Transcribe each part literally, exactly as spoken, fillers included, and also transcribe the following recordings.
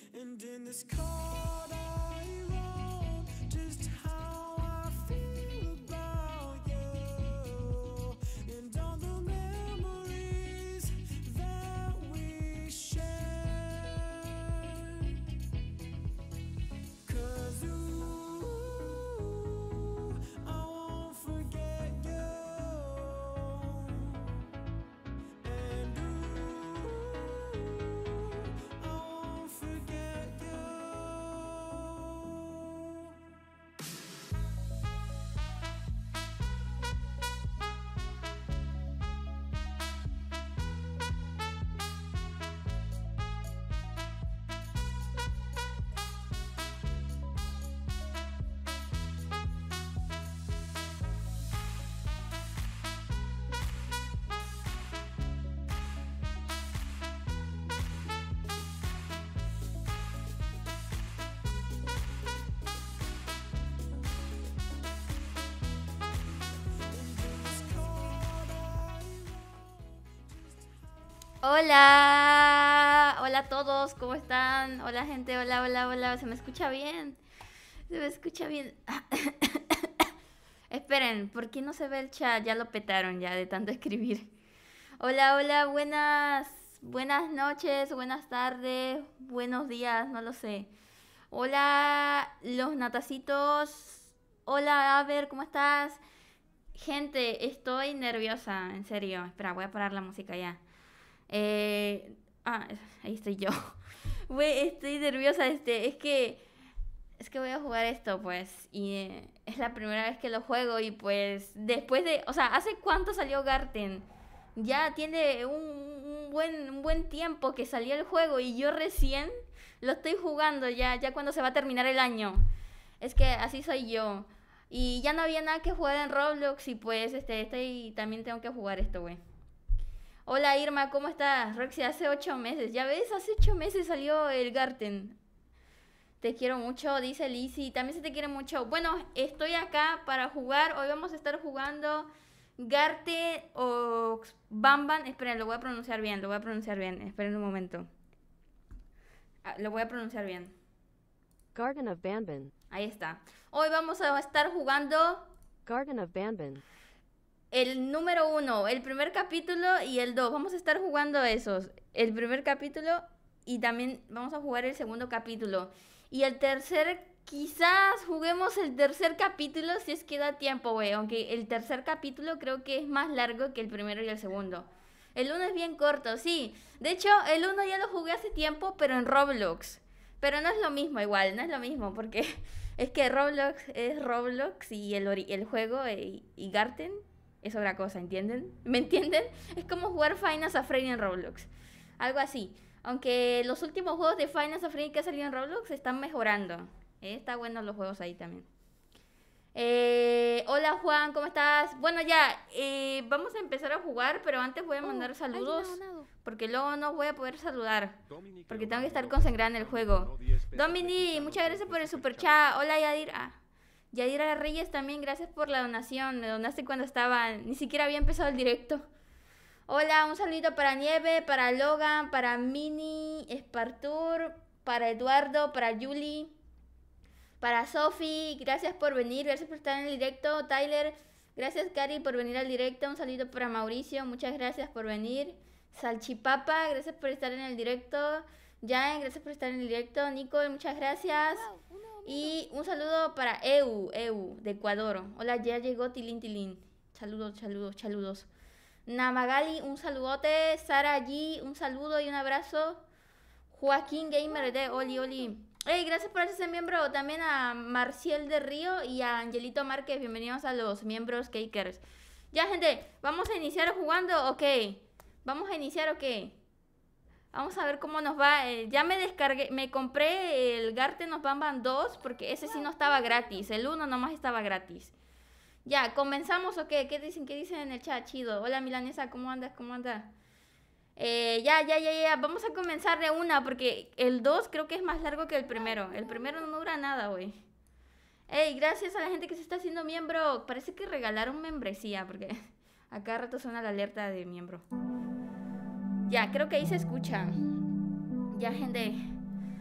And in this cold I wrote just how I feel about you and all the memories that we share. 'Cause ooh, I won't forget you. And ooh, I won't forget you. Hola, hola a todos, ¿cómo están? Hola gente, hola, hola, hola, ¿se me escucha bien? ¿Se me escucha bien? Esperen, ¿por qué no se ve el chat? Ya lo petaron ya de tanto escribir. Hola, hola, buenas, buenas noches, buenas tardes, buenos días, no lo sé. Hola, los natacitos. Hola, a ver, ¿cómo estás? Gente, estoy nerviosa, en serio. Espera, voy a parar la música ya. Eh, ah, ahí estoy yo. Güey, estoy nerviosa, este, es que es que voy a jugar esto, pues, y eh, es la primera vez que lo juego y pues después de, o sea, ¿hace cuánto salió Garten? Ya tiene un, un buen un buen tiempo que salió el juego y yo recién lo estoy jugando ya ya cuando se va a terminar el año. Es que así soy yo. Y ya no había nada que jugar en Roblox y pues este, este también tengo que jugar esto, güey. Hola Irma, ¿cómo estás? Roxy, hace ocho meses. Ya ves, hace ocho meses salió el Garten. Te quiero mucho, dice Lizzy. También se te quiere mucho. Bueno, estoy acá para jugar. Hoy vamos a estar jugando Garten o Bamban. Esperen, lo voy a pronunciar bien, lo voy a pronunciar bien. Esperen un momento. Ah, lo voy a pronunciar bien. Garden of Banban. Ahí está. Hoy vamos a estar jugando Garden of Banban. el número uno, el primer capítulo y el dos. Vamos a estar jugando esos. El primer capítulo y también vamos a jugar el segundo capítulo. Y el tercer, quizás juguemos el tercer capítulo si es que da tiempo, güey. Aunque el tercer capítulo creo que es más largo que el primero y el segundo. El uno es bien corto, sí. De hecho, el uno ya lo jugué hace tiempo, pero en Roblox. Pero no es lo mismo igual, no es lo mismo porque es que Roblox es Roblox y el, ori- el juego y, y Garten es otra cosa, ¿entienden? ¿Me entienden? Es como jugar Finance a Freddy en Roblox. Algo así. Aunque los últimos juegos de Finance a Freddy que han salido en Roblox están mejorando. ¿Eh? Está bueno los juegos ahí también. Eh, hola Juan, ¿cómo estás? Bueno ya, eh, vamos a empezar a jugar, pero antes voy a mandar saludos. Porque luego no voy a poder saludar. Porque tengo que estar concentrada en el juego. Domini, muchas gracias por el super chat. Hola Yadira. Yadira Reyes también, gracias por la donación. Me donaste cuando estaba, ni siquiera había empezado el directo. Hola, un saludito para Nieve, para Logan, para Mini, Espartur, para Eduardo, para Julie, para Sofi. Gracias por venir, gracias por estar en el directo. Tyler, gracias Cari por venir al directo. Un saludo para Mauricio, muchas gracias por venir. Salchipapa, gracias por estar en el directo. Jan, gracias por estar en el directo. Nicole, muchas gracias. Y un saludo para Eu, Eu, de Ecuador. Hola, ya llegó Tilín Tilín. Saludos, saludos, saludos. Namagali, un saludote. Sara G, un saludo y un abrazo. Joaquín Gamer de Oli Oli. Hey, gracias por hacerse miembro. También a Marciel de Río y a Angelito Márquez. Bienvenidos a los miembros Cakers. Ya, gente, ¿vamos a iniciar jugando o qué? ¿Vamos a iniciar o qué? Vamos a ver cómo nos va. Eh, ya me descargué, me compré el Garten of Banban dos porque ese sí no estaba gratis. El uno nomás estaba gratis. Ya, ¿comenzamos o qué? ¿Qué dicen? ¿Qué dicen en el chat? Chido. Hola Milanesa, ¿cómo andas? ¿Cómo andas? Eh, ya, ya, ya, ya. Vamos a comenzar de una porque el dos creo que es más largo que el primero. El primero no dura nada, güey. Ey, gracias a la gente que se está haciendo miembro. Parece que regalaron membresía porque a cada rato suena la alerta de miembro. Ya, creo que ahí se escucha. Ya, gente.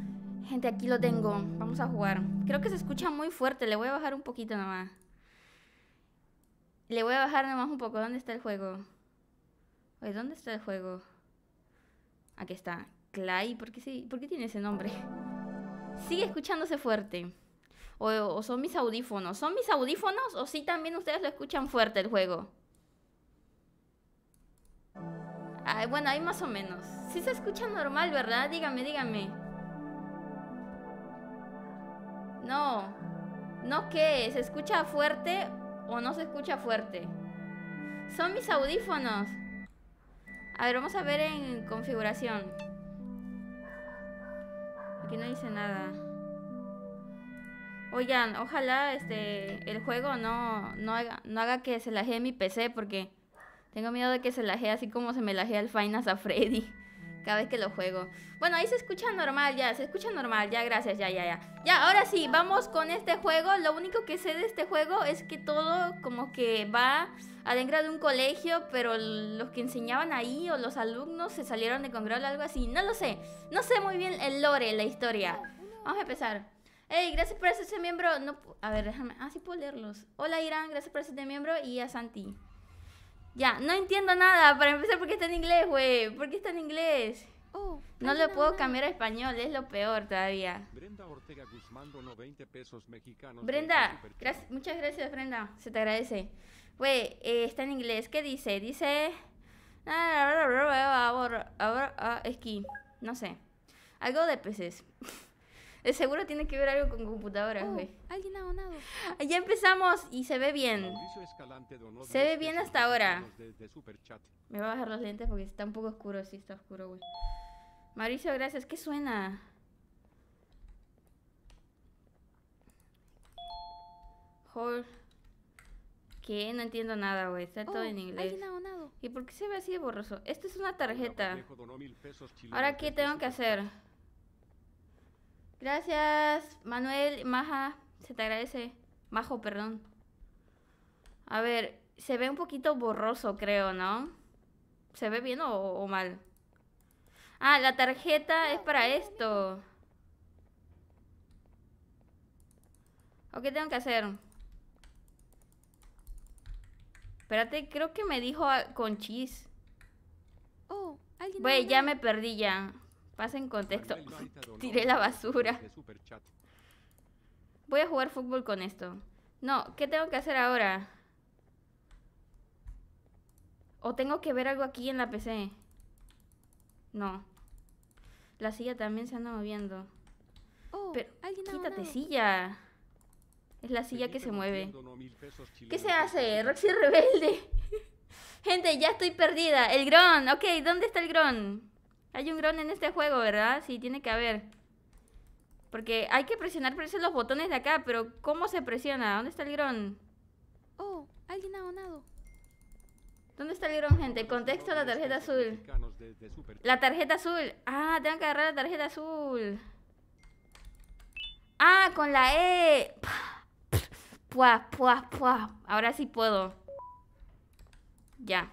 Gente, aquí lo tengo. Vamos a jugar. Creo que se escucha muy fuerte. Le voy a bajar un poquito nomás. Le voy a bajar nomás un poco. ¿Dónde está el juego? Oye, ¿dónde está el juego? Aquí está. Clay. ¿Por qué, sí? ¿Por qué tiene ese nombre? Sigue escuchándose fuerte. O, o son mis audífonos. ¿Son mis audífonos o sí también ustedes lo escuchan fuerte el juego? Ay, bueno, ahí más o menos. Sí se escucha normal, ¿verdad? Dígame, dígame. No. ¿No qué? ¿Se escucha fuerte o no se escucha fuerte? Son mis audífonos. A ver, vamos a ver en configuración. Aquí no dice nada. Oigan, ojalá este el juego no, no, haga, no haga que se lajee mi P C, porque tengo miedo de que se lajee así como se me lajea el Five Nights at Freddy cada vez que lo juego. Bueno, ahí se escucha normal ya, se escucha normal, ya, gracias, ya, ya, ya. Ya, ahora sí, vamos con este juego. Lo único que sé de este juego es que todo como que va adentro de un colegio, pero los que enseñaban ahí o los alumnos se salieron de control o algo así. No lo sé, no sé muy bien el lore, la historia. Vamos a empezar. Hey, gracias por hacerse miembro. No, a ver, déjame. Ah, sí puedo leerlos. Hola, Irán, gracias por hacerte miembro. Y a Santi. Ya, no entiendo nada. Para empezar, ¿por qué está en inglés, güey? ¿Por qué está en inglés? Oh, No lo puedo cambiar a español, es lo peor todavía. Brenda Ortega Guzmán donó veinte pesos mexicanos. Brenda, desde Superchat. gracias, muchas gracias, Brenda. Se te agradece. Güey, eh, está en inglés. ¿Qué dice? Dice. Ah, es que. No sé. Algo de peces. De seguro tiene que ver algo con computadoras, Oh, güey. alguien ha donado. Ya empezamos y se ve bien. Mauricio Escalante donó Se ve diez bien pesos hasta ahora. mexicanos desde Superchat. Me voy a bajar los lentes porque está un poco oscuro. Sí, está oscuro, güey. Mauricio, gracias. ¿Qué suena? Hold. ¿Qué? No entiendo nada, güey. Está todo Oh, en inglés. alguien ha donado. ¿Y por qué se ve así de borroso? Esto es una tarjeta. Vallejo donó mil pesos chilenos ¿Ahora qué desde tengo que Superchat. hacer? Gracias, Manuel, Maja. Se te agradece. Majo, perdón. A ver, se ve un poquito borroso, creo, ¿no? ¿Se ve bien o, o mal? Ah, la tarjeta es para esto. ¿O qué tengo que hacer? Espérate, creo que me dijo a- con cheese. Oh, alguien ha Güey, ya donado. me perdí ya. Pasa en contexto. Manuel Maita donó Tiré la veinte pesos basura. desde Superchat. Voy a jugar fútbol con esto. No, ¿qué tengo que hacer ahora? ¿O tengo que ver algo aquí en la P C? No. La silla también se anda moviendo. Oh, Pero, alguien ha quítate donado. silla. Es la silla que Felipe se mueve. Montiel donó mil pesos ¿Qué chilenos se desde hace? Superchat. Roxy Rebelde. Gente, ya estoy perdida. El Gron. Ok, ¿dónde está el Gron? Hay un Gron en este juego, ¿verdad? Sí, tiene que haber. Porque hay que presionar, presionar los botones de acá. Pero ¿cómo se presiona? ¿Dónde está el Gron? Oh, alguien ha donado. ¿Dónde está el Gron, gente? Contexto, la tarjeta azul. Mexicanos desde Superchat. La tarjeta azul. Ah, tengo que agarrar la tarjeta azul. Ah, con la E. Puah, puah, puah. Ahora sí puedo. Ya.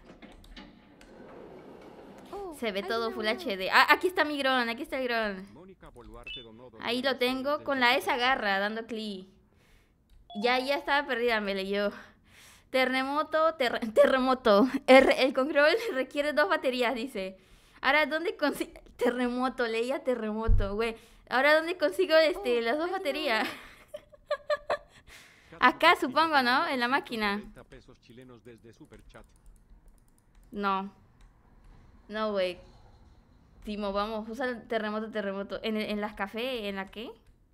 Oh, Se ve alguien todo ha Full donado. H D. Ah, aquí está mi Gron, aquí está el Gron. Mónica Boluarte donó dos Ahí mil lo pesos tengo. desde Con la E se Superchat. agarra, dando clic. Ya, ya estaba perdida, me leyó. Terremoto, ter- terremoto. El, el control requiere dos baterías, dice. Ahora, ¿dónde consigo? Terremoto, leía terremoto, güey. Ahora, ¿dónde consigo este, Oh, las dos alguien ha baterías? Carlos Acá, Castillo supongo, donó ¿no? En la máquina. cuarenta pesos chilenos desde Superchat. No. No, güey. Timo, vamos, usa el terremoto, terremoto. ¿En, el- en las cafés? ¿En la qué?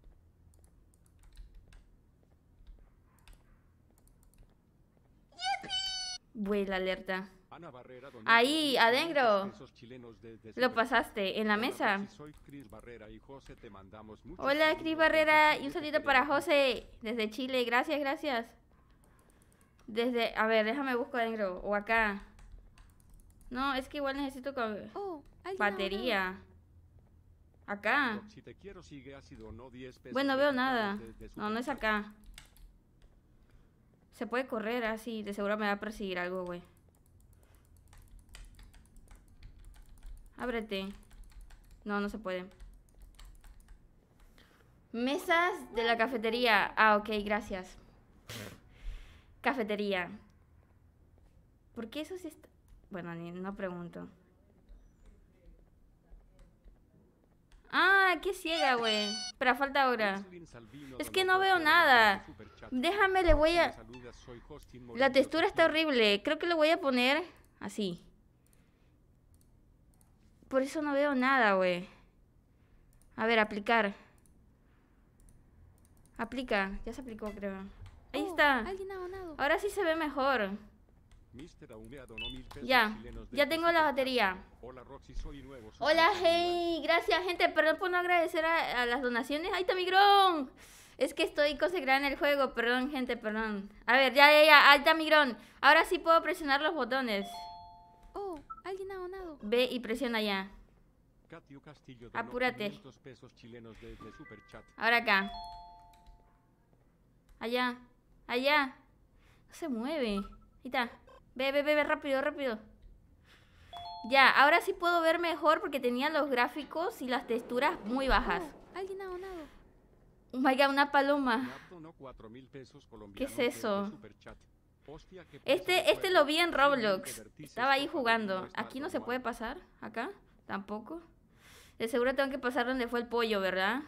Güey, la alerta. Ana Barrera donó Ahí, quinientos adentro. pesos chilenos desde Lo Superchat. pasaste, en la Hola, mesa. Roxy, soy Cris Barrera y José, te mandamos muchos Hola, saludos Cris desde Barrera. Chile, Y un te saludito para queremos. José, desde Chile. Gracias, gracias. Desde, a ver, déjame buscar adentro. O acá. No, es que igual necesito con Oh, alguien ha donado. batería. Acá. Si te quiero sigue así donó diez pesos Bueno, veo mexicanos nada. desde No, no es Superchat. acá. Se puede correr así. De seguro me va a perseguir algo, güey. Ábrete. No, no se puede. Mesas de la cafetería. Ah, ok, gracias. Cafetería. ¿Por qué eso sí está...? Bueno, ni, no pregunto. Ah, qué ciega, güey. Pero falta ahora. Jocelyn Salvino Es que donó no veo dos nada. dólares de superchat. Déjame, le voy Me a... saludas, soy Justin La Morillo textura está Sotelo. horrible. Creo que le voy a poner así. Por eso no veo nada, güey. A ver, aplicar. Aplica. Ya se aplicó, creo. Ahí Oh, está. Alguien ha donado. Ahora sí se ve mejor. Mister Aumea donó mil pesos Ya. chilenos Ya desde tengo la Superchat. batería. Hola Roxy, soy nuevo. Hola, Superchat. hey. Gracias, gente. Perdón por no agradecer a, a las donaciones. Ahí está mi Gron. Es que estoy consagrada en el juego. Perdón, gente, perdón. A ver, ya, ya, ya. Ahí está mi Gron. Ahora sí puedo presionar los botones. Oh, alguien ha donado. Ve y presiona ya. Katio Castillo donó Apúrate. quinientos pesos chilenos desde Superchat. Ahora acá. Allá. Allá. No se mueve. Ahí está. Ve, ve, ve, ve, rápido, rápido. Ya, ahora sí puedo ver mejor porque tenía los gráficos y las texturas muy bajas. Oh, alguien ha donado. Oh my god, una paloma. Nat donó cuatro mil pesos colombianos es desde eso? Superchat. Hostia, qué peso de Este, este juego. lo vi en Sin Roblox. que vertices, Estaba ahí por favor, jugando. muestra Aquí tu no se almohada. puede pasar. Acá tampoco. De seguro tengo que pasar donde fue el pollo, ¿verdad?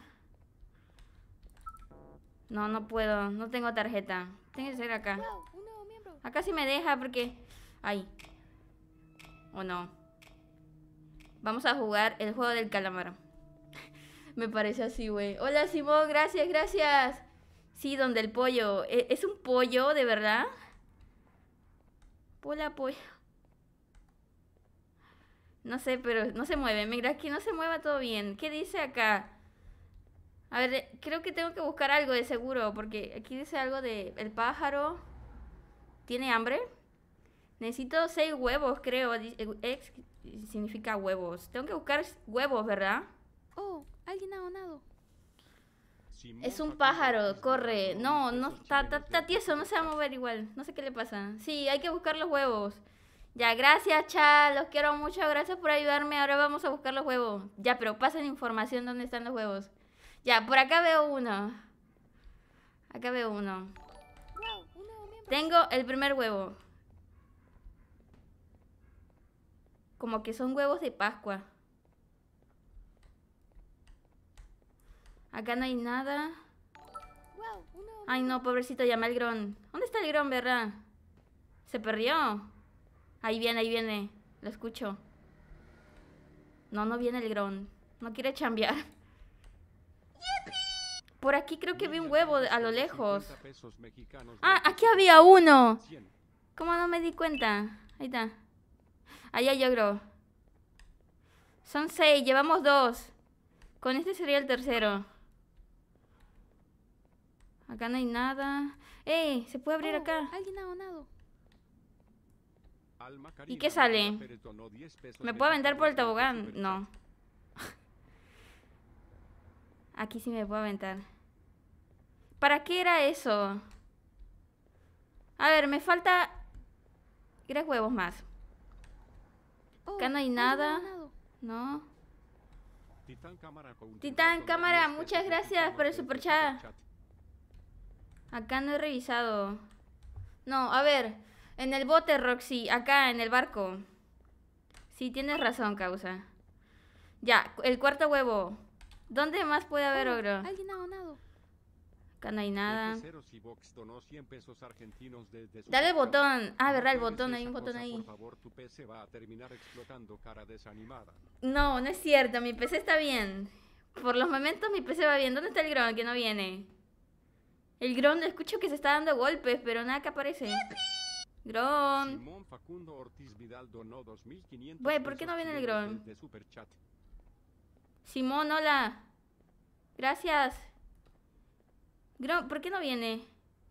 No, no puedo. No tengo tarjeta. Tiene que ser acá. Wow, un nuevo miembro. Acá sí me deja porque... Ay. ¿O no? Vamos a jugar el juego del calamar. Me parece así, güey. Hola, Simón. Gracias, gracias. Sí, donde el pollo. ¿E- ¿Es un pollo, de verdad? Hola, pollo. No sé, pero no se mueve. Mira, que no se mueva todo bien. ¿Qué dice acá? A ver, eh, creo que tengo que buscar algo de seguro. Porque aquí dice algo de... El pájaro... ¿Tiene hambre? Necesito seis huevos, creo. Di- eh, Ex significa huevos. Tengo que buscar huevos, ¿verdad? Oh, alguien ha donado. Simón Es un Facundo pájaro, Ortiz corre. donó No, mil no, pesos está, está, chilenos está desde tieso, no se va a Superchat. mover igual. No sé qué le pasa. Sí, hay que buscar los huevos. Ya, gracias, chat. Los quiero mucho. Gracias por ayudarme. Ahora vamos a buscar los huevos. Ya, pero pasen información dónde están los huevos. Ya, por acá veo uno. Acá veo uno. Wow, un nuevo miembro. Tengo el primer huevo. Como que son huevos de Pascua. Acá no hay nada. Wow, un nuevo Ay, no, pobrecito, llamé al Gron. ¿Dónde está el Gron, verdad? ¿Se perdió? Ahí viene, ahí viene. Lo escucho. No, no viene el Gron. No quiere chambear. Por aquí creo que vi un huevo a lo lejos. cincuenta pesos mexicanos Ah, desde aquí había uno. cien. ¿Cómo no me di cuenta? Ahí está. Allá yo creo. Son seis, llevamos dos. Con este sería el tercero. Acá no hay nada. ¡Ey! ¿Se puede abrir Oh, acá? alguien ha donado. Alma ¿Y Karina qué sale? María Pérez donó diez pesos ¿Me puedo aventar por el mexicanos desde tobogán? Superchat. No. Aquí sí me puedo aventar. ¿Para qué era eso? A ver, me falta... Tres huevos más. Oh, Acá no hay alguien nada. ha donado. No. Titán Cámara Country Titán donó Cámara, diez muchas pesos gracias mexicanos por el desde superchat. Superchat. Acá no he revisado. No, a ver. En el bote, Roxy. Acá, en el barco. Sí, tienes razón, causa. Ya, el cuarto huevo. ¿Dónde más puede haber Oh, ogro? alguien ha donado. Acá no hay nada. F cero Cibox donó cien pesos argentinos desde Dale el Superchat. botón. Ah, No ¿verdad? El juegues botón, hay esa un botón cosa, ahí. Por favor, tu P C va a terminar explotando, cara desanimada. No, no es cierto. Mi P C está bien. Por los momentos mi P C va bien. ¿Dónde está el Gron que no viene? El Gron lo escucho que se está dando golpes, pero nada que aparece. Gron. Simón Facundo Ortiz Vidal donó dos mil quinientos Güey, ¿por qué no pesos viene el chilenos Gron? desde Superchat. Simón, hola. Gracias. Gron, ¿por qué no viene?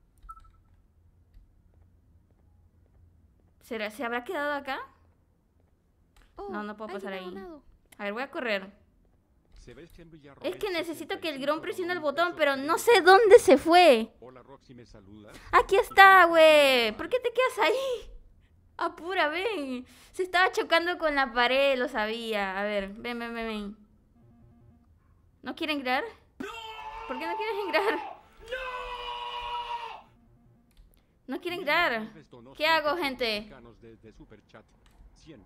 ¿Será, ¿Se habrá quedado acá? Oh, No, no puedo alguien pasar ha ahí. donado. A ver, voy a correr. Sebastián Villarroel, Es que necesito que el setenta y Gron cinco presione el donó botón, pesos pero no chilenos sé desde dónde se fue. Hola Roxy, ¿me saludas? Aquí está, güey. ¿Por qué te quedas ahí? Apura, ven. Se estaba chocando con la pared, lo sabía. A ver, ven, ven, ven, ven. ¿No quieren crear? ¿Por qué no quieres ingrar? No quiere ingrar. ¿Qué hago, gente? Desde Superchat. cien.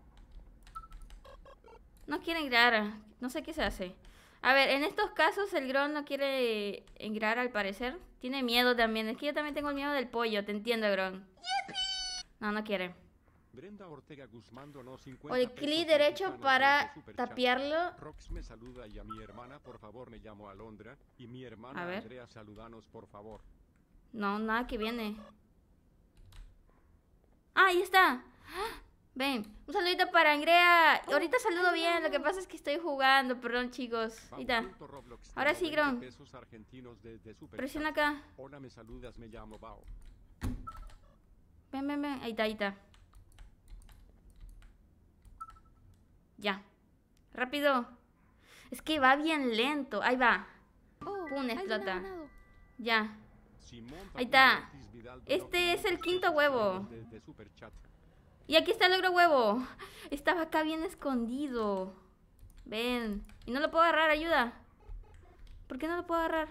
No quiere ingrar. No sé qué se hace. A ver, en estos casos el Gron no quiere ingrar al parecer. Tiene miedo también. Es que yo también tengo el miedo del pollo. Te entiendo, Gron. No, no quiere. Brenda Ortega Guzmán donó cincuenta O el pesos clic derecho mexicanos para desde Superchat. tapiarlo. Rox me saluda y a mi hermana, por favor, me llamo Alondra. Y mi hermana A ver. Andrea, saludanos, por favor. No, nada que viene. Ah, ahí está. ¡Ah! Ven, un saludito para Angrea. Ahorita saludo bien, lo que pasa es que estoy jugando, perdón chicos. Ahí está. Bau. Roblox Ahora donó sí, veinte Gron. pesos argentinos desde Superchat. Presiona acá. Hola, me saludas, me llamo Bao. Ven, ven, ven. Ahí está, ahí está. Ya. Rápido. Es que va bien lento. Ahí va. Oh, Pum, alguien ha explota. ganado. Ya. Simón Ahí está. Ortiz Vidal donó Este es el quinientos quinto pesos huevo. desde Superchat. Y aquí está el logro huevo. Estaba acá bien escondido. Ven. Y no lo puedo agarrar, ayuda. ¿Por qué no lo puedo agarrar?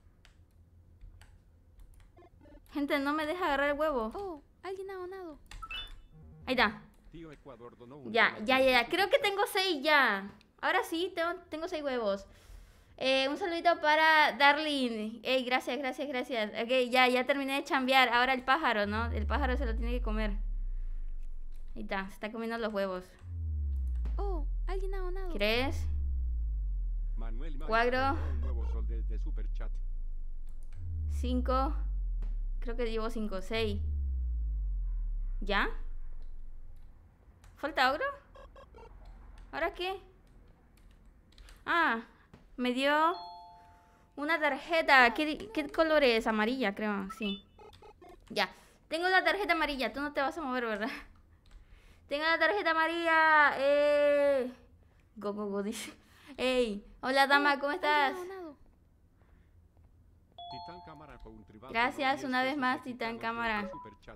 Gente, no me deja agarrar el huevo. Oh, alguien ha ganado. Ahí está. Tío Ecuador donó un Ya, dólar ya, ya, desde ya. Creo que Superchat. tengo seis ya. Ahora sí, tengo, tengo seis huevos. Eh, un saludito para Darlene. Ey, gracias, gracias, gracias. Ok, ya, ya terminé de chambear. Ahora el pájaro, ¿no? El pájaro se lo tiene que comer. Ahí está, se está comiendo los huevos. Oh, alguien ha ganado. ¿Quieres? Manuel Maiza Cuadro. donó un nuevo sol desde Superchat. Cinco. Creo que llevo cinco, seis. ¿Ya? ¿Falta ogro? ¿Ahora qué? Ah, me dio una tarjeta. ¿Qué, qué color es? Amarilla, creo, sí. Ya, tengo la tarjeta amarilla. Tú no te vas a mover, ¿verdad? Tengo la tarjeta amarilla. Eh... Go, go, go, dice. Ey, hola dama, ¿cómo estás? Alguien ha ganado. Titán Cámara con tribal Gracias donó diez una vez pesos más, Titán mexicanos Cámara. desde Superchat.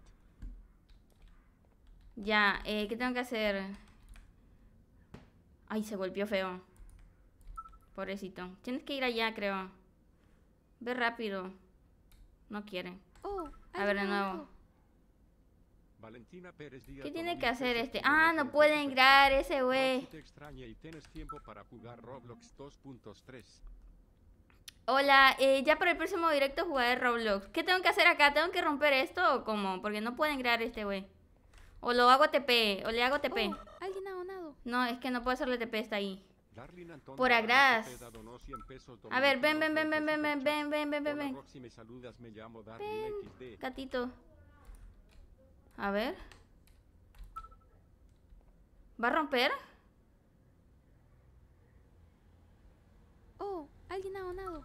Ya, eh, ¿qué tengo que hacer? Ay, se golpeó feo. Pobrecito. Tienes que ir allá, creo. Ve rápido. No quiere. Oh, A ver, de alguien ha nuevo. ganado. Valentina Pérez Díaz ¿Qué donó tiene mil que hacer pesos este? por Ah, donación no de puede Superchat. ingrar ese Roxy güey. te extraña y tienes tiempo para jugar Roblox dos punto tres. Hola, eh, ya para el próximo directo jugaré Roblox. ¿Qué tengo que hacer acá? ¿Tengo que romper esto o cómo? Porque no puede ingrar este güey. O lo hago T P, o le hago T P. Oh, alguien ha ganado. No, es que no puedo hacerle T P, está ahí. Darlene Antonio Por Álvarez agras. Cepeda donó cien pesos A ver, ven, ven, dominicanos ven, ven, desde ven, ven, Superchat. ven, ven, ven, ven, Hola, ven. Roxy, me saludas, me llamo Darlene equis de. Gatito. A ver. ¿Va a romper? Oh, alguien ha ganado.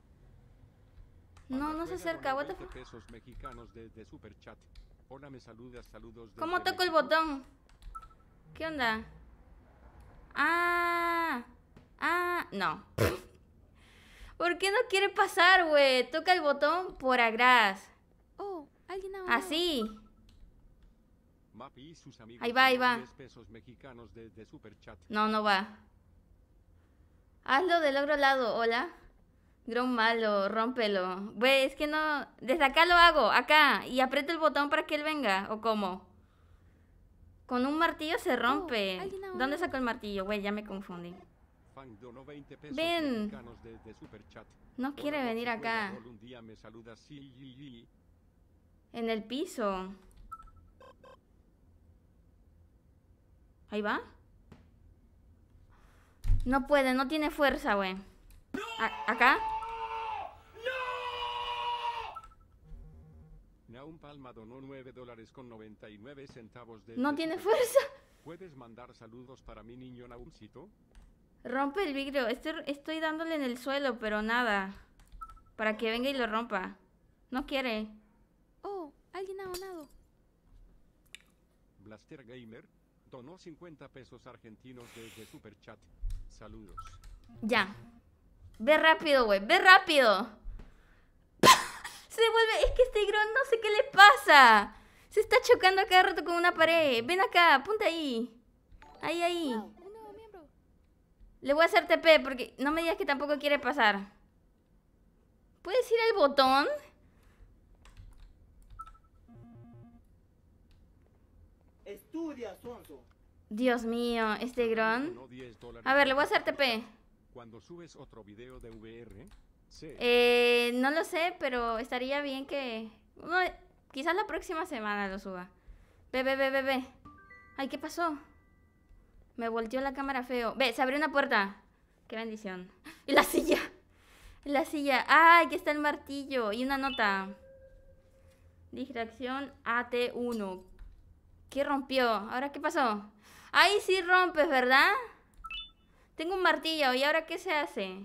No, no se acerca. What the veinte fuck? pesos mexicanos desde Superchat. Hola, me saludas, saludos desde ¿Cómo toco el México. botón? ¿Qué onda? Ah. Ah, no. ¿Por qué no quiere pasar, güey? Toca el botón por agras. Oh, alguien ha ganado. Así. Mapi y sus amigos Ahí va, ahí donan va. diez pesos mexicanos desde Superchat. No, no va. Hazlo del otro lado, hola. Gron malo, rómpelo. Güey, es que no. Desde acá lo hago, acá. Y aprieto el botón para que él venga. ¿O cómo? Con un martillo se rompe. alguien ha ¿Dónde ganado. saco el martillo? Güey, ya me confundí. Fang donó veinte pesos Ven. mexicanos desde Superchat. No Hola, quiere Roxy, venir juega acá. rol, un día me saludas, sí, y- y- En el piso. Ahí va. No puede, no tiene fuerza, güey. A- ¿Acá? Naum Palma donó nueve dólares con noventa y nueve centavos desde No tiene Superchat. fuerza. ¿Puedes mandar saludos para mi niño Naumcito? Rompe el vidrio. Estoy, estoy dándole en el suelo, pero nada. Para que venga y lo rompa. No quiere. Oh, alguien ha ganado. Blaster Gamer donó cincuenta pesos argentinos desde Superchat. Saludos. Ya. Ve rápido, güey. Ve rápido. Se vuelve. Es que este Gron no sé qué le pasa. Se está chocando a cada rato con una pared. Ven acá, apunta ahí. Ahí, ahí. Wow, un nuevo miembro. Le voy a hacer T P porque no me digas que tampoco quiere pasar. ¿Puedes ir al botón? Estudia, Sonso. Dios mío, este Gron. Donó diez dólares A ver, le voy a por hacer T P. Cuando subes otro video de V R, sé Eh, no lo sé, pero estaría bien que... no, quizás la próxima semana lo suba. Ve, ve, ve, ve, ve. Ay, ¿qué pasó? Me volteó la cámara feo. Ve, se abrió una puerta. Qué bendición. Y la silla. La silla. Ay, aquí está el martillo. Y una nota. Distracción A T uno. ¿Qué rompió? ¿Ahora qué pasó? Ay, sí rompes, ¿verdad? Tengo un martillo. ¿Y ahora qué se hace?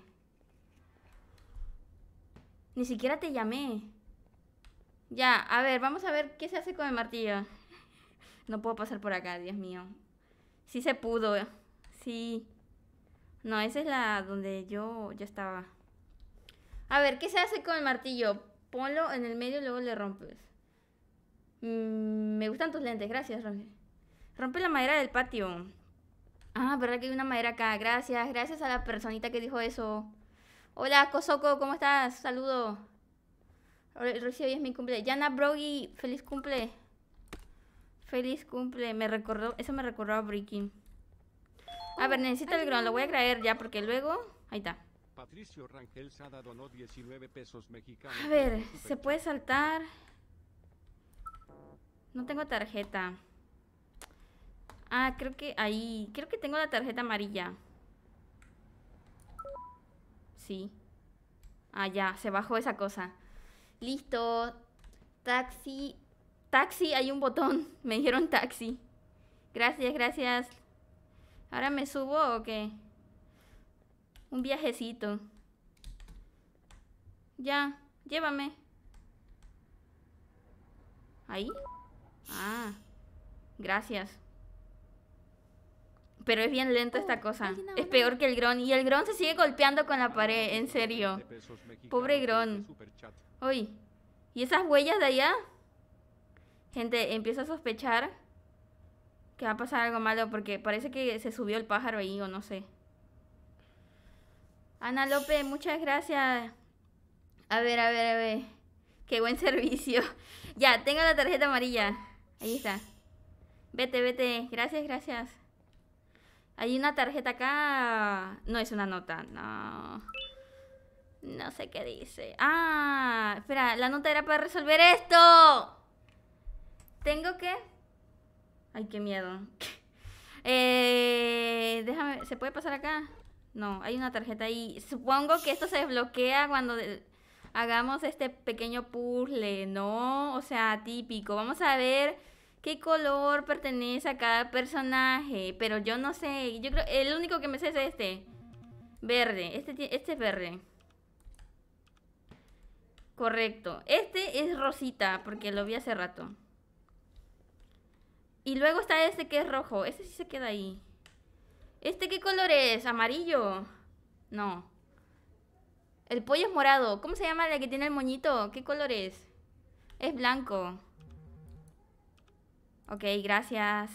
Ni siquiera te llamé. Ya, a ver, vamos a ver qué se hace con el martillo. No puedo pasar por acá, Dios mío. Sí se pudo. Sí. No, esa es la donde yo ya estaba. A ver, ¿qué se hace con el martillo? Ponlo en el medio y luego le rompes. Mm, me gustan tus lentes, gracias, Rompe. Rompe la madera del patio. Ah, verdad que hay una madera acá. Gracias, gracias a la personita que dijo eso. Hola, Kosoko, ¿cómo estás? Saludo. Rocío, hoy es mi cumple. Yana Brogi, feliz cumple. Feliz cumple. Me recordó, eso me recordó a Breaking. A ver, necesito el Gron, lo voy a traer ya porque luego... Ahí está. Patricio Rangel Sada donó diecinueve pesos mexicanos. A ver, de se Superchat. puede saltar. No tengo tarjeta. Ah, creo que ahí... Creo que tengo la tarjeta amarilla. Sí. Ah, ya, se bajó esa cosa. Listo. Taxi. Taxi, hay un botón. Me dijeron taxi. Gracias, gracias. ¿Ahora me subo o qué? Un viajecito. Ya, llévame. ¿Ahí? Ah, gracias. Pero es bien lento esta cosa. alguien ha Es peor que el Gron. Y el Gron se sigue golpeando con la pared, en serio. veinte pesos mexicanos Pobre de Gron. Superchat. Uy, ¿y esas huellas de allá? Gente, empiezo a sospechar que va a pasar algo malo porque parece que se subió el pájaro ahí o no sé. Ana López, muchas gracias. A ver, a ver, a ver. Qué buen servicio. Ya, tengo la tarjeta amarilla. Ahí está. Vete, vete. Gracias, gracias. Hay una tarjeta acá. No es una nota, no. No sé qué dice. Ah, espera, la nota era para resolver esto. Tengo que... Ay, qué miedo. eh, déjame, ¿se puede pasar acá? No, hay una tarjeta ahí. Supongo que esto se desbloquea cuando de- hagamos este pequeño puzzle, ¿no? O sea, típico. Vamos a ver qué color pertenece a cada personaje. Pero yo no sé. Yo creo, el único que me sé es este. Verde. Este, ti- este es verde. Correcto. Este es rosita, porque lo vi hace rato. Y luego está este que es rojo. Este sí se queda ahí. ¿Este qué color es? ¿Amarillo? No. El pollo es morado. ¿Cómo se llama la que tiene el moñito? ¿Qué color es? Es blanco. Ok, gracias.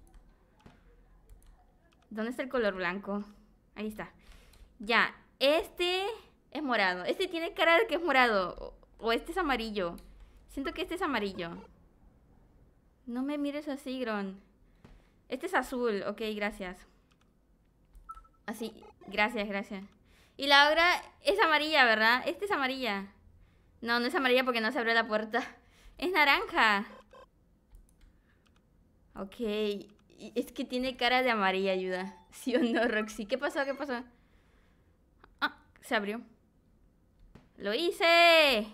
¿Dónde está el color blanco? Ahí está. Ya, este es morado. Este tiene cara de que es morado. O, o este es amarillo. Siento que este es amarillo. No me mires así, Gron. Este es azul. Ok, gracias. Así, gracias, gracias. Y la otra es amarilla, ¿verdad? Este es amarilla. No, no es amarilla porque no se abrió la puerta. Es naranja. Ok. Y es que tiene cara de amarilla, ayuda. ¿Sí o no, Roxy? ¿Qué pasó? ¿Qué pasó? Ah, se abrió. ¡Lo hice!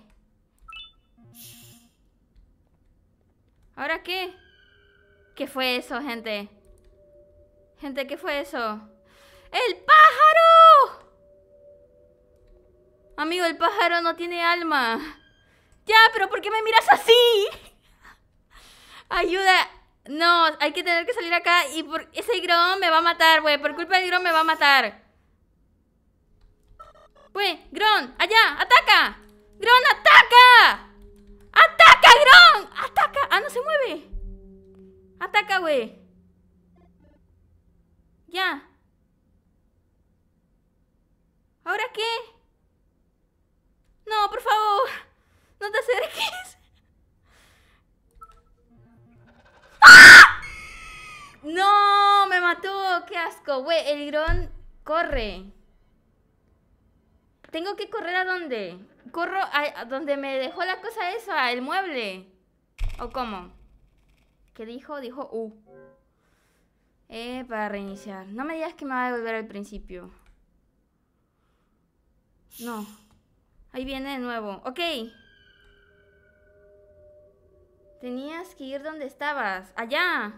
¿Ahora qué? ¿Qué fue eso, gente? Gente, ¿qué fue eso? ¡El pájaro! Amigo, el pájaro no tiene alma. Ya, pero ¿por qué me miras así? Ayuda. No, hay que tener que salir acá y por ese Gron me va a matar, güey. Por culpa del Gron me va a matar. Güey, Gron, allá, ataca. Gron, ataca. ¡Ataca, Gron! ¡Ataca! ¡Ah, no se mueve! ¡Ataca, güey! Ya. ¿Ahora qué? No, por asco, güey. El Gron corre. ¿Tengo que correr a dónde? Corro a, a donde me dejó la cosa esa, el mueble. ¿O cómo? ¿Qué dijo? Dijo U. Eh, para reiniciar. No me digas que me va a devolver al principio. No. Ahí viene de nuevo. Ok. Tenías que ir donde estabas. Allá.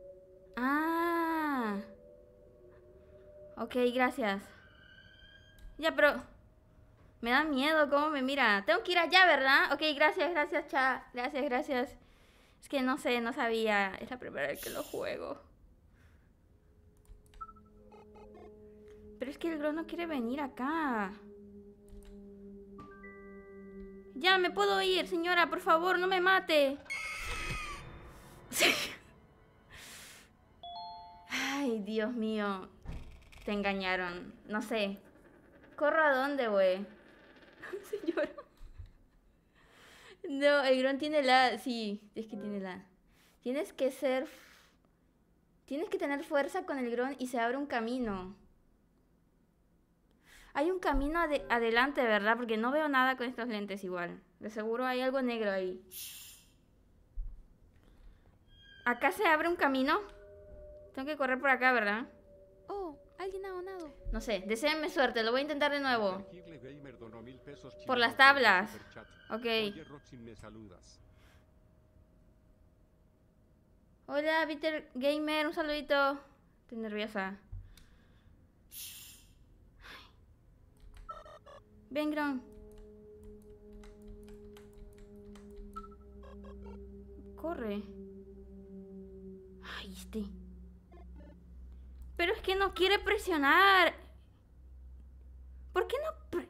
Ah. Ok, gracias. Ya, pero... me da miedo cómo me mira. Tengo que ir allá, ¿verdad? Ok, gracias, gracias, cha. Gracias, gracias. Es que no sé, no sabía. Es la primera vez que lo juego. Pero es que el Gron no quiere venir acá. Ya, me puedo ir, señora, por favor, no me mate. Ay, Dios mío. Te engañaron. No sé. ¿Corro a dónde, güey? Señora. No, el Gron tiene la... sí, es que tiene la... Tienes que ser... Tienes que tener fuerza con el Gron y se abre un camino. Hay un camino ade adelante, ¿verdad? Porque no veo nada con estos lentes igual. De seguro hay algo negro ahí. ¿Acá se abre un camino? Tengo que correr por acá, ¿verdad? Oh, alguien ha donado. No sé, deseenme suerte, lo voy a intentar de nuevo. Tangible Gamer donó mil pesos Por las chilenos tablas. desde Superchat. Ok. Oye, Roxy, me saludas. Hola, Peter Gamer, un saludito. Estoy nerviosa. Ven, Gron. Corre. Ay, este. Pero es que no quiere presionar. ¿Por qué no pre...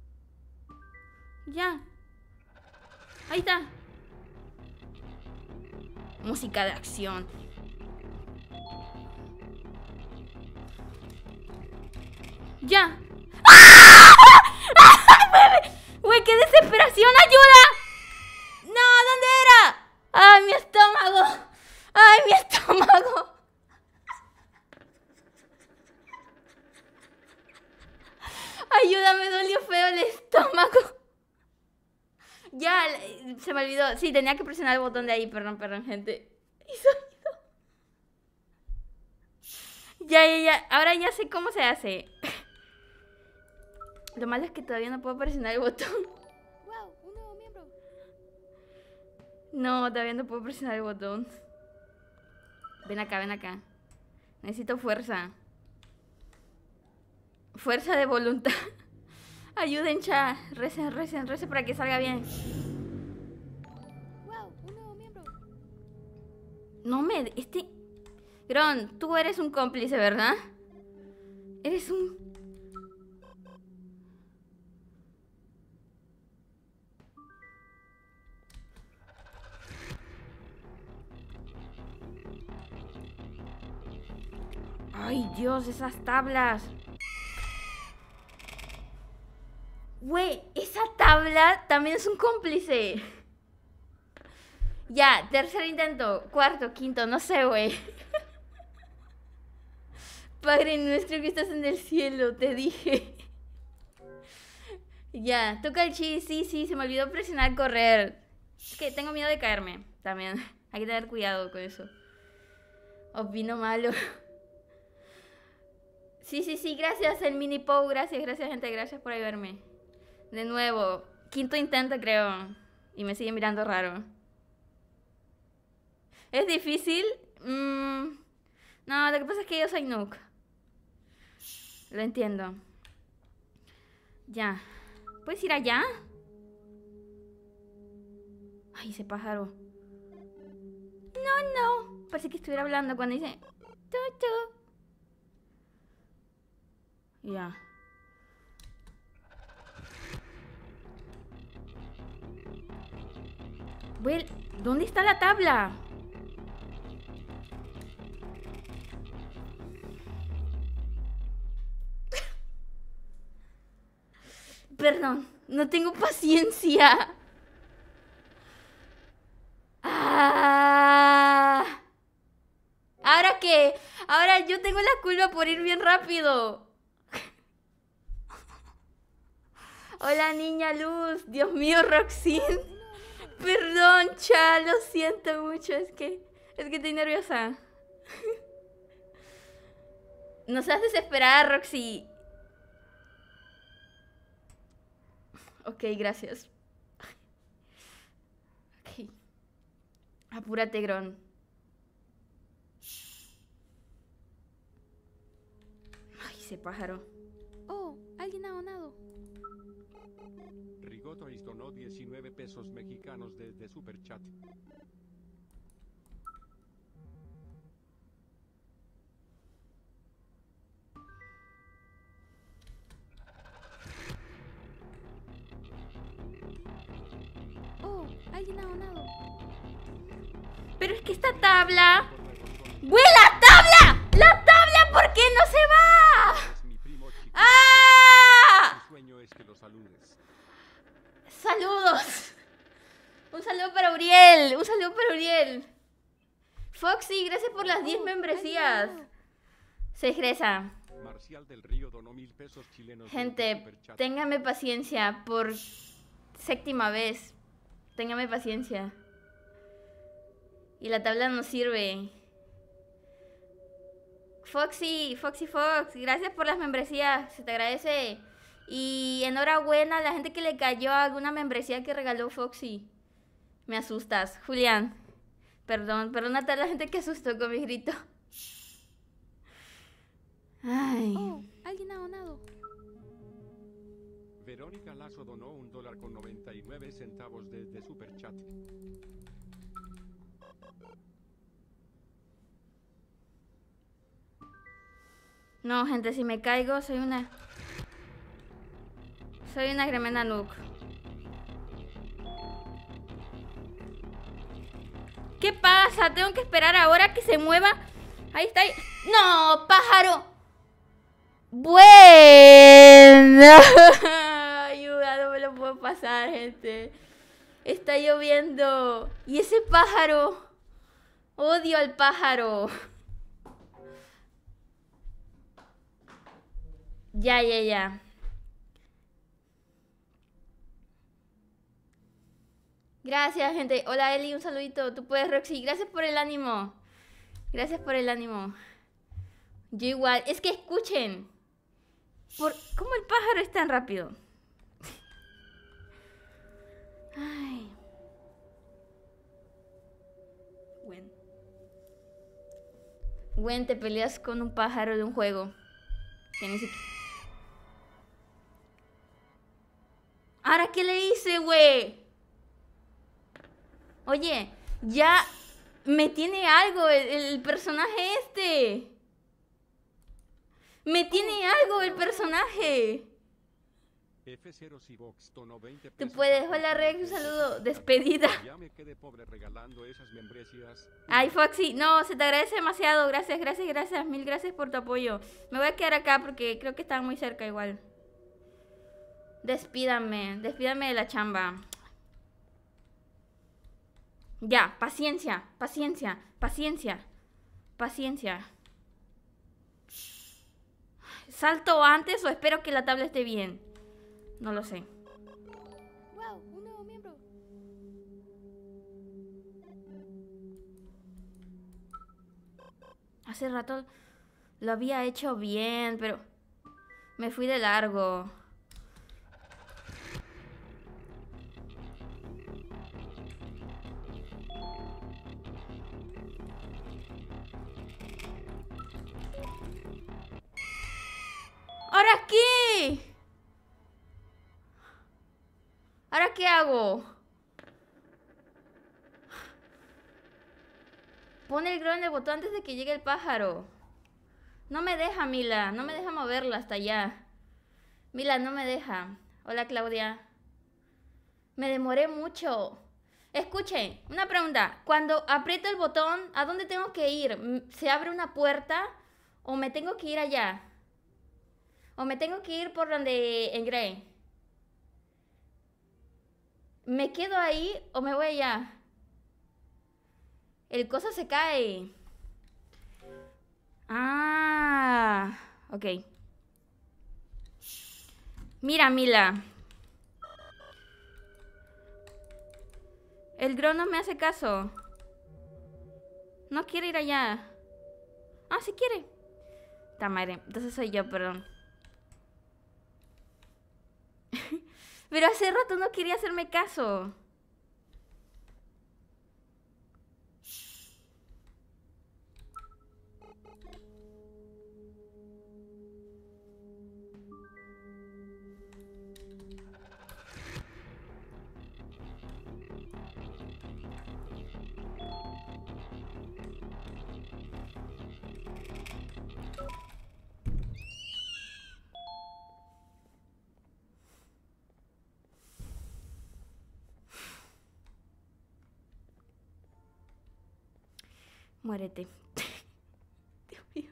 Ya. Ahí está. Música de acción. Ya. ¡Güey, qué desesperación! ¡Ayuda! ¡No! ¿Dónde era? ¡Ay, mi estómago! ¡Ay, mi estómago! Ayuda, me dolió feo el estómago. Ya, se me olvidó. Sí, tenía que presionar el botón de ahí. Perdón, perdón, gente. Y sonido. Ya, ya, ya. Ahora ya sé cómo se hace. Lo malo es que todavía no puedo presionar el botón. Wow, un nuevo miembro. No, todavía no puedo presionar el botón. Ven acá, ven acá. Necesito fuerza. Fuerza de voluntad. Ayuden, cha. Recen, recen, recen para que salga bien. Wow, un nuevo miembro. No me... Este... Gron, tú eres un cómplice, ¿verdad? Eres un... Ay, Dios, esas tablas. Güey, esa tabla también es un cómplice. Ya, tercer intento, cuarto, quinto, no sé, güey. Padre nuestro que estás en el cielo, te dije. Ya, toca el chi, sí, sí, se me olvidó presionar correr. Es que tengo miedo de caerme también. Hay que tener cuidado con eso. Opino malo. Sí, sí, sí, gracias el mini Pou, gracias, gracias gente, gracias por ayudarme. De nuevo, quinto intento creo. Y me sigue mirando raro. ¿Es difícil? Mm, no, lo que pasa es que yo soy noob. Lo entiendo. Ya. ¿Puedes ir allá? Ay, ese pájaro. No, no. Parece que estuviera hablando cuando dice... Tutu. Ya. Well, ¿dónde está la tabla? Perdón, no tengo paciencia. Ah. ¿Ahora qué? Ahora yo tengo la culpa por ir bien rápido. Hola, niña Luz. Dios mío, Roxine. Perdón, cha, lo siento mucho. Es que, es que estoy nerviosa. No seas desesperada, Roxy. Ok, gracias. Ok. Apúrate, Gron. Ay, ese pájaro. Oh, alguien ha donado. Rigotois donó diecinueve pesos mexicanos desde Superchat. Oh, alguien ha donado. Pero es que esta tabla... ¡Vuela, tabla! ¡La tabla! ¿Por qué no se va? Es mi primo chiquito. ¡Ah! Mi sueño es que lo saludes. ¡Saludos! Un saludo para Uriel. Un saludo para Uriel. Foxy, gracias por las diez Oh, membresías. alguien ha donado. Se egresa. Marcial del Río donó mil pesos chilenos desde Gente, Superchat. téngame paciencia por séptima vez. Téngame paciencia. Y la tabla no sirve. Foxy, Foxy Fox, gracias por las membresías. Se te agradece. Y enhorabuena a la gente que le cayó a alguna membresía que regaló Foxy. Me asustas, Julián. Perdón, perdónate a la gente que asustó con mi grito. Ay. Oh, alguien ha donado. Verónica Lazo donó un dólar con noventa y nueve centavos desde Superchat. No, gente, si me caigo, soy una... Soy una tremenda noob. ¿Qué pasa? Tengo que esperar ahora que se mueva. Ahí está. Ahí. ¡No, pájaro! Bueno. Ayuda, no me lo puedo pasar, gente. Está lloviendo. ¿Y ese pájaro? Odio al pájaro. Ya, ya, ya. Gracias, gente. Hola, Eli, un saludito. Tú puedes, Roxy. Gracias por el ánimo. Gracias por el ánimo. Yo igual. Es que escuchen. Por... ¿Cómo el pájaro es tan rápido? Ay. Gwen. Gwen, te peleas con un pájaro de un juego. Que ni siquiera... ¿Ahora qué le hice, güey? Oye, ya me tiene algo el, el personaje este. Me tiene algo el personaje. F cero Cibox donó veinte Tú pesos puedes. Hola, argentinos Rex, un desde saludo. Superchat. Despedida. Ya me quedé pobre regalando esas membresías. Ay, Foxy, no, se te agradece demasiado. Gracias, gracias, gracias. Mil gracias por tu apoyo. Me voy a quedar acá porque creo que están muy cerca igual. Despídame, despídame de la chamba. Ya, paciencia, paciencia, paciencia, paciencia. ¿Salto antes o espero que la tabla esté bien? No lo sé. Wow, un nuevo miembro. Hace rato lo había hecho bien, pero me fui de largo. ¿Ahora qué? ¿Ahora qué hago? Pone el grano en el botón antes de que llegue el pájaro. No me deja, Mila. No me deja moverla hasta allá. Mila, no me deja. Hola, Claudia. Me demoré mucho. Escuchen, una pregunta. Cuando aprieto el botón, ¿a dónde tengo que ir? ¿Se abre una puerta o me tengo que ir allá? ¿O me tengo que ir por donde engré? ¿Me quedo ahí o me voy allá? El coso se cae. Ah, ok. Mira, Mila. El Gro no me hace caso. No quiere ir allá. Ah, sí quiere. Ta madre, entonces soy yo, perdón. Pero hace rato no quería hacerme caso. Muérete. Dios mío.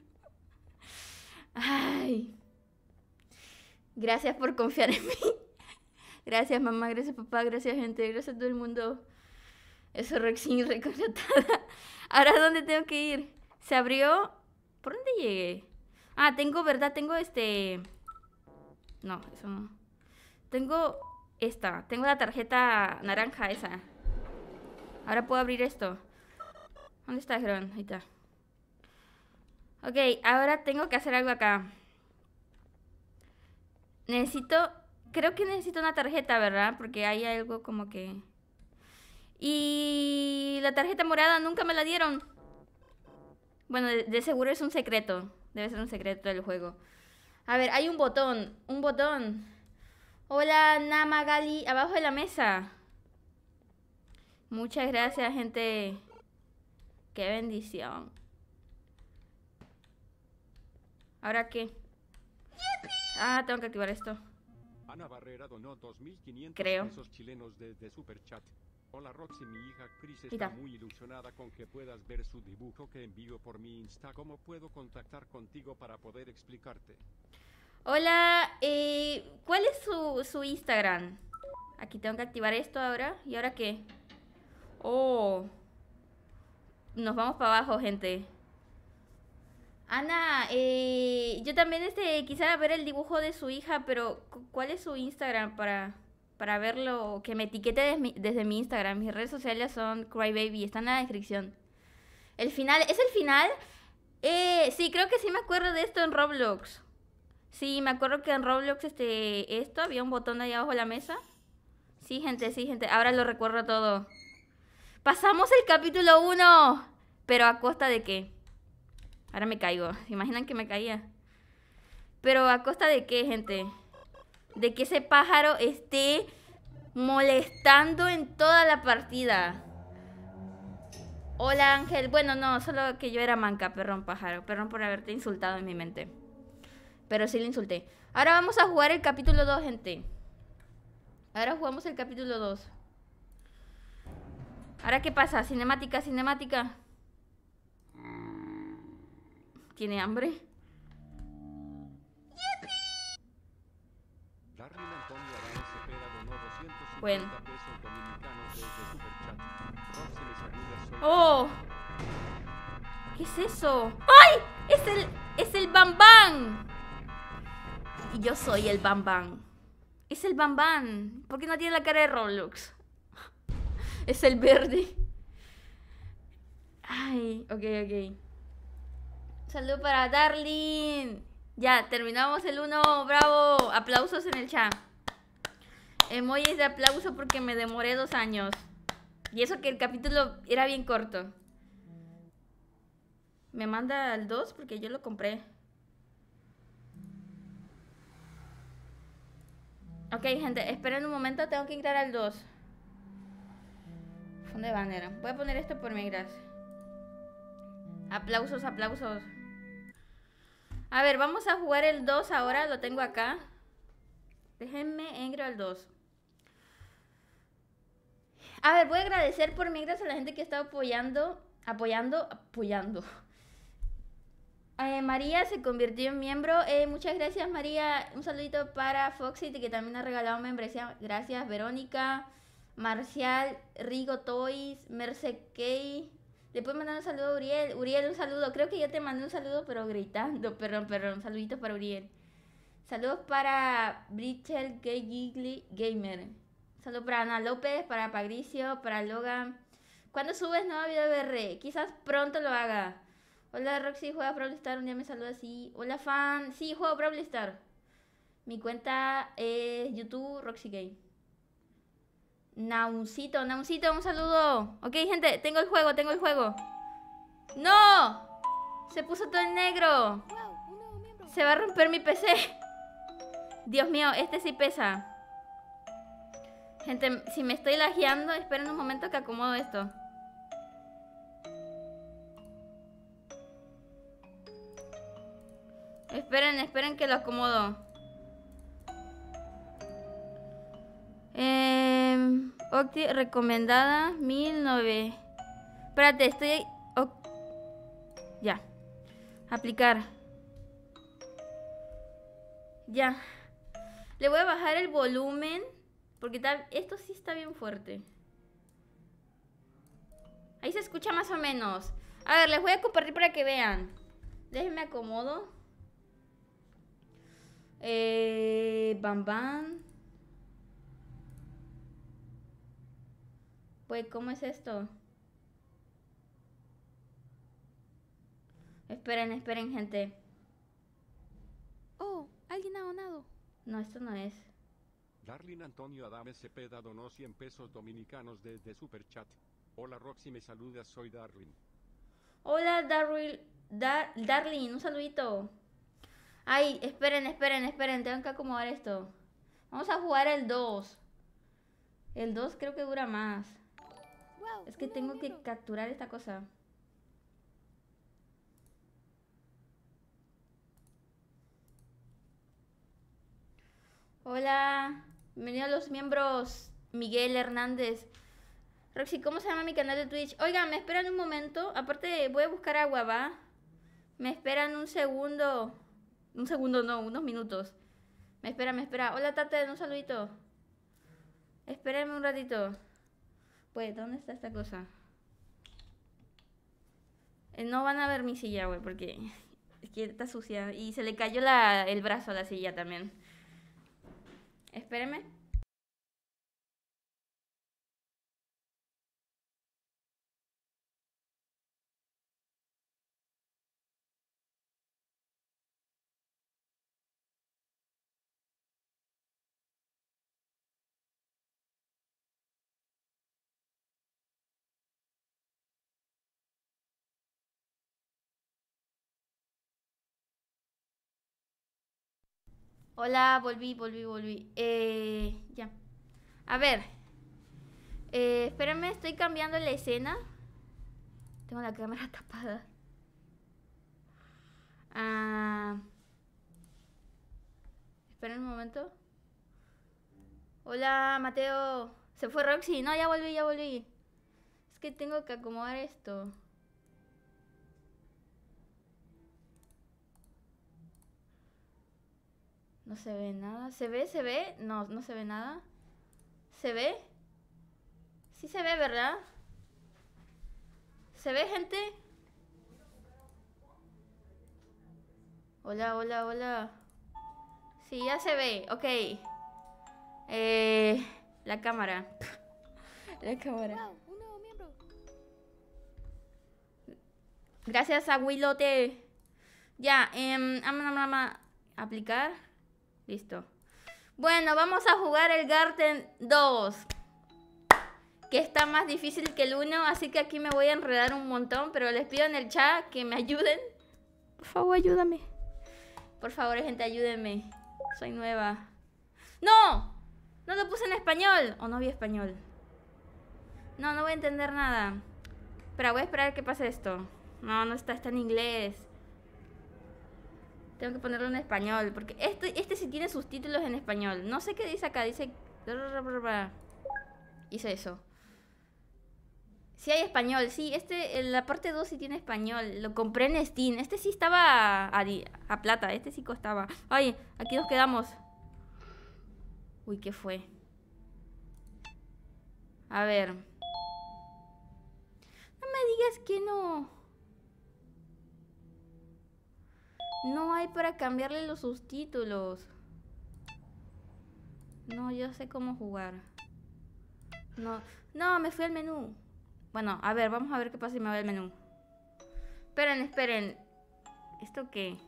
Ay. Gracias por confiar en mí. Gracias, mamá. Gracias, papá. Gracias, gente. Gracias a todo el mundo. Eso, Roxy, recontratada. Ahora, ¿dónde tengo que ir? Se abrió. ¿Por dónde llegué? Ah, tengo, ¿verdad? Tengo este. No, eso no. Tengo esta. Tengo la tarjeta naranja esa. Ahora puedo abrir esto. ¿Dónde está Gron? Ahí está. Ok, ahora tengo que hacer algo acá. Necesito... Creo que necesito una tarjeta, ¿verdad? Porque hay algo como que... Y... La tarjeta morada nunca me la dieron. Bueno, de, de seguro es un secreto. Debe ser un secreto del juego. A ver, hay un botón. Un botón. Hola, Namagali. Abajo de la mesa. Muchas gracias, gente. Qué bendición. ¿Ahora qué? Ah, tengo que activar esto. Ana Barrera donó dos mil quinientos Creo. pesos chilenos desde Superchat. Hola Roxy, mi hija Chris Mira. está muy ilusionada con que puedas ver su dibujo que envío por mi Insta. ¿Cómo puedo contactar contigo para poder explicarte? Hola, eh, ¿cuál es su, su Instagram? Aquí tengo que activar esto ahora. ¿Y ahora qué? Oh... Nos vamos para abajo, gente. Ana, eh, yo también este, quisiera ver el dibujo de su hija, pero ¿cuál es su Instagram para, para verlo? Que me etiquete desde mi, desde mi Instagram. Mis redes sociales son Crybaby, está en la descripción. El final, ¿es el final? Eh, sí, creo que sí me acuerdo de esto en Roblox. Sí, me acuerdo que en Roblox este, esto, había un botón ahí abajo de la mesa. Sí, gente, sí, gente, ahora lo recuerdo todo. Pasamos el capítulo uno. Pero ¿a costa de qué? Ahora me caigo. ¿Se imaginan que me caía? Pero ¿a costa de qué, gente? De que ese pájaro esté molestando en toda la partida. Hola, Ángel. Bueno, no, solo que yo era manca. Perdón, pájaro. Perdón por haberte insultado en mi mente. Pero sí lo insulté. Ahora vamos a jugar el capítulo dos, gente. Ahora jugamos el capítulo dos. ¿Ahora qué pasa? Cinemática, cinemática. ¿Tiene hambre? Darwin Antonio Arán Cepeda donó doscientos cincuenta Bueno. pesos dominicanos desde Superchat. Roxy me saluda, soy... ¡Oh! ¿Qué es eso? ¡Ay! ¡Es el, es el Bambán! Y yo soy el Bambán. Es el Bambán. ¿Por qué no tiene la cara de Roblox? Es el verde. Ay, ok, ok. Salud para Darlene. Ya, terminamos el uno. ¡Bravo! Aplausos en el chat. Emojis de aplauso porque me demoré dos años. Y eso que el capítulo era bien corto. ¿Me manda al dos? Porque yo lo compré. Ok, gente, esperen un momento. Tengo que entrar al dos. ¿Dónde van? Era? Voy a poner esto por migras. Aplausos, aplausos. A ver, vamos a jugar el dos ahora. Lo tengo acá. Déjenme entro al dos. A ver, voy a agradecer por migras a la gente que está apoyando. Apoyando, apoyando. Eh, María se convirtió en miembro. Eh, muchas gracias, María. Un saludito para Foxy, que también ha regalado membresía. Gracias, Verónica. Marcial, Rigo Toys, Merce Kay, Le puedes mandar un saludo a Uriel. Uriel, un saludo. Creo que yo te mandé un saludo, pero gritando. Perdón, perdón. Saluditos para Uriel. Saludos para Britchel Gay Giggly Gamer. Saludos para Ana López, para Patricio, para Logan. ¿Cuándo subes nuevo video de B R? Quizás pronto lo haga. Hola Roxy, ¿juegas Brawl Stars? Un día me saluda así. Hola fan. Sí, juego Brawl Stars. Mi cuenta es YouTube Roxy Gay. Nauncito, Nauncito, un saludo. Ok, gente, tengo el juego, tengo el juego. ¡No! Se puso todo en negro. Wow, un nuevo miembro. Se va a romper mi P C. Dios mío, este sí pesa. Gente, si me estoy lajeando, esperen un momento que acomodo esto. Esperen, esperen que lo acomodo. Eh, Octi recomendada mil nueve. Espérate, estoy... Oh, ya. Aplicar. Ya. Le voy a bajar el volumen. Porque tal, esto sí está bien fuerte. Ahí se escucha más o menos. A ver, les voy a compartir para que vean. Déjenme acomodo. Eh, bam bam. Pues, ¿cómo es esto? Esperen, esperen, gente. Oh, alguien ha donado. No, esto no es. Darlin Antonio Adames Cepeda donó cien pesos dominicanos desde Superchat. Hola Roxy, me saludas, soy Darlin. Hola, Darryl, Dar, Darlin, un saludito. Ay, esperen, esperen, esperen, tengo que acomodar esto. Vamos a jugar el dos. El dos creo que dura más. Wow, Es que un nuevo tengo que miembro. capturar esta cosa. Hola, bienvenido a los miembros. Miguel Hernández. Roxy, ¿cómo se llama mi canal de Twitch? Oigan, me esperan un momento. Aparte, voy a buscar agua, ¿va? Me esperan un segundo. Un segundo no, unos minutos. Me espera, me espera. Hola, Tate, un saludito. Espérenme un ratito. Pues, ¿dónde está esta cosa? Eh, no van a ver mi silla, güey, porque es que está sucia. Y se le cayó la, el brazo a la silla también. Espérenme. Hola, volví, volví, volví. Eh, ya. A ver. Eh, espérenme, estoy cambiando la escena. Tengo la cámara tapada. Ah, esperen un momento. Hola, Mateo. ¿Se fue Roxy? No, ya volví, ya volví. Es que tengo que acomodar esto. No se ve nada. ¿Se ve? ¿Se ve? No, no se ve nada. ¿Se ve? Sí se ve, ¿verdad? ¿Se ve, gente? Hola, hola, hola. Sí, ya se ve. Ok. Eh, la cámara. La cámara. Wow, un nuevo miembro. Gracias a Willote. Ya, eh, ama, ama, ama. Aplicar. Listo. Bueno, vamos a jugar el Garten dos. Que está más difícil que el uno. Así que aquí me voy a enredar un montón. Pero les pido en el chat que me ayuden. Por favor, ayúdame. Por favor, gente, ayúdenme. Soy nueva. ¡No! No lo puse en español. O no vi español. No, no voy a entender nada. Pero voy a esperar que pase esto. No, no está, está en inglés. Tengo que ponerlo en español. Porque este, este sí tiene sus títulos en español. No sé qué dice acá. Dice... Hice eso. Sí hay español. Sí, este, en la parte dos sí tiene español. Lo compré en Steam. Este sí estaba a, a, a plata. Este sí costaba. Ay, aquí nos quedamos. Uy, ¿qué fue? A ver. No me es que no? No hay para cambiarle los subtítulos. No, yo sé cómo jugar. No, no, me fui al menú. Bueno, a ver, vamos a ver qué pasa si me voy al menú. Esperen, esperen. ¿Esto qué?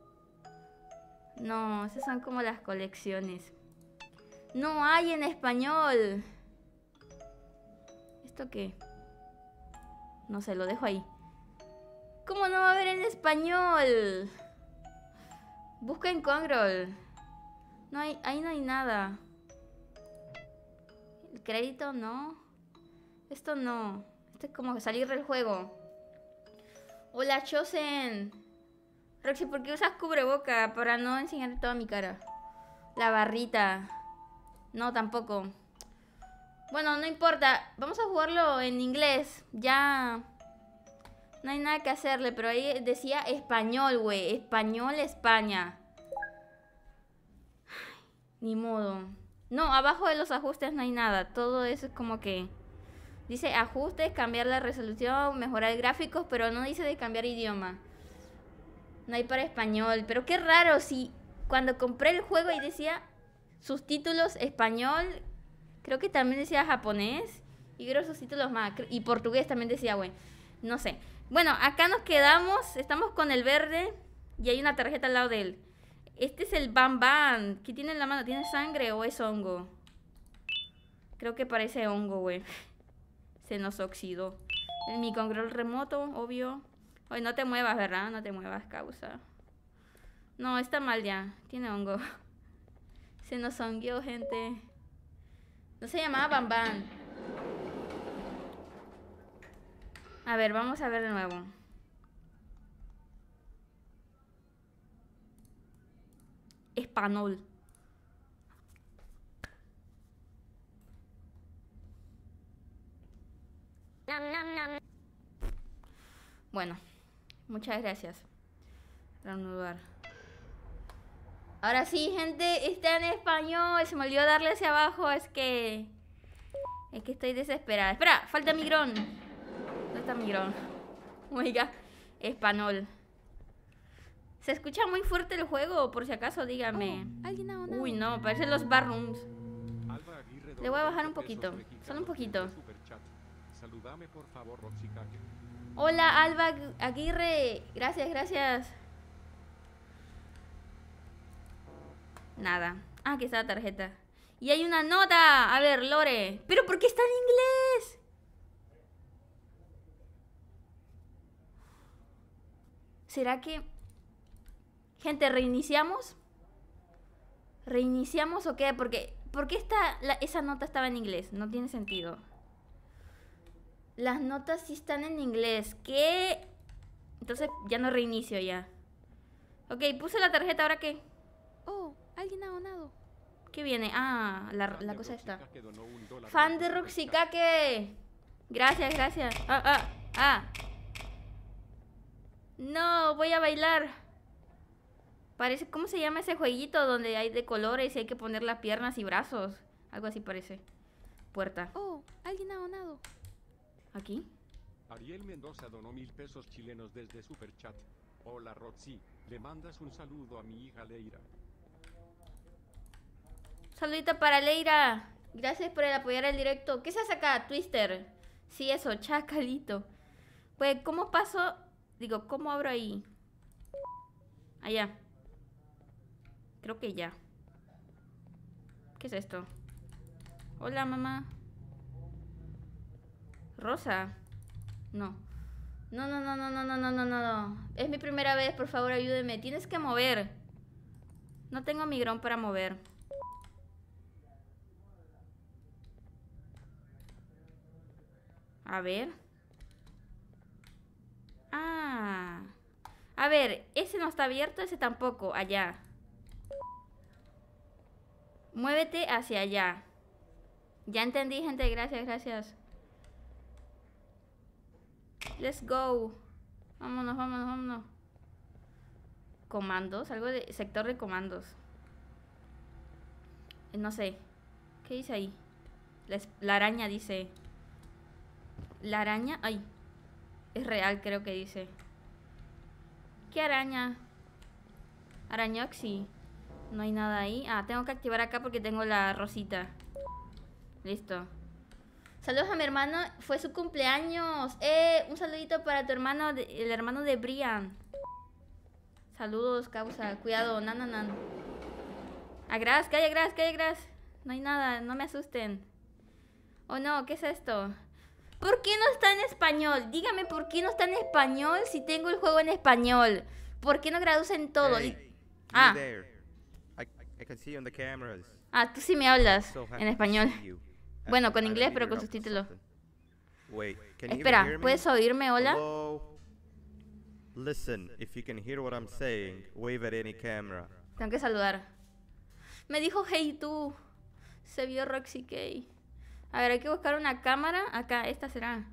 No, esas son como las colecciones. No hay en español. ¿Esto qué? No sé, lo dejo ahí. ¿Cómo no va a haber en español? Busca en Congrol. No hay, ahí no hay nada. El crédito no. Esto no. Esto es como salir del juego. Hola, Chosen. Roxy, ¿por qué usas cubreboca? Para no enseñar toda mi cara. La barrita. No, tampoco. Bueno, no importa. Vamos a jugarlo en inglés. Ya. No hay nada que hacerle, pero ahí decía español, güey. Español, España. Ay, ni modo. No, abajo de los ajustes no hay nada. Todo eso es como que... Dice ajustes, cambiar la resolución, mejorar gráficos, pero no dice de cambiar idioma. No hay para español. Pero qué raro, si cuando compré el juego y decía subtítulos español, creo que también decía japonés. Y creo subtítulos más. Y portugués también decía, güey. No sé. Bueno, acá nos quedamos. Estamos con el verde. Y hay una tarjeta al lado de él. Este es el Bam Bam. ¿Qué tiene en la mano? ¿Tiene sangre o es hongo? Creo que parece hongo, güey. Se nos oxidó. Mi control remoto, obvio. Oye, no te muevas, ¿verdad? No te muevas, causa. No, está mal ya. Tiene hongo. Se nos hongueó, gente. No se llamaba Bam Bam. A ver, vamos a ver de nuevo. Español. Bueno, muchas gracias. Reanudar. Ahora sí, gente, está en español. Se me olvidó darle hacia abajo. Es que... Es que estoy desesperada. Espera, falta migrón. ¿Dónde está migrón? Oiga, español. ¿Se escucha muy fuerte el juego? Por si acaso, dígame. Oh, alguien ha donado. Uy, no, parecen los barrooms. Alba Aguirre Le voy a bajar donó un poquito, veinte pesos solo un mexicanos poquito. desde Superchat. Saludame por favor, Roxy Kake. Hola, Alba Aguirre. Gracias, gracias. Nada. Ah, aquí está la tarjeta. Y hay una nota. A ver, Lore. ¿Pero por qué está en inglés? ¿Será que... Gente, ¿reiniciamos? ¿Reiniciamos o qué? Porque... ¿Por qué está la- esa nota estaba en inglés? No tiene sentido. Las notas sí están en inglés. ¿Qué? Entonces ya no reinicio ya. Ok, puse la tarjeta, ¿ahora qué? Oh, alguien ha donado. ¿Qué viene? Ah, la, Fan la de cosa Roxy está. Kake donó un dólar Fan desde de Superchat. Roxikake. Gracias, gracias. Ah, ah, ah. No, voy a bailar. Parece, ¿cómo se llama ese jueguito donde hay de colores y hay que poner las piernas y brazos? Algo así parece. Puerta. Oh, alguien ha donado. ¿Aquí? Ariel Mendoza donó mil pesos chilenos desde Superchat. Hola Roxy, le mandas un saludo a mi hija Leira. Saludito para Leira. Gracias por el apoyar el directo. ¿Qué se hace acá? Twister. Sí, eso, chacalito. Pues, ¿cómo paso? Digo, ¿cómo abro ahí? Allá. Creo que ya. ¿Qué es esto? Hola, mamá. Rosa. No. No, no, no, no, no, no, no, no, no. Es mi primera vez, por favor, ayúdeme. Tienes que mover. No tengo migrón para mover. A ver. Ah. A ver, ese no está abierto, ese tampoco. Allá. Muévete hacia allá. Ya entendí, gente. Gracias, gracias. Let's go. Vámonos, vámonos, vámonos. Comandos, algo de sector de comandos. Eh, No sé. ¿Qué dice ahí? La, es- la araña dice. La araña. Ay. Es real, creo que dice. ¿Qué araña? Arañoxi. No hay nada ahí. Ah, tengo que activar acá porque tengo la rosita. Listo. Saludos a mi hermano. Fue su cumpleaños. Eh, un saludito para tu hermano, de- el hermano de Brian. Saludos, causa. Cuidado, nananan. Agras, calla, agras, calla, agras. No hay nada, no me asusten. Oh no, ¿qué es esto? ¿Por qué no está en español? Dígame por qué no está en español si tengo el juego en español. ¿Por qué no traducen todo? Hey, Li- you Ah, there. I, I can see you on the cameras. ah, tú sí me hablas So happy en to español. see you. Bueno, I- con I inglés, know pero you're con up to subtítulos. something. Wait, can you even Espera, hear me? ¿puedes oírme? Hola. Hello? Listen, if you can hear what I'm saying, wave at any camera. Tengo que saludar. Me dijo hey tú. Se vio Roxy K. A ver, hay que buscar una cámara. Acá, esta será.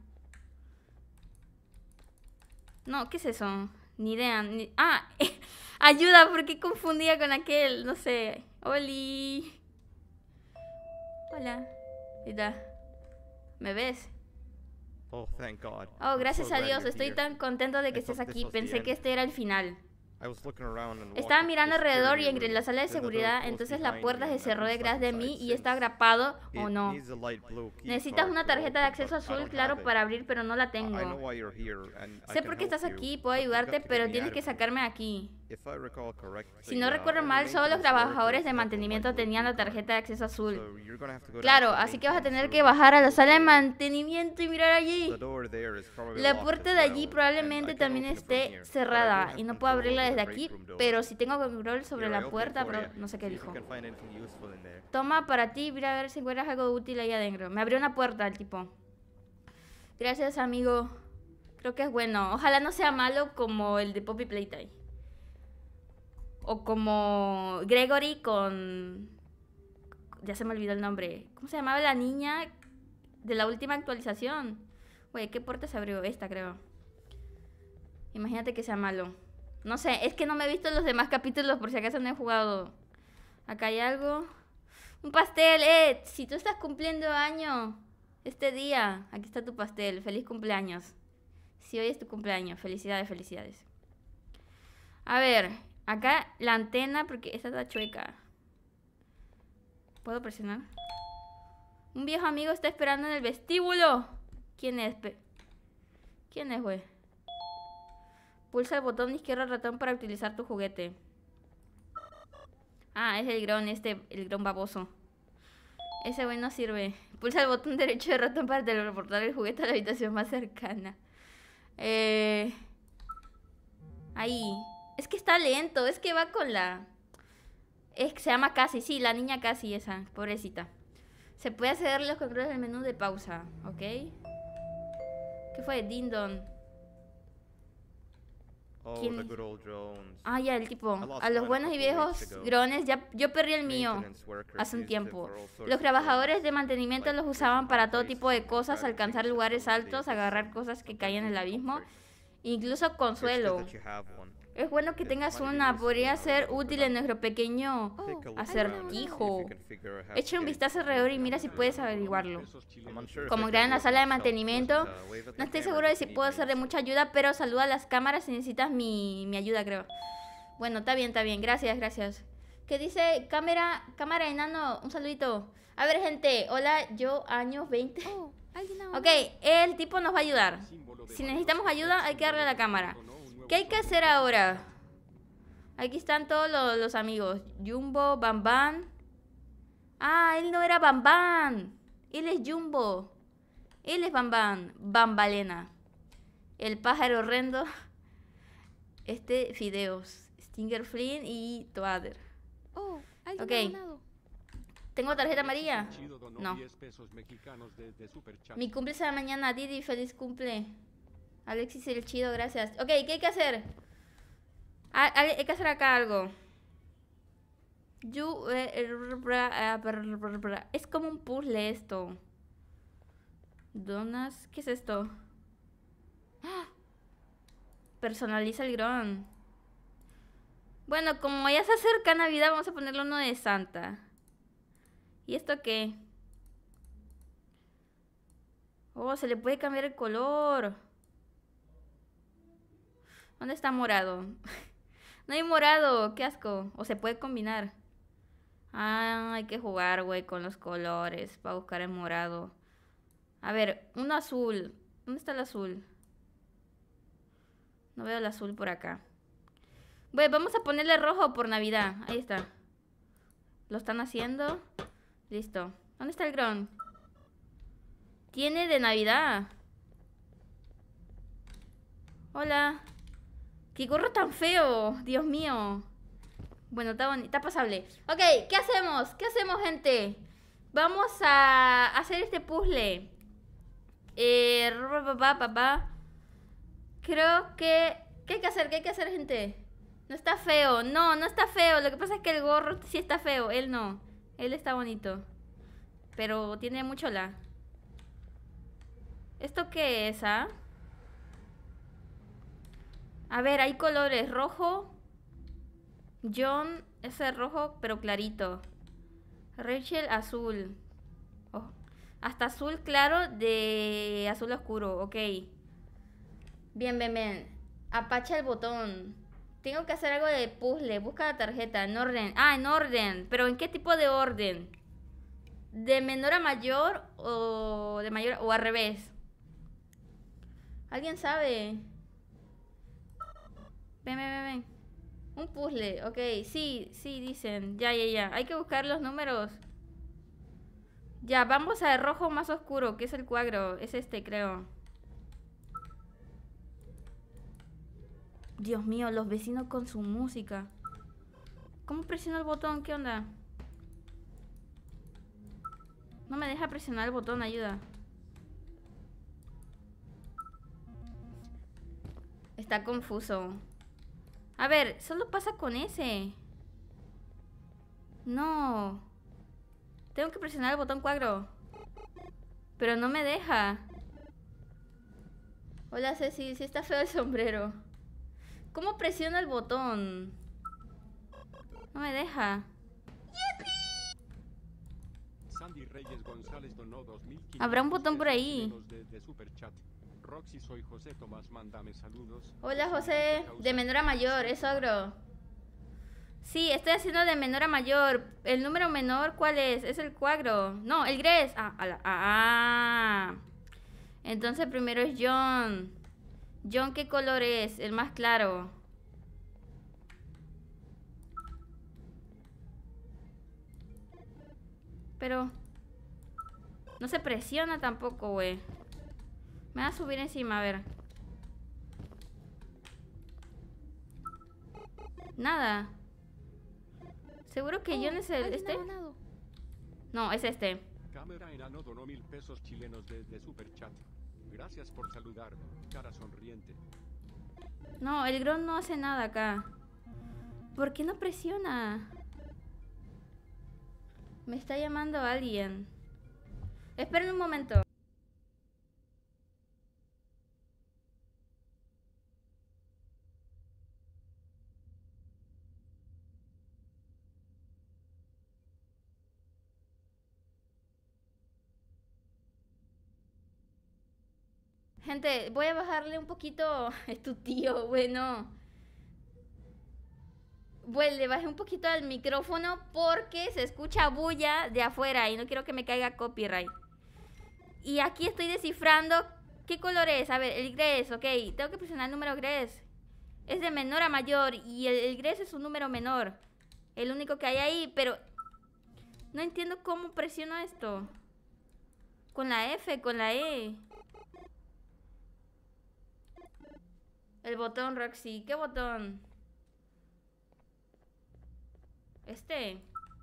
No, ¿qué es eso? Ni idea. ni- Ah, ayuda, porque confundía con aquel. No sé. Oli. Hola. Ahí está. ¿Me ves? Oh, thank God. Oh, I'm gracias so a glad Dios. you're Estoy here. tan contento de que I estés thought this aquí. was the Pensé que end. este era el final. I was looking around and Estaba walked mirando this alrededor y security en la room, sala de then the door seguridad, closed entonces la behind puerta me se and cerró I've been detrás stuck de inside mí y since. está grapado o It no. needs a light blue key Necesitas card una to tarjeta de open, acceso but I azul don't claro have it. para abrir, pero no la I- I tengo. know why you're here and I Sé can por qué help estás you, aquí, puedo but you've got ayudarte, to get pero me tienes out que of here. sacarme de aquí. If I recall correctly, Si no uh, recuerdo only mal, solo los maintenance trabajadores workers de have the mantenimiento light blue tenían key la card. tarjeta de acceso azul. So you're gonna have to go down Claro, to the así que vas a maintenance tener room. que bajar a la sala de Okay. mantenimiento y mirar allí. The door there is probably La locked puerta as de well, allí and probablemente I can también open it from esté here, but I cerrada don't have y no puedo control abrirla over desde the aquí, break room door. pero si tengo control sobre Here, I la opened it puerta, for pero you. no sé qué See if you dijo. can find anything useful in there. Toma para ti, mira a ver si encuentras algo útil ahí adentro. Me abrió una puerta el tipo. Gracias, amigo. Creo que es bueno. Ojalá no sea malo como el de Poppy Playtime. O como Gregory con... Ya se me olvidó el nombre. ¿Cómo se llamaba la niña de la última actualización? Oye, ¿qué puerta se abrió? Esta, creo. Imagínate que sea malo. No sé, es que no me he visto los demás capítulos por si acaso no he jugado. Acá hay algo. Un pastel, eh. Si tú estás cumpliendo año este día, aquí está tu pastel. Feliz cumpleaños. Si hoy es tu cumpleaños, felicidades, felicidades. A ver, acá la antena, porque esta está chueca. ¿Puedo presionar? Un viejo amigo está esperando en el vestíbulo. ¿Quién es? Pe- ¿Quién es, güey? Pulsa el botón izquierdo del ratón para utilizar tu juguete. Ah, es el Gron, este, el Gron baboso. Ese güey no sirve. Pulsa el botón derecho del ratón para teleportar el juguete a la habitación más cercana. Eh... Ahí. Es que está lento, es que va con la... Es que se llama Cassie, sí, la niña Cassie esa, pobrecita. Se puede hacer los controles del menú de pausa, ¿ok? ¿Qué fue? Dindon. Oh, ¿Quién the es? good old drones. Ah, ya, el tipo. I lost A los mine a buenos y couple viejos weeks ago. grones, ya, yo perdí el mío Maintenance workers hace un used it tiempo. for all sorts Los of trabajadores things, de mantenimiento like los fixing usaban para hot todo places tipo de and cosas, driving alcanzar things lugares from altos, vehicles, agarrar cosas que sometimes caían en el even abismo, comfort. incluso It's good consuelo. that you have one. Es bueno que It's tengas mighty una, useful podría now ser that you útil open en up. nuestro pequeño Oh, Take a look around and acertijo. see if you can figure out how Echa to un get vistazo into alrededor it. y mira si puedes averiguarlo. I'm unsure if Como I gran can en la do it sala de myself, mantenimiento, but, uh, wave at the no estoy cameras seguro de if si you puedo need ser de me. mucha ayuda, pero saluda a las cámaras si necesitas mi, mi ayuda, creo. Bueno, está bien, está bien. Gracias, gracias. ¿Qué dice? Cámara, cámara enano, un saludito. A ver, gente, hola, yo años veinte. Oh, alguien ha Ok, donado. el tipo nos va a ayudar. Si necesitamos ayuda, hay que darle a la cámara. ¿Qué hay que hacer ahora? Aquí están todos los, los amigos. Jumbo, Bam Bam. Ah, él no era Bam Bam. Él es Jumbo. Él es Bam Bam. Bambalena. El pájaro horrendo. Este, Fideos. Stinger Flynn y Toader. Oh, alguien Ok. ha donado. ¿Tengo tarjeta amarilla? Chido donó No. diez pesos mexicanos de, de Superchat. Mi cumple es a la mañana. Didi, feliz cumple. Alexis el chido, gracias. Ok, ¿qué hay que hacer? Ah, hay que hacer acá algo. You, eh, eh, bra- ah, bra- bra- bra- es como un puzzle esto. Donas, ¿qué es esto? ¡Ah! Personaliza el Gron. Bueno, como ya se acerca Navidad, vamos a ponerle uno de Santa. ¿Y esto qué? Oh, se le puede cambiar el color. ¿Dónde está morado? No hay morado, qué asco. O se puede combinar. Ah, hay que jugar, güey, con los colores para buscar el morado. A ver, uno azul. ¿Dónde está el azul? No veo el azul por acá. Güey, vamos a ponerle rojo por Navidad. Ahí está. Lo están haciendo. Listo. ¿Dónde está el Gron? Tiene de Navidad. Hola. ¡Qué gorro tan feo! Dios mío. Bueno, está bonito, está pasable. Ok, ¿qué hacemos? ¿Qué hacemos, gente? Vamos a hacer este puzzle. Eh, papá, papá. Creo que... ¿Qué hay que hacer? ¿Qué hay que hacer, gente? No está feo. No, no está feo. Lo que pasa es que el gorro sí está feo. Él no. Él está bonito. Pero tiene mucho la. ¿Esto qué es, ah? A ver, hay colores. Rojo. John, ese es rojo, pero clarito. Rachel, azul. Oh, hasta azul claro de azul oscuro. Ok. Bien, bien, bien. Apacha el botón. Tengo que hacer algo de puzzle. Busca la tarjeta. En orden. Ah, en orden. ¿Pero en qué tipo de orden? ¿De menor a mayor o de mayor o al revés? ¿Alguien sabe? Ven, ven, ven, ven. Un puzzle. Ok, sí, sí, dicen. Ya, ya, ya. Hay que buscar los números. Ya, vamos al rojo más oscuro, que es el cuadro. Es este, creo. Dios mío, los vecinos con su música. ¿Cómo presiono el botón? ¿Qué onda? No me deja presionar el botón, ayuda. Está confuso. A ver, solo pasa con ese. No. Tengo que presionar el botón cuadro. Pero no me deja. Hola, Ceci, sí está feo el sombrero. ¿Cómo presiono el botón? No me deja. Sandy Reyes González donó dos mil quinientos Habrá un botón por ahí. pesos de, de Superchat. Roxy, soy José Tomás, mándame saludos. Hola, José. De menor a mayor, es ogro. Sí, estoy haciendo de menor a mayor. ¿El número menor cuál es? Es el cuadro. No, el gres. Ah, ah, ah, ah. Entonces primero es John. John, ¿qué color es? El más claro. Pero no se presiona tampoco, güey. Me va a subir encima, a ver. Nada. ¿Seguro que Oh, John es el alguien este? ha donado. No, es este. Cámara Enano donó mil pesos chilenos desde Superchat. Gracias por saludar, cara sonriente. No, el Gron no hace nada acá. ¿Por qué no presiona? Me está llamando alguien. Esperen un momento. Gente, voy a bajarle un poquito. Es tu tío, bueno. Bueno, le bajé un poquito al micrófono porque se escucha bulla de afuera y no quiero que me caiga copyright. Y aquí estoy descifrando qué color es. A ver, el gres, ok. Tengo que presionar el número gres. Es de menor a mayor y el, el gres es un número menor. El único que hay ahí, pero no entiendo cómo presiono esto. Con la F, con la E. El botón, Roxy. ¿Qué botón? Este.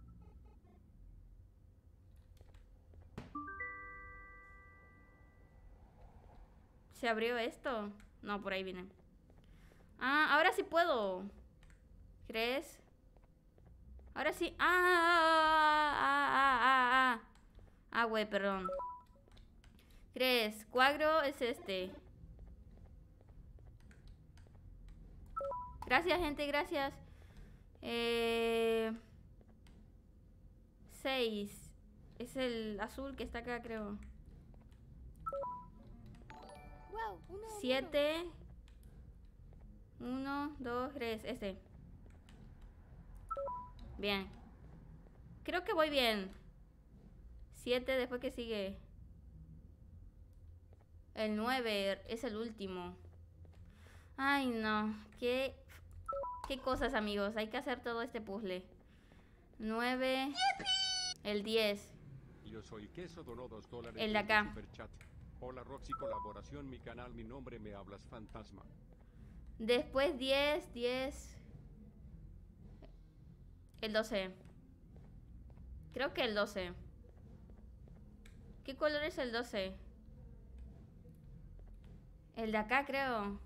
¿Se abrió esto? No, por ahí viene. Ah, ahora sí puedo. ¿Crees? Ahora sí. Ah, ah, ah, ah, ah. Ah, güey, perdón. ¿Crees? Cuadro es este. Gracias, gente, gracias. Eh, seis. Es el azul que está acá, creo. Wow, uno, Siete. Uno, dos, tres. Este. Bien. Creo que voy bien. Siete, después que sigue. El nueve es el último. Ay, no. Qué, qué cosas, amigos. Hay que hacer todo este puzzle. Nueve. El diez. Yo soy Queso, donó dos dólares El de desde acá. Superchat. Hola Roxy, colaboración, mi canal, mi nombre, me hablas fantasma. Después diez, diez. El doce. Creo que el doce. ¿Qué color es el doce? El de acá, creo.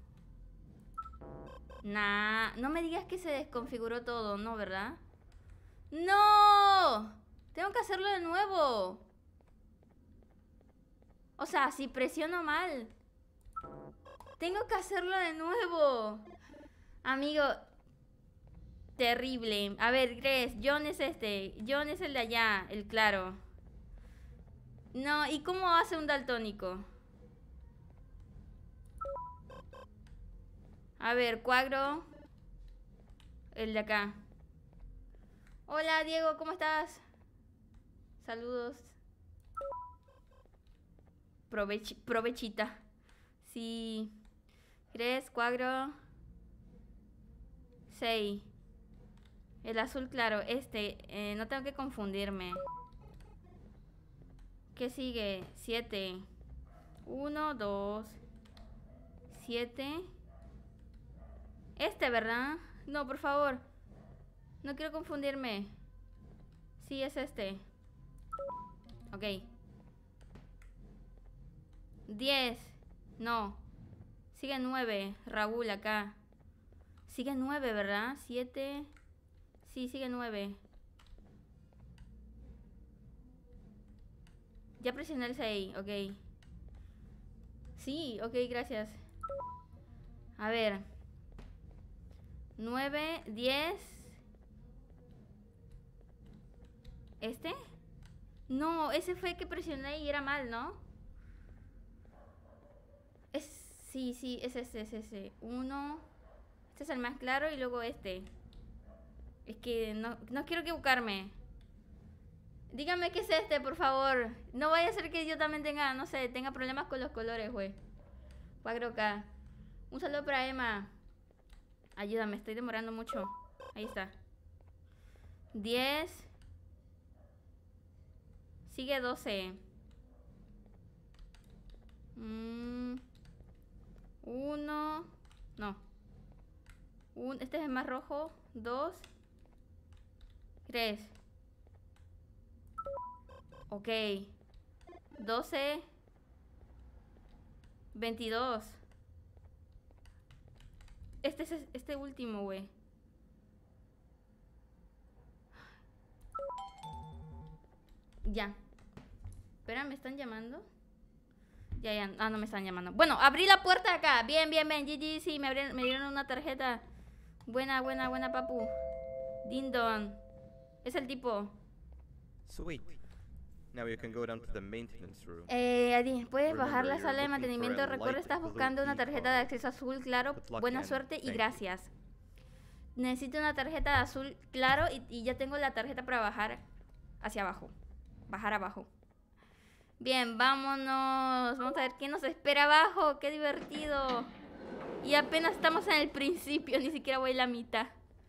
Nah, no me digas que se desconfiguró todo, ¿no, verdad? ¡No! Tengo que hacerlo de nuevo. O sea, si presiono mal. Tengo que hacerlo de nuevo. Amigo. Terrible. A ver, Grace, John es este. John es el de allá, el claro. No, ¿y cómo hace un daltónico? A ver, Cuagro. El de acá. Hola, Diego, ¿cómo estás? Saludos. Provech provechita. Sí. Tres, Cuagro. Seis. El azul claro, este. Eh, no tengo que confundirme. ¿Qué sigue? Siete. Uno, dos. Siete. Este, ¿verdad? No, por favor. No quiero confundirme. Sí, es este. Ok. Diez. No. Sigue nueve. Raúl acá. Sigue nueve, ¿verdad? Siete. Sí, sigue nueve. Ya presioné el seis. Ok. Sí, ok, gracias. A ver. nueve, diez. ¿Este? No, ese fue el que presioné y era mal, ¿no? Es, sí, sí, es ese, es ese. Uno. Este es el más claro y luego este. Es que no, no quiero equivocarme. Dígame qué es este, por favor. No vaya a ser que yo también tenga, no sé, tenga problemas con los colores, güey. Cuagro acá. Un saludo para Emma. Ayúdame, estoy demorando mucho. Ahí está. diez. Sigue doce. Mm. Uno. No. Un, este es el más rojo. Dos. Tres. Ok. doce. veintidós. Este es este último, güey. Ya. Espera, ¿me están llamando? Ya, ya. Ah, no me están llamando. Bueno, abrí la puerta acá. Bien, bien, bien. G G, sí, me, abrieron, me dieron una tarjeta. Buena, buena, buena, papu. Dindon. Es el tipo. Sweet. Now you can go down to the maintenance room. Eh, Adi, ¿puedes Remember, bajar la you're sala de looking mantenimiento? for a Recuerda, light estás blue buscando una key tarjeta de card. acceso azul claro. Good luck Buena and suerte y thank you. gracias. Necesito una tarjeta de azul claro y, y ya tengo la tarjeta para bajar hacia abajo. Bajar abajo. Bien, vámonos. Vamos a ver qué nos espera abajo. Qué divertido. Y apenas estamos en el principio, ni siquiera voy a la mitad.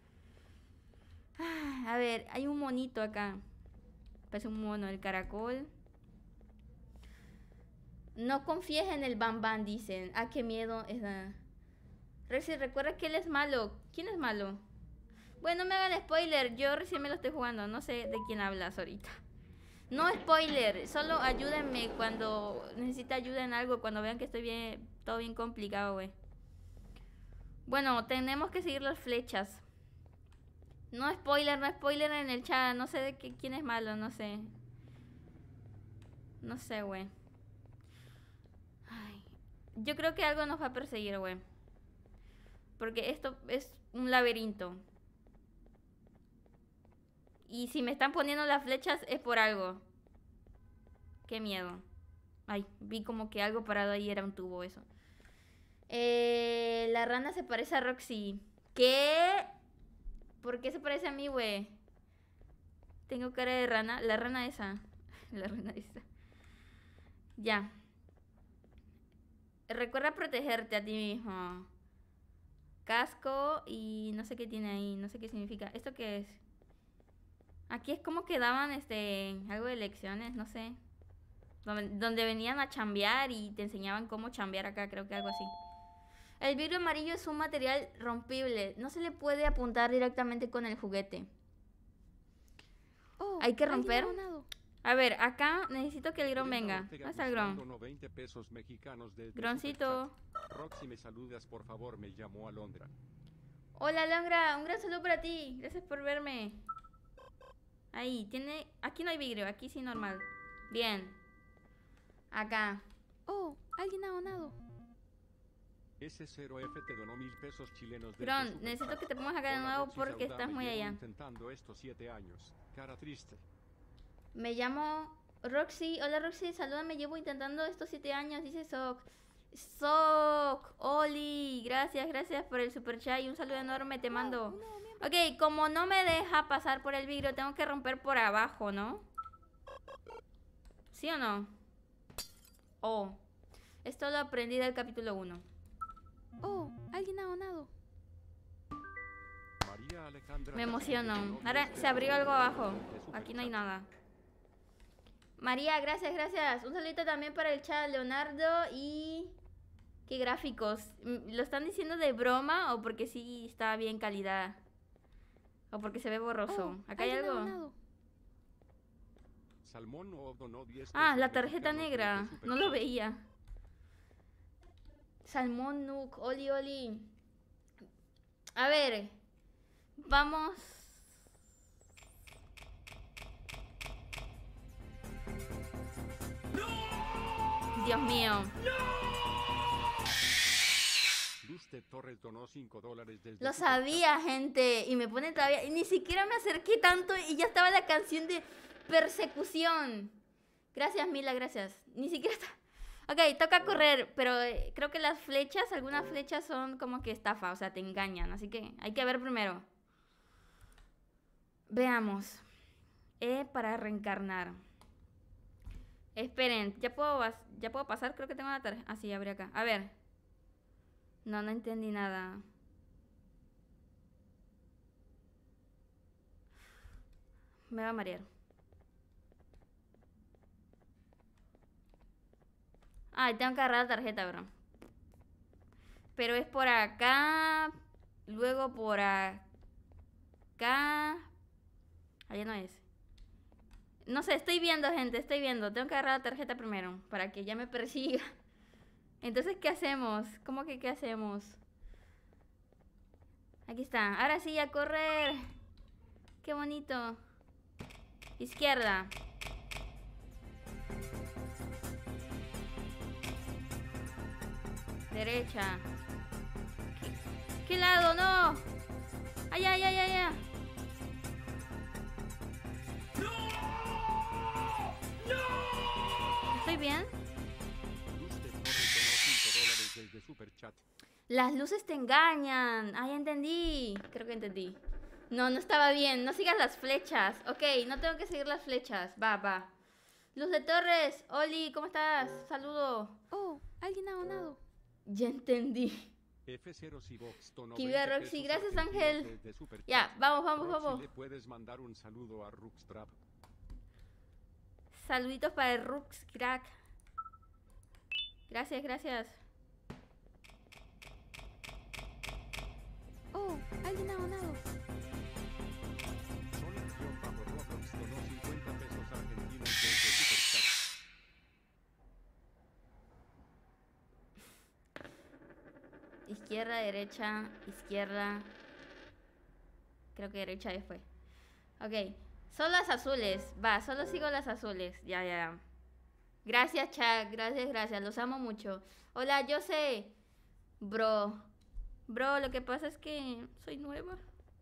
Ah, a ver, hay un monito acá. Parece un mono, el caracol. No confíes en el Bambán, dicen. Ah, qué miedo. Es la... Rexy, recuerda que él es malo. ¿Quién es malo? Bueno, no me hagan spoiler. Yo recién me lo estoy jugando. No sé de quién hablas ahorita. No spoiler. Solo ayúdenme cuando necesite ayuda en algo. Cuando vean que estoy bien, todo bien complicado, güey. Bueno, tenemos que seguir las flechas. No spoiler, no spoiler en el chat. No sé de qué, quién es malo, no sé. No sé, güey. Ay, yo creo que algo nos va a perseguir, güey. Porque esto es un laberinto. Y si me están poniendo las flechas es por algo. Qué miedo. Ay, vi como que algo parado ahí, era un tubo eso. Eh, la rana se parece a Roxy. ¿Qué? ¿Por qué se parece a mí, güey? Tengo cara de rana. La rana esa. La rana esa. Ya. Recuerda protegerte a ti mismo. Casco y no sé qué tiene ahí. No sé qué significa. ¿Esto qué es? Aquí es como que daban este, algo de lecciones, no sé. Donde, donde venían a chambear y te enseñaban cómo chambear acá, creo que algo así. El vidrio amarillo es un material rompible. No se le puede apuntar directamente con el juguete. Oh, Hay que alguien romper. ha donado. A ver, acá necesito que el Gron Brenda venga. Ortega ¿Dónde está el Gron? buscando veinte pesos mexicanos de, de Groncito. Superchat. Roxy, me saludas, por favor, me llamo Alondra. Hola, Longra. Un gran saludo para ti. Gracias por verme. Ahí, tiene... Aquí no hay vidrio, aquí sí normal. Bien. Acá. Oh, alguien ha donado. S cero F te donó mil pesos chilenos de Gron, Superchat. necesito que te pongas acá de Hola, nuevo Roxy, porque saludame, estás muy llevo allá. intentando esto siete años. Cara triste. Me llamo Roxy. Hola, Roxy. Salúdame. Llevo intentando estos siete años. Dice Sok. Sok. Oli. Gracias, gracias por el super chat y un saludo enorme te mando. Ok, como no me deja pasar por el vidrio, tengo que romper por abajo, ¿no? ¿Sí o no? Oh. Esto lo aprendí del capítulo uno. Oh, alguien ha donado. María Alejandra Me Castillo emociono. donó Ahora diez se abrió pesos algo abajo. de Aquí no hay Superchat. nada. María, gracias, gracias. Un saludito también para el chat, Leonardo. Y... ¿Qué gráficos? Mm, ¿Lo están diciendo de broma o porque sí está bien calidad? ¿O porque se ve borroso? Oh, ¿Acá hay alguien ha algo? donado. Salmón no donó diez Ah, pesos la tarjeta mexicanos de- de negra. No lo Superchat. veía. Salmón Nook. Oli, oli. A ver. Vamos. Dios mío. Luz de Torres donó cinco dólares desde Lo Superchat. sabía, gente. Y me pone todavía. Y ni siquiera me acerqué tanto y ya estaba la canción de persecución. Gracias, Mila, gracias. Ni siquiera está. Ok, toca correr, pero eh, creo que las flechas, algunas flechas son como que estafa, o sea, te engañan. Así que hay que ver primero. Veamos. E para reencarnar. Esperen, ¿ya puedo, vas- ya puedo pasar? Creo que tengo la tarjeta. Ah, sí, abre acá. A ver. No, no entendí nada. Me va a marear. Ay, tengo que agarrar la tarjeta, bro. Pero es por acá. Luego por acá. Allá no es. No sé, estoy viendo, gente, estoy viendo. Tengo que agarrar la tarjeta primero para que ya me persiga. Entonces, ¿qué hacemos? ¿Cómo que qué hacemos? Aquí está. Ahora sí, a correr. Qué bonito. Izquierda. Derecha. ¿Qué, qué lado? No. Ay, ay, ay, ay, ay. ¿Estoy bien? Luz de Torres donó cinco dólares desde Superchat. Las luces te engañan. Ay, entendí. Creo que entendí. No, no estaba bien. No sigas las flechas. Ok, no tengo que seguir las flechas. Va, va. Luz de Torres. Oli, ¿cómo estás? Saludo. Oh, alguien ha donado. Ya entendí. F cero Cibox donó Que viva veinte Roxy. pesos Gracias, argentinos Ángel. desde Superchat. Ya, vamos, vamos, Roxy, vamos. ¿le puedes mandar un saludo a Ruxtrap? Saluditos para el Rux Crack. Gracias, gracias. Oh, alguien ha donado. Sonic-Roblox donó cincuenta pesos argentinos desde Superchat. Izquierda, derecha, izquierda. Creo que derecha después. Ok. Son las azules. Va, solo sigo las azules. Ya, ya. Gracias, Chuck. Gracias, gracias. Los amo mucho. Hola, yo sé. Bro. Bro, lo que pasa es que soy nueva.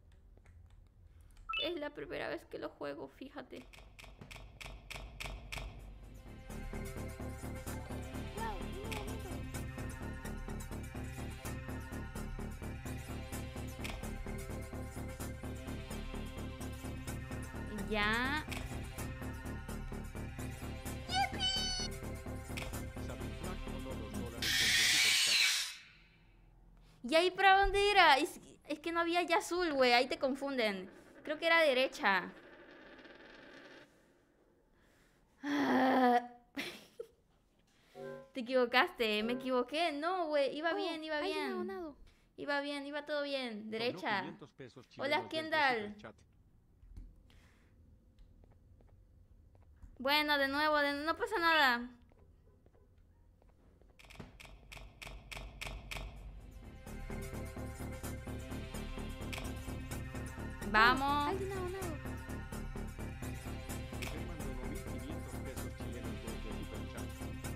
Es la primera vez que lo juego, fíjate. Ya. Saviflag donó dos dólares desde Superchat. ¿Y ahí para dónde era? Es, es que no había ya azul, güey. Ahí te confunden. Creo que era derecha. Ah. Te equivocaste. Me equivoqué. No, güey. Iba Oh, bien, iba alguien ha bien. donado. Iba bien, iba todo bien. Donó Derecha. quinientos pesos Hola, chilenos desde Kendall. Superchat. Bueno, de nuevo, de- no pasa nada. Vamos. Alguien ha donado. Germán donó mil quinientos pesos chilenos desde Superchat.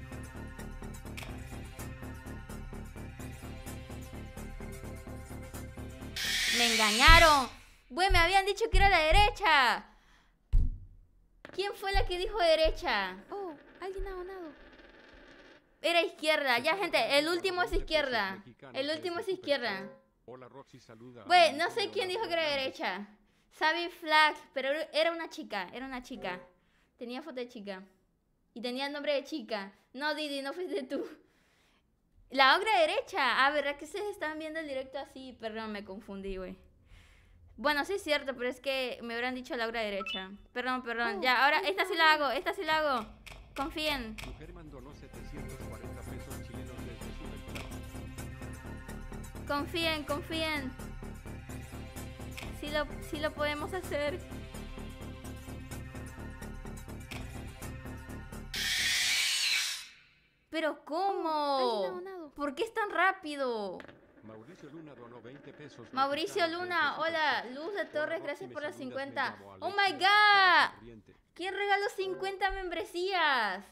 Me engañaron. Güey, me habían dicho que era la derecha. ¿Quién fue la que dijo derecha? Oh, alguien ha donado. Era izquierda. Ya, gente, el último es veinte pesos izquierda. mexicanos El desde último es Superchat. izquierda. Hola Roxy, saluda. a Güey, no Antonio sé quién dijo que era Hernández. derecha. Sabi Flag, pero era una chica, era una chica. Tenía foto de chica. Y tenía el nombre de chica. No, Didi, no fuiste tú. La otra derecha. Ah, ¿verdad que ustedes estaban viendo el directo así? Perdón, me confundí, güey. Bueno, sí es cierto, pero es que me hubieran dicho la otra derecha. Perdón, perdón. Oh, Ya, ahora ay, esta sí no. la hago, esta sí la hago. Confíen. Germán donó setecientos cuarenta pesos chilenos desde Superchat. Confíen, confíen. Sí lo, sí lo podemos hacer. Pero Alguien ha ¿cómo? donado. ¿Por qué es tan rápido? Mauricio Luna donó veinte pesos. Mauricio mexicanos Luna, desde hola. Superchat. Luz de Hola, Torres, Roxy, gracias me por las saludas, me cincuenta. llamo ¡Oh Alexia my Cara god! Corriente. ¿Quién regaló cincuenta membresías?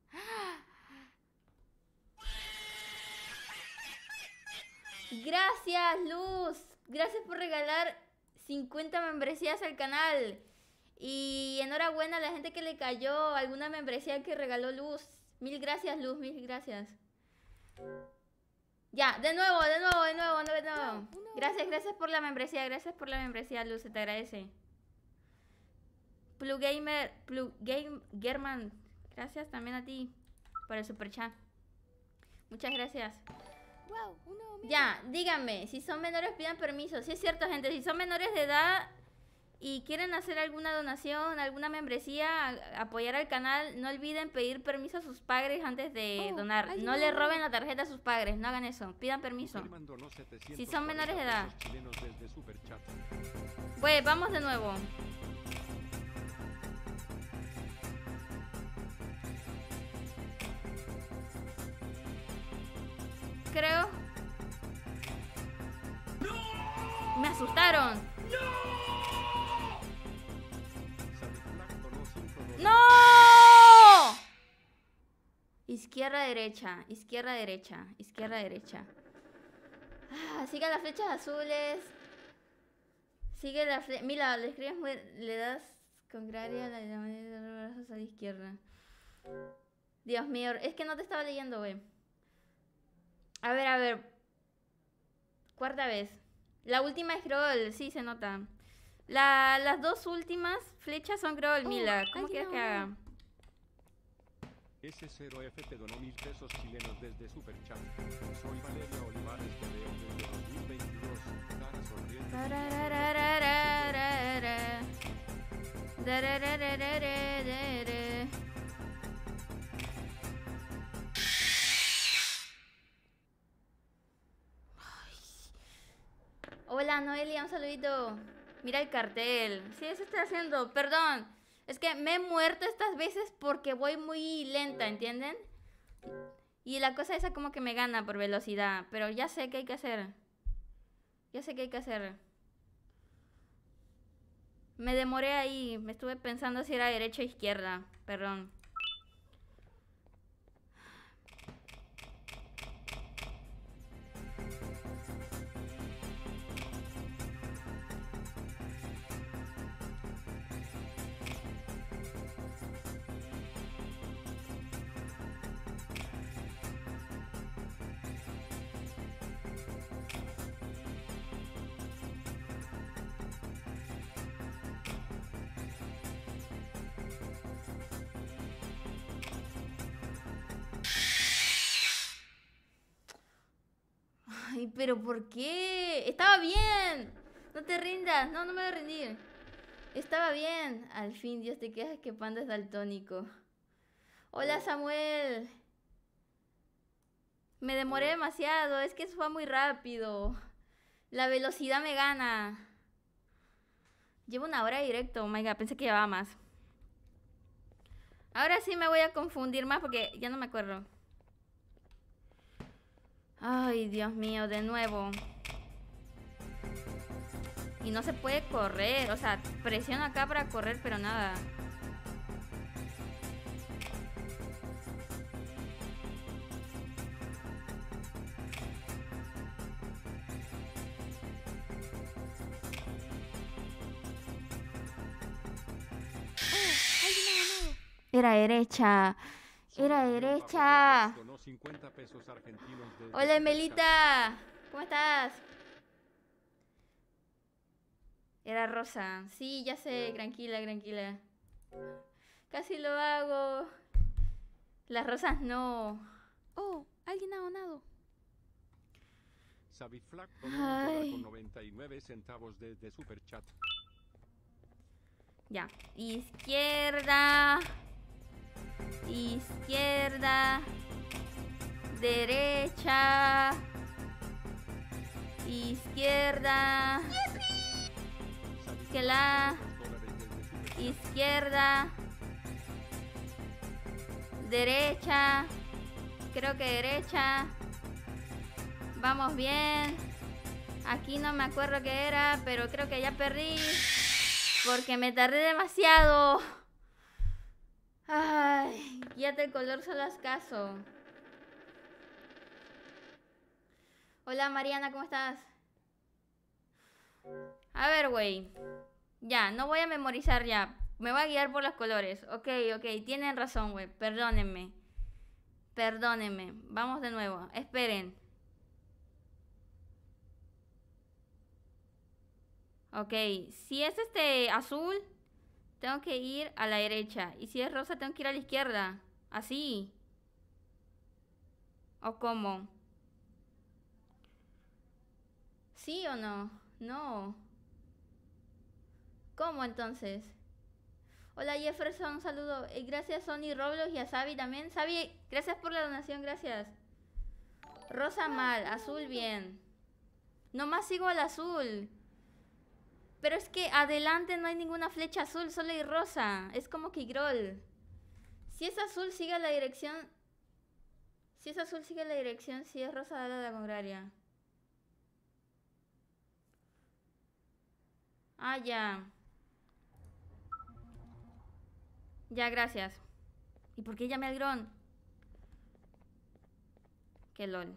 Gracias, Luz. Gracias por regalar cincuenta membresías al canal. Y enhorabuena a la gente que le cayó alguna membresía que regaló Luz. Mil gracias, Luz, mil gracias. Ya, de nuevo, de nuevo, de nuevo, de nuevo. Gracias, gracias por la membresía, gracias por la membresía, Luz, se te agradece. Plugamer, Plugame, German, gracias también a ti por el super chat. Muchas gracias. Wow, un nuevo miembro. Ya, díganme, si son menores pidan permiso. Si es cierto, gente, si son menores de edad y quieren hacer alguna donación, alguna membresía, a- apoyar al canal, no olviden pedir permiso a sus padres antes de Oh, donar. alguien No le donó. roben la tarjeta a sus padres, no hagan eso, pidan permiso. Germán donó setecientos Si son menores de edad. pesos chilenos desde Superchat. Güey, vamos de nuevo. Creo. Me asustaron. Saviflag donó cinco dólares. ¡No! Izquierda, derecha, izquierda, derecha, izquierda, derecha. Ah, sigue las flechas azules. Sigue la flecha. Mira, le escribes muy. Le das contraria a la la brazos a la izquierda. Dios mío, es que no te estaba leyendo, güey. A ver, a ver. Cuarta vez. La última es Groll, sí se nota. La, las dos últimas flechas son Groll, Oh, Mila. ¿Cómo alguien quieres que ha haga? S cero F te donó mil pesos chilenos desde Superchat. Soy Valeria Olivares, te veo desde dos mil veintidós. Cara sonriente. Tarararararara. Darararararara. Ay. Hola Noelia, un saludito. Mira el cartel. Sí, eso estoy haciendo. Perdón. Es que me he muerto estas veces porque voy muy lenta, ¿entienden? Y la cosa esa como que me gana por velocidad. Pero ya sé qué hay que hacer. Ya sé qué hay que hacer. Me demoré ahí. Me estuve pensando si era derecha o izquierda. Perdón. Ay, pero ¿por qué? Estaba bien. No te rindas. No, no me voy a rendir. Estaba bien. Al fin, Dios, te quejas que Panda es daltónico. Hola, Samuel. Me demoré demasiado. Es que eso fue muy rápido. La velocidad me gana. Llevo una hora directo. Oh my god, pensé que llevaba más. Ahora sí me voy a confundir más porque ya no me acuerdo. Ay, Dios mío, de nuevo. Y no se puede correr. O sea, presiono acá para correr, pero nada. Alguien ha ganado. Era derecha. Era derecha. Donó cincuenta pesos argentinos desde Hola, Superchat. Emelita. ¿Cómo estás? Era rosa. Sí, ya sé. Tranquila, tranquila. Casi lo hago. Las rosas no. Oh, alguien ha donado. Saviflac donó un dólar Ay. con noventa y nueve centavos desde Superchat. Ya. Izquierda. Izquierda. Derecha. Izquierda. Saviflac Que la- donó dos dólares desde Superchat. Izquierda. Derecha. Creo que derecha. Vamos bien. Aquí no me acuerdo qué era, pero creo que ya perdí. Porque me tardé demasiado. Ay, guíate el color, solo haz caso. Hola Mariana, ¿cómo estás? A ver, güey. Ya, no voy a memorizar ya. Me voy a guiar por los colores. Ok, ok, tienen razón, güey. Perdónenme. Perdónenme. Vamos de nuevo. Esperen. Ok, si es este azul, tengo que ir a la derecha. Y si es rosa, tengo que ir a la izquierda. Así. ¿O cómo? ¿Sí o no? No. ¿Cómo entonces? Hola Jefferson, un saludo. Y gracias Sony Roblos y a Sabi también. Sabi, gracias por la donación, gracias. Rosa mal, azul bien. Nomás sigo al azul. Pero es que adelante no hay ninguna flecha azul, solo hay rosa. Es como que Grol. Si es azul, sigue la dirección. Si es azul, sigue la dirección. Si es rosa, dale a la contraria. Ah, ya. Ya, gracias. ¿Y por qué llamé al Gron? Qué lol.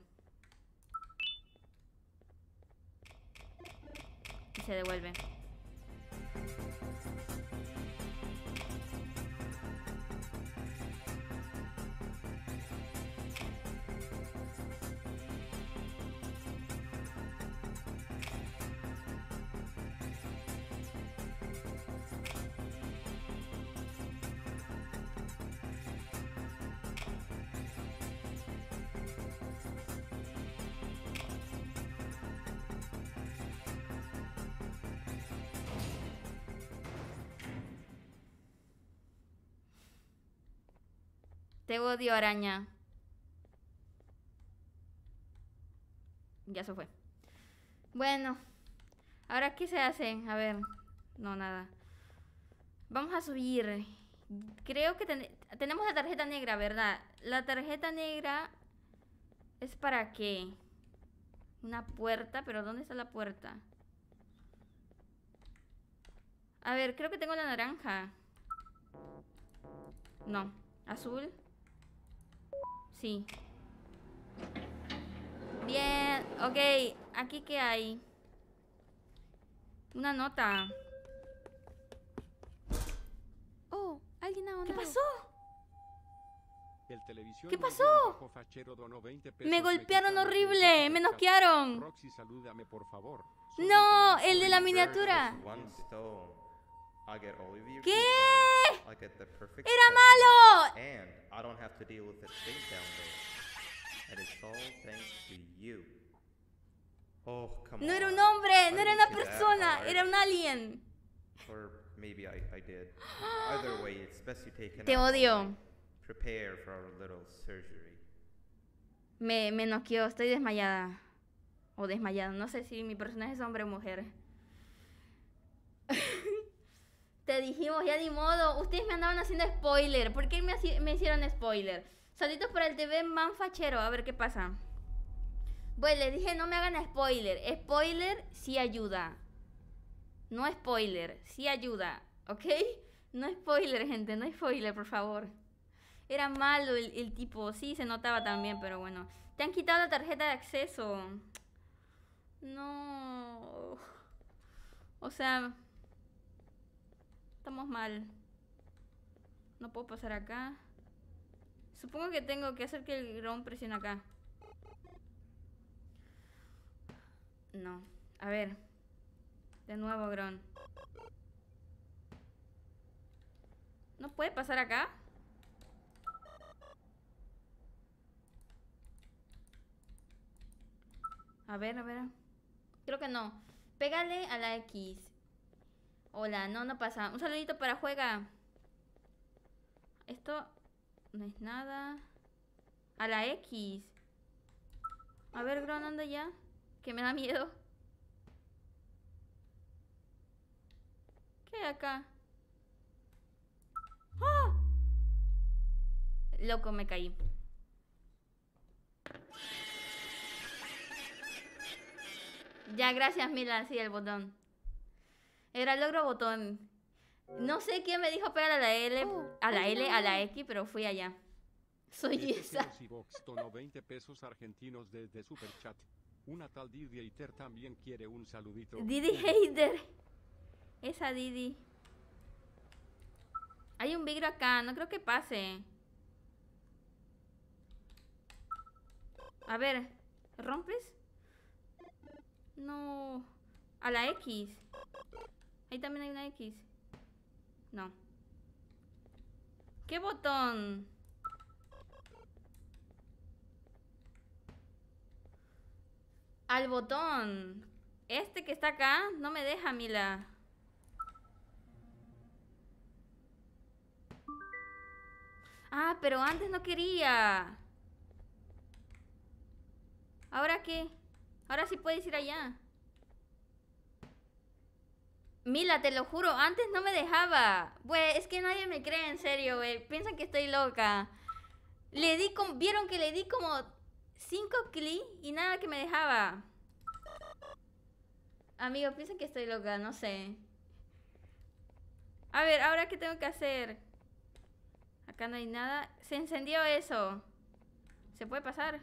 Y se devuelve. Te odio, araña. Ya se fue. Bueno. ¿Ahora qué se hace? A ver. No, nada. Vamos a subir. Creo que ten- tenemos la tarjeta negra, ¿verdad? La tarjeta negra es para qué? Una puerta, pero ¿dónde está la puerta? A ver, creo que tengo la naranja. No. ¿Azul? Sí. Bien, ok. ¿Aquí qué hay? Una nota. Oh, alguien ha donado. ¿Qué pasó? El televisión ¿Qué y pasó? guión bajo fachero donó veinte pesos Me golpearon mexicanos desde horrible. Me Superchat. noquearon. Roxy, salúdame por favor. Soy No, un el de la televisor. miniatura. Just one stone. I'll get all of your ¿Qué? coupons, I'll get the perfect ¡Era set, malo! and I don't have to deal with the state down there. And it's all thanks to you. Oh, come No on. era un hombre, I no era didn't una see that persona, hard. era un alien. Or maybe I, I did. Either way, it's best you take a Te nap all odio. night. Prepare for our little surgery. Me, me noqueó, estoy desmayada. O desmayada, no sé si mi personaje es hombre o mujer. Te dijimos, ya ni modo. Ustedes me andaban haciendo spoiler. ¿Por qué me, haci- me hicieron spoiler? Saluditos para el T V Manfachero, a ver qué pasa. Bueno, les dije no me hagan spoiler. Spoiler sí ayuda. No spoiler, sí ayuda, ¿ok? No spoiler, gente, no spoiler, por favor. Era malo el, el tipo, sí, se notaba también, pero bueno. Te han quitado la tarjeta de acceso. No. O sea, estamos mal. No puedo pasar acá. Supongo que tengo que hacer que el Grom presione acá. No. A ver. De nuevo, Gron. ¿No puede pasar acá? A ver, a ver. Creo que no. Pégale a la X. Hola, no, no pasa. Un saludito para Juega. Esto no es nada. A la X. A ver, Gron, anda ya. Que me da miedo. ¿Qué hay acá? ¡Ah! Loco, me caí. Ya, gracias, Mila. Sí, el botón. Era el logro botón. No sé quién me dijo pegar a la L, Oh, a la ay, L, no, a la no. X, pero fui allá. Soy Este esa. Ceros y Vox donó veinte pesos argentinos desde Superchat. Una tal Didi Eiter también quiere un saludito. Didi Hater. Esa Didi. Hay un vidrio acá, no creo que pase. A ver, ¿rompes? No. A la X. Ahí también hay una X. No. ¿Qué botón? Al botón. Este que está acá no me deja, Mila. Ah, pero antes no quería. ¿Ahora qué? Ahora sí puedes ir allá. Mila, te lo juro, antes no me dejaba. Güey, es que nadie me cree, en serio, güey. Piensan que estoy loca. Le di como... Vieron que le di como cinco clics y nada que me dejaba. Amigos, piensan que estoy loca, no sé. A ver, ¿ahora qué tengo que hacer? Acá no hay nada. Se encendió eso. ¿Se puede pasar?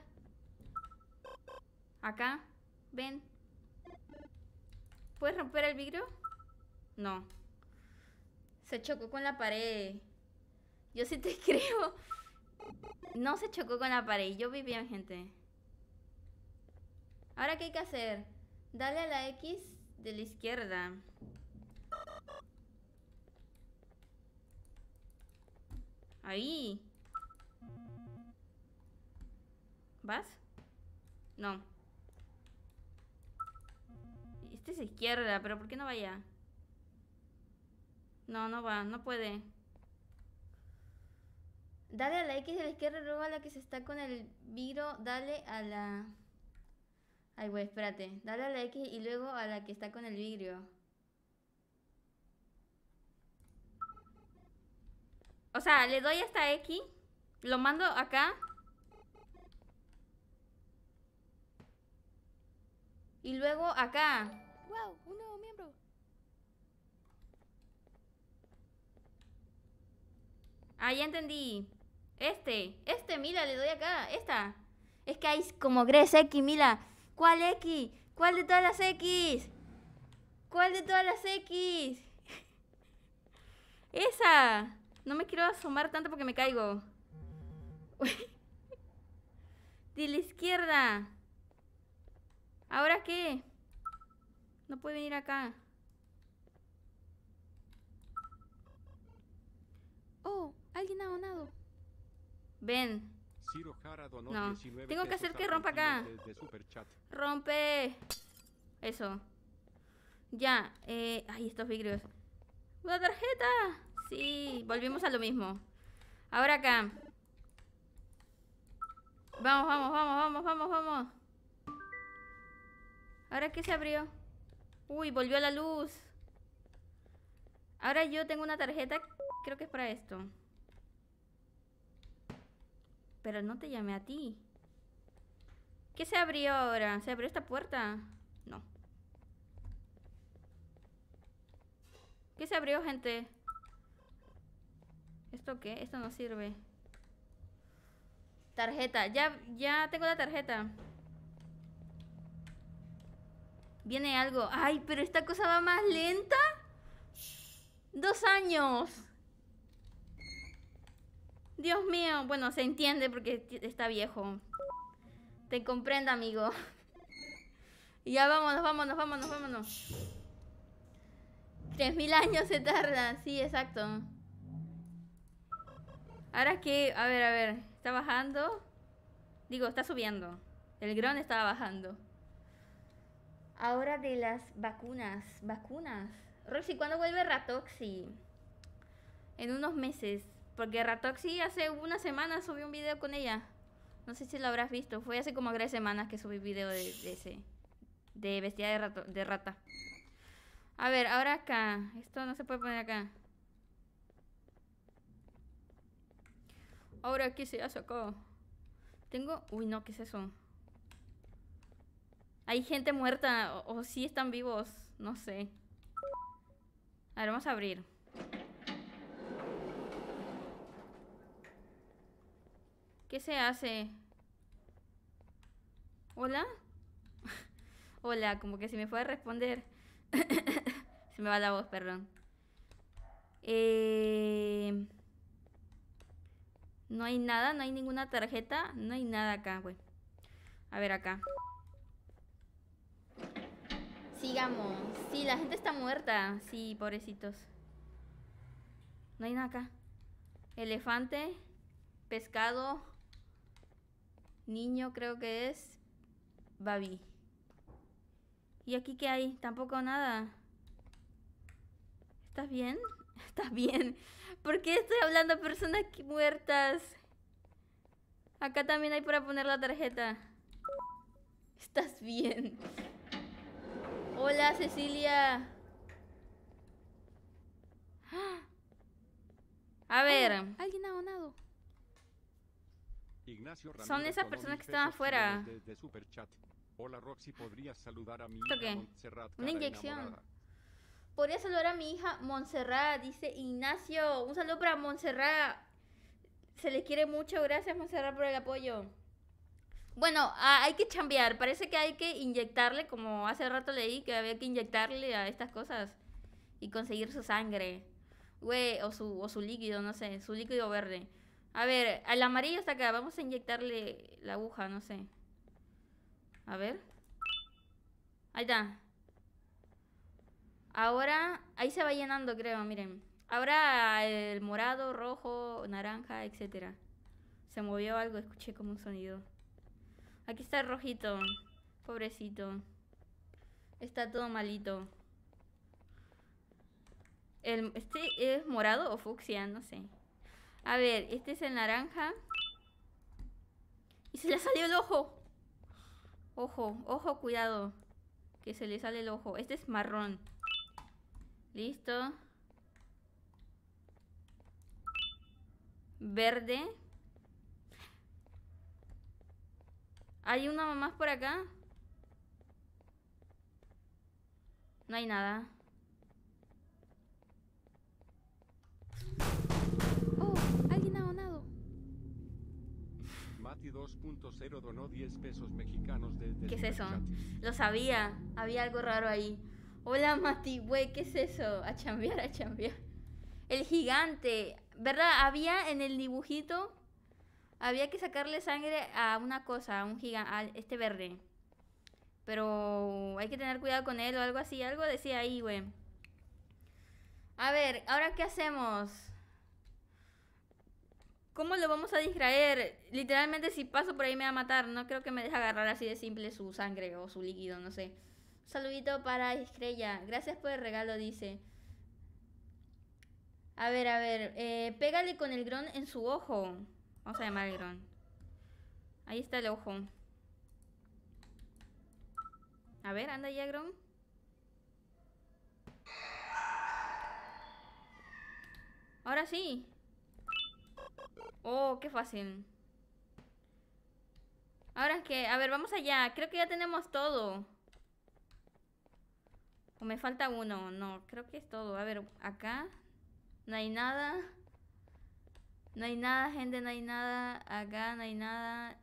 Acá. Ven. ¿Puedes romper el vidrio? No. Se chocó con la pared. Yo sí te creo. No se chocó con la pared. Yo vi bien, gente. ¿Ahora qué hay que hacer? Dale a la X de la izquierda. Ahí. ¿Vas? No. Este es izquierda, pero ¿por qué no vaya? No, no va, no puede. Dale a la X de la izquierda, luego a la que se está con el vidrio, dale a la... Ay, güey, espérate. Dale a la X y luego a la que está con el vidrio. O sea, le doy a esta X, lo mando acá. Y luego acá. ¡Wow! ¡Un nuevo miembro! Ah, ya entendí. Este, este, mira, le doy acá, esta. Es que hay como Gres X, mira. ¿Cuál X? ¿Cuál de todas las X? ¿Cuál de todas las X? Esa. No me quiero asomar tanto porque me caigo. De la izquierda. ¿Ahora qué? No puede venir acá. ¡Oh! ¡Alguien ha donado! Ven. Ciro Jara donó No, diecinueve tengo que hacer pesos que rompa acá. argentinos desde Superchat. Rompe. Eso. Ya. Eh... Ay, estos vidrios. ¡Una tarjeta! Sí, volvimos a lo mismo. Ahora acá. Vamos, vamos, vamos, vamos, vamos, vamos. ¿Ahora qué se abrió? Uy, volvió la luz. Ahora yo tengo una tarjeta. Creo que es para esto. Pero no te llamé a ti. ¿Qué se abrió ahora? ¿Se abrió esta puerta? No. ¿Qué se abrió, gente? ¿Esto qué? Esto no sirve. Tarjeta. Ya, ya tengo la tarjeta. Viene algo. Ay, pero esta cosa va más lenta. Dos años. Dios mío. Bueno, se entiende porque está viejo. Te comprendo, amigo. Y ya vámonos, vámonos, vámonos, vámonos. Tres mil años se tarda. Sí, exacto. Ahora que, a ver, a ver. Está bajando. Digo, está subiendo. El Gron estaba bajando. Ahora de las vacunas. Vacunas. Roxy, ¿cuándo vuelve Ratoxy? En unos meses. Porque Ratoxy hace una semana subió un video con ella. No sé si lo habrás visto. Fue hace como tres semanas que subí video de, de ese. De vestida de, rato, de rata. A ver, ahora acá. Esto no se puede poner acá. Ahora, ¿qué se hace acá? Tengo... Uy, no, ¿qué es eso? Hay gente muerta. O, o sí están vivos. No sé. A ver, vamos a abrir. ¿Qué se hace? ¿Hola? Hola, como que si me fuera a responder. Se me va la voz, perdón. Eh... No hay nada, no hay ninguna tarjeta. No hay nada acá, güey. A ver acá. Sigamos. Sí, la gente está muerta. Sí, pobrecitos. No hay nada acá. Elefante. Pescado. Niño creo que es. Babi. ¿Y aquí qué hay? Tampoco nada. ¿Estás bien? ¿Estás bien? ¿Por qué estoy hablando de personas que- muertas? Acá también hay para poner la tarjeta. ¿Estás bien? Hola, Cecilia. A ver. Oh, alguien ha donado. Ignacio Son Ramírez esas donó personas mil que estaban pesos afuera. chilenos desde Superchat. Hola Roxy, ¿podrías saludar a mi ¿Esto hija qué? Montserrat, Una cara inyección. enamorada? Podría saludar a mi hija Montserrat, dice Ignacio. Un saludo para Montserrat. Se le quiere mucho. Gracias, Montserrat, por el apoyo. Bueno, ah, hay que chambear. Parece que hay que inyectarle, como hace rato leí, que había que inyectarle a estas cosas y conseguir su sangre. Güey, o su, o su líquido, no sé, su líquido verde. A ver, el amarillo está acá. Vamos a inyectarle la aguja, no sé. A ver. Ahí está. Ahora, ahí se va llenando, creo, miren. Ahora el morado, rojo, naranja, etcétera. Se movió algo, escuché como un sonido. Aquí está el rojito. Pobrecito. Está todo malito. El, este es morado o fucsia, no sé. A ver, este es el naranja. Y se le salió el ojo. Ojo, ojo, cuidado. Que se le sale el ojo. Este es marrón. Listo. Verde. ¿Hay una más por acá? No hay nada. Oh, alguien ha donado. Mati dos punto cero donó diez pesos mexicanos desde ¿Qué es eso? Superchat. Lo sabía. Había algo raro ahí. Hola, Mati, güey, ¿qué es eso? A chambear, a chambear. El gigante. ¿Verdad? Había en el dibujito. Había que sacarle sangre a una cosa, a un gigante, a este verde. Pero hay que tener cuidado con él o algo así. Algo decía ahí, güey. A ver, ¿ahora qué hacemos? ¿Cómo lo vamos a distraer? Literalmente si paso por ahí me va a matar. No creo que me deje agarrar así de simple su sangre o su líquido, no sé. saludito para Estrella. Gracias por el regalo, dice. A ver, a ver. Eh, pégale con el Gron en su ojo. Vamos a llamar al Gron. Ahí está el ojo. A ver, anda ya, Gron. Ahora sí. Oh, qué fácil. Ahora es que, a ver, vamos allá. Creo que ya tenemos todo. O me falta uno. No, creo que es todo. A ver, acá. No hay nada. No hay nada, gente, no hay nada. Acá no hay nada.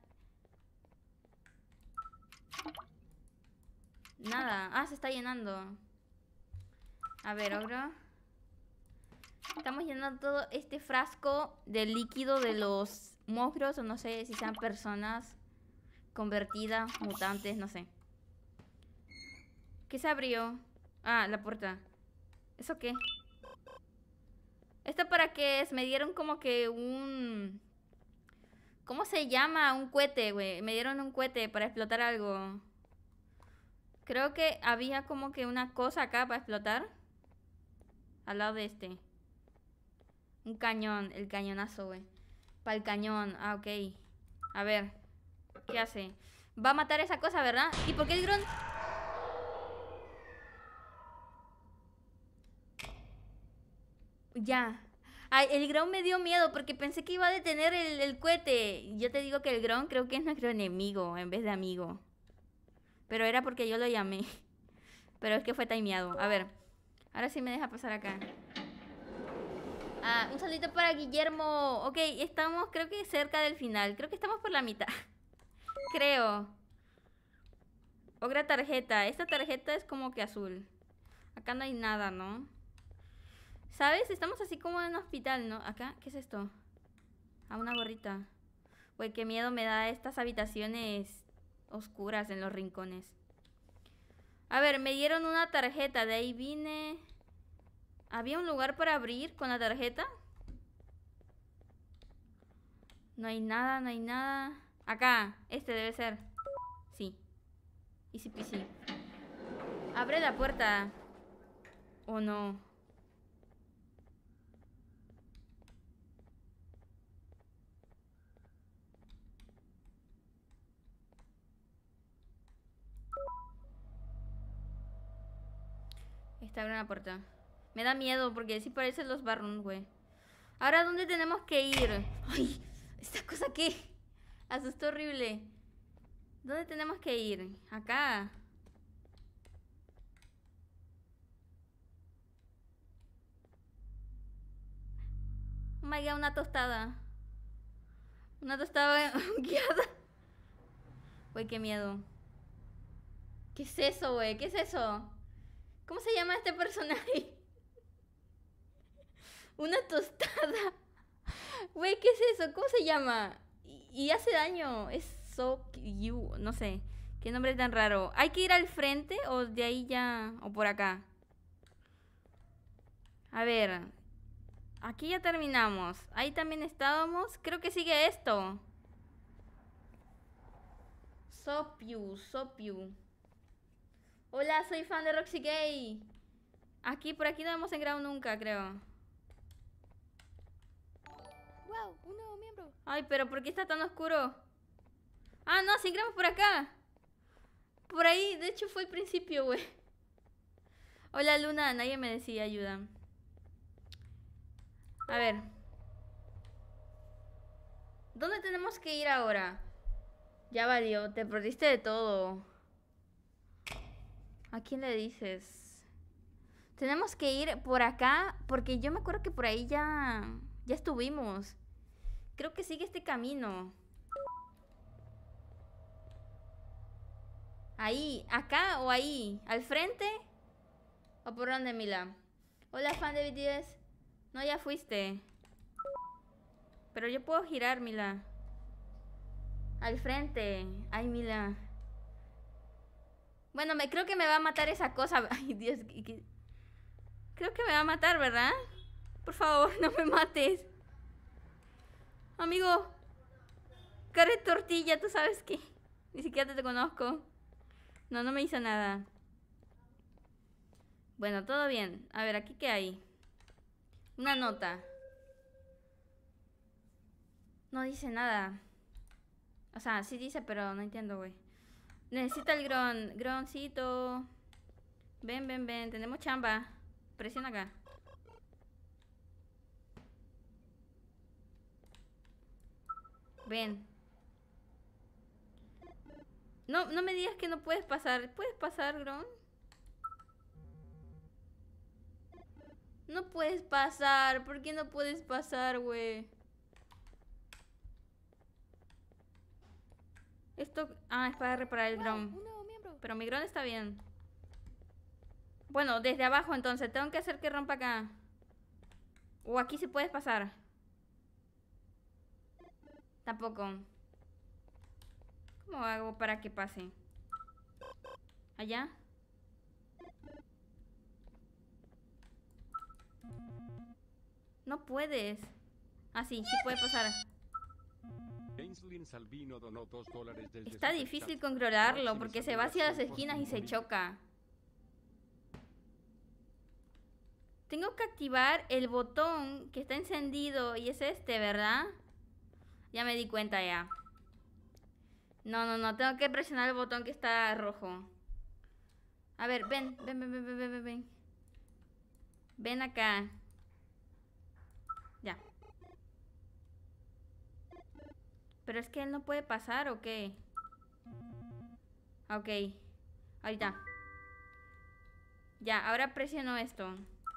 Nada. Ah, se está llenando. A ver, ogro. Estamos llenando todo este frasco de líquido de los monstruos. O no sé si sean personas convertidas, mutantes, no sé. ¿Qué se abrió? Ah, la puerta. ¿Eso qué? ¿Esto para qué es? Me dieron como que un... ¿Cómo se llama? Un cohete, güey. Me dieron un cohete para explotar algo. Creo que había como que una cosa acá para explotar. Al lado de este. Un cañón. El cañonazo, güey. Para el cañón. Ah, ok. A ver. ¿Qué hace? Va a matar esa cosa, ¿verdad? ¿Y por qué el Gron...? Ya. Ay, el Gron me dio miedo porque pensé que iba a detener el, el cohete. Yo te digo que el Gron creo que es nuestro enemigo en vez de amigo. Pero era porque yo lo llamé. Pero es que fue timeado. A ver. Ahora sí me deja pasar acá. Ah, un saludito para Guillermo. Ok, estamos creo que cerca del final. Creo que estamos por la mitad. Creo. Otra tarjeta. Esta tarjeta es como que azul. Acá no hay nada, ¿no? ¿Sabes? Estamos así como en un hospital, ¿no? Acá, ¿qué es esto? Ah, una gorrita. Güey, qué miedo me da estas habitaciones oscuras en los rincones. A ver, me dieron una tarjeta. De ahí vine. ¿Había un lugar para abrir con la tarjeta? No hay nada, no hay nada. Acá, este debe ser. Sí. Easy peasy. Abre la puerta. ¿O no? Está abre la puerta. Me da miedo porque sí parecen los Barrón, güey. Ahora, ¿dónde tenemos que ir? Ay, ¿esta cosa qué? Asustó horrible. ¿Dónde tenemos que ir? Acá. Oh my god, una tostada. Una tostada guiada. Güey, qué miedo. ¿Qué es eso, güey? ¿Qué es eso? ¿Cómo se llama este personaje? Una tostada. Güey, ¿qué es eso? ¿Cómo se llama? Y, y hace daño. Es so you. No sé. Qué nombre tan raro. ¿Hay que ir al frente o de ahí ya? O por acá. A ver. Aquí ya terminamos. Ahí también estábamos. Creo que sigue esto. Sopiu, Sopiu. Hola, soy fan de Roxy Gay. Aquí, por aquí no hemos entrado nunca, creo. ¡Wow! Un nuevo miembro. Ay, pero ¿por qué está tan oscuro? Ah, no, sí entramos por acá. Por ahí, de hecho fue el principio, güey. Hola, Luna, nadie me decía ayuda. A ver. ¿Dónde tenemos que ir ahora? Ya valió, te perdiste de todo. ¿A quién le dices? Tenemos que ir por acá, porque yo me acuerdo que por ahí ya, ya estuvimos. Creo que sigue este camino. Ahí, acá o ahí, al frente. ¿O por dónde, Mila? Hola, fan de B T S. No, ya fuiste. Pero yo puedo girar, Mila. Al frente. Ay, Mila. Bueno, me creo que me va a matar esa cosa. Ay, Dios. que- Creo que me va a matar, ¿verdad? Por favor, no me mates. Amigo. Cara de tortilla, ¿tú sabes qué? Ni siquiera te conozco. No, no me hizo nada. Bueno, todo bien. A ver, ¿aquí qué hay? Una nota. No dice nada. O sea, sí dice, pero no entiendo, güey. Necesita el gron. Groncito. Ven, ven, ven. Tenemos chamba. Presiona acá. Ven. No, no me digas que no puedes pasar. ¿Puedes pasar, Gron? No puedes pasar. ¿Por qué no puedes pasar, güey? Esto... Ah, es para reparar el Wow, Gron. un nuevo miembro. Pero mi Gron está bien. Bueno, desde abajo entonces. Tengo que hacer que rompa acá. O aquí sí puedes pasar. Tampoco. ¿Cómo hago para que pase? ¿Allá? No puedes. Ah, sí, sí puede pasar. Ainsley Salvino donó dos dólares desde Está Superchat. difícil controlarlo Máximo porque se va saludos hacia las por esquinas y se Boston. choca. Tengo que activar el botón que está encendido y es este, ¿verdad? Ya me di cuenta ya. No, no, no, tengo que presionar el botón que está rojo. A ver, ven, ven, ven, ven, ven, ven, ven, ven. Ven acá. Ya. Pero es que él no puede pasar, ¿o qué? Ok. Ahorita. Ya, ahora presiono esto.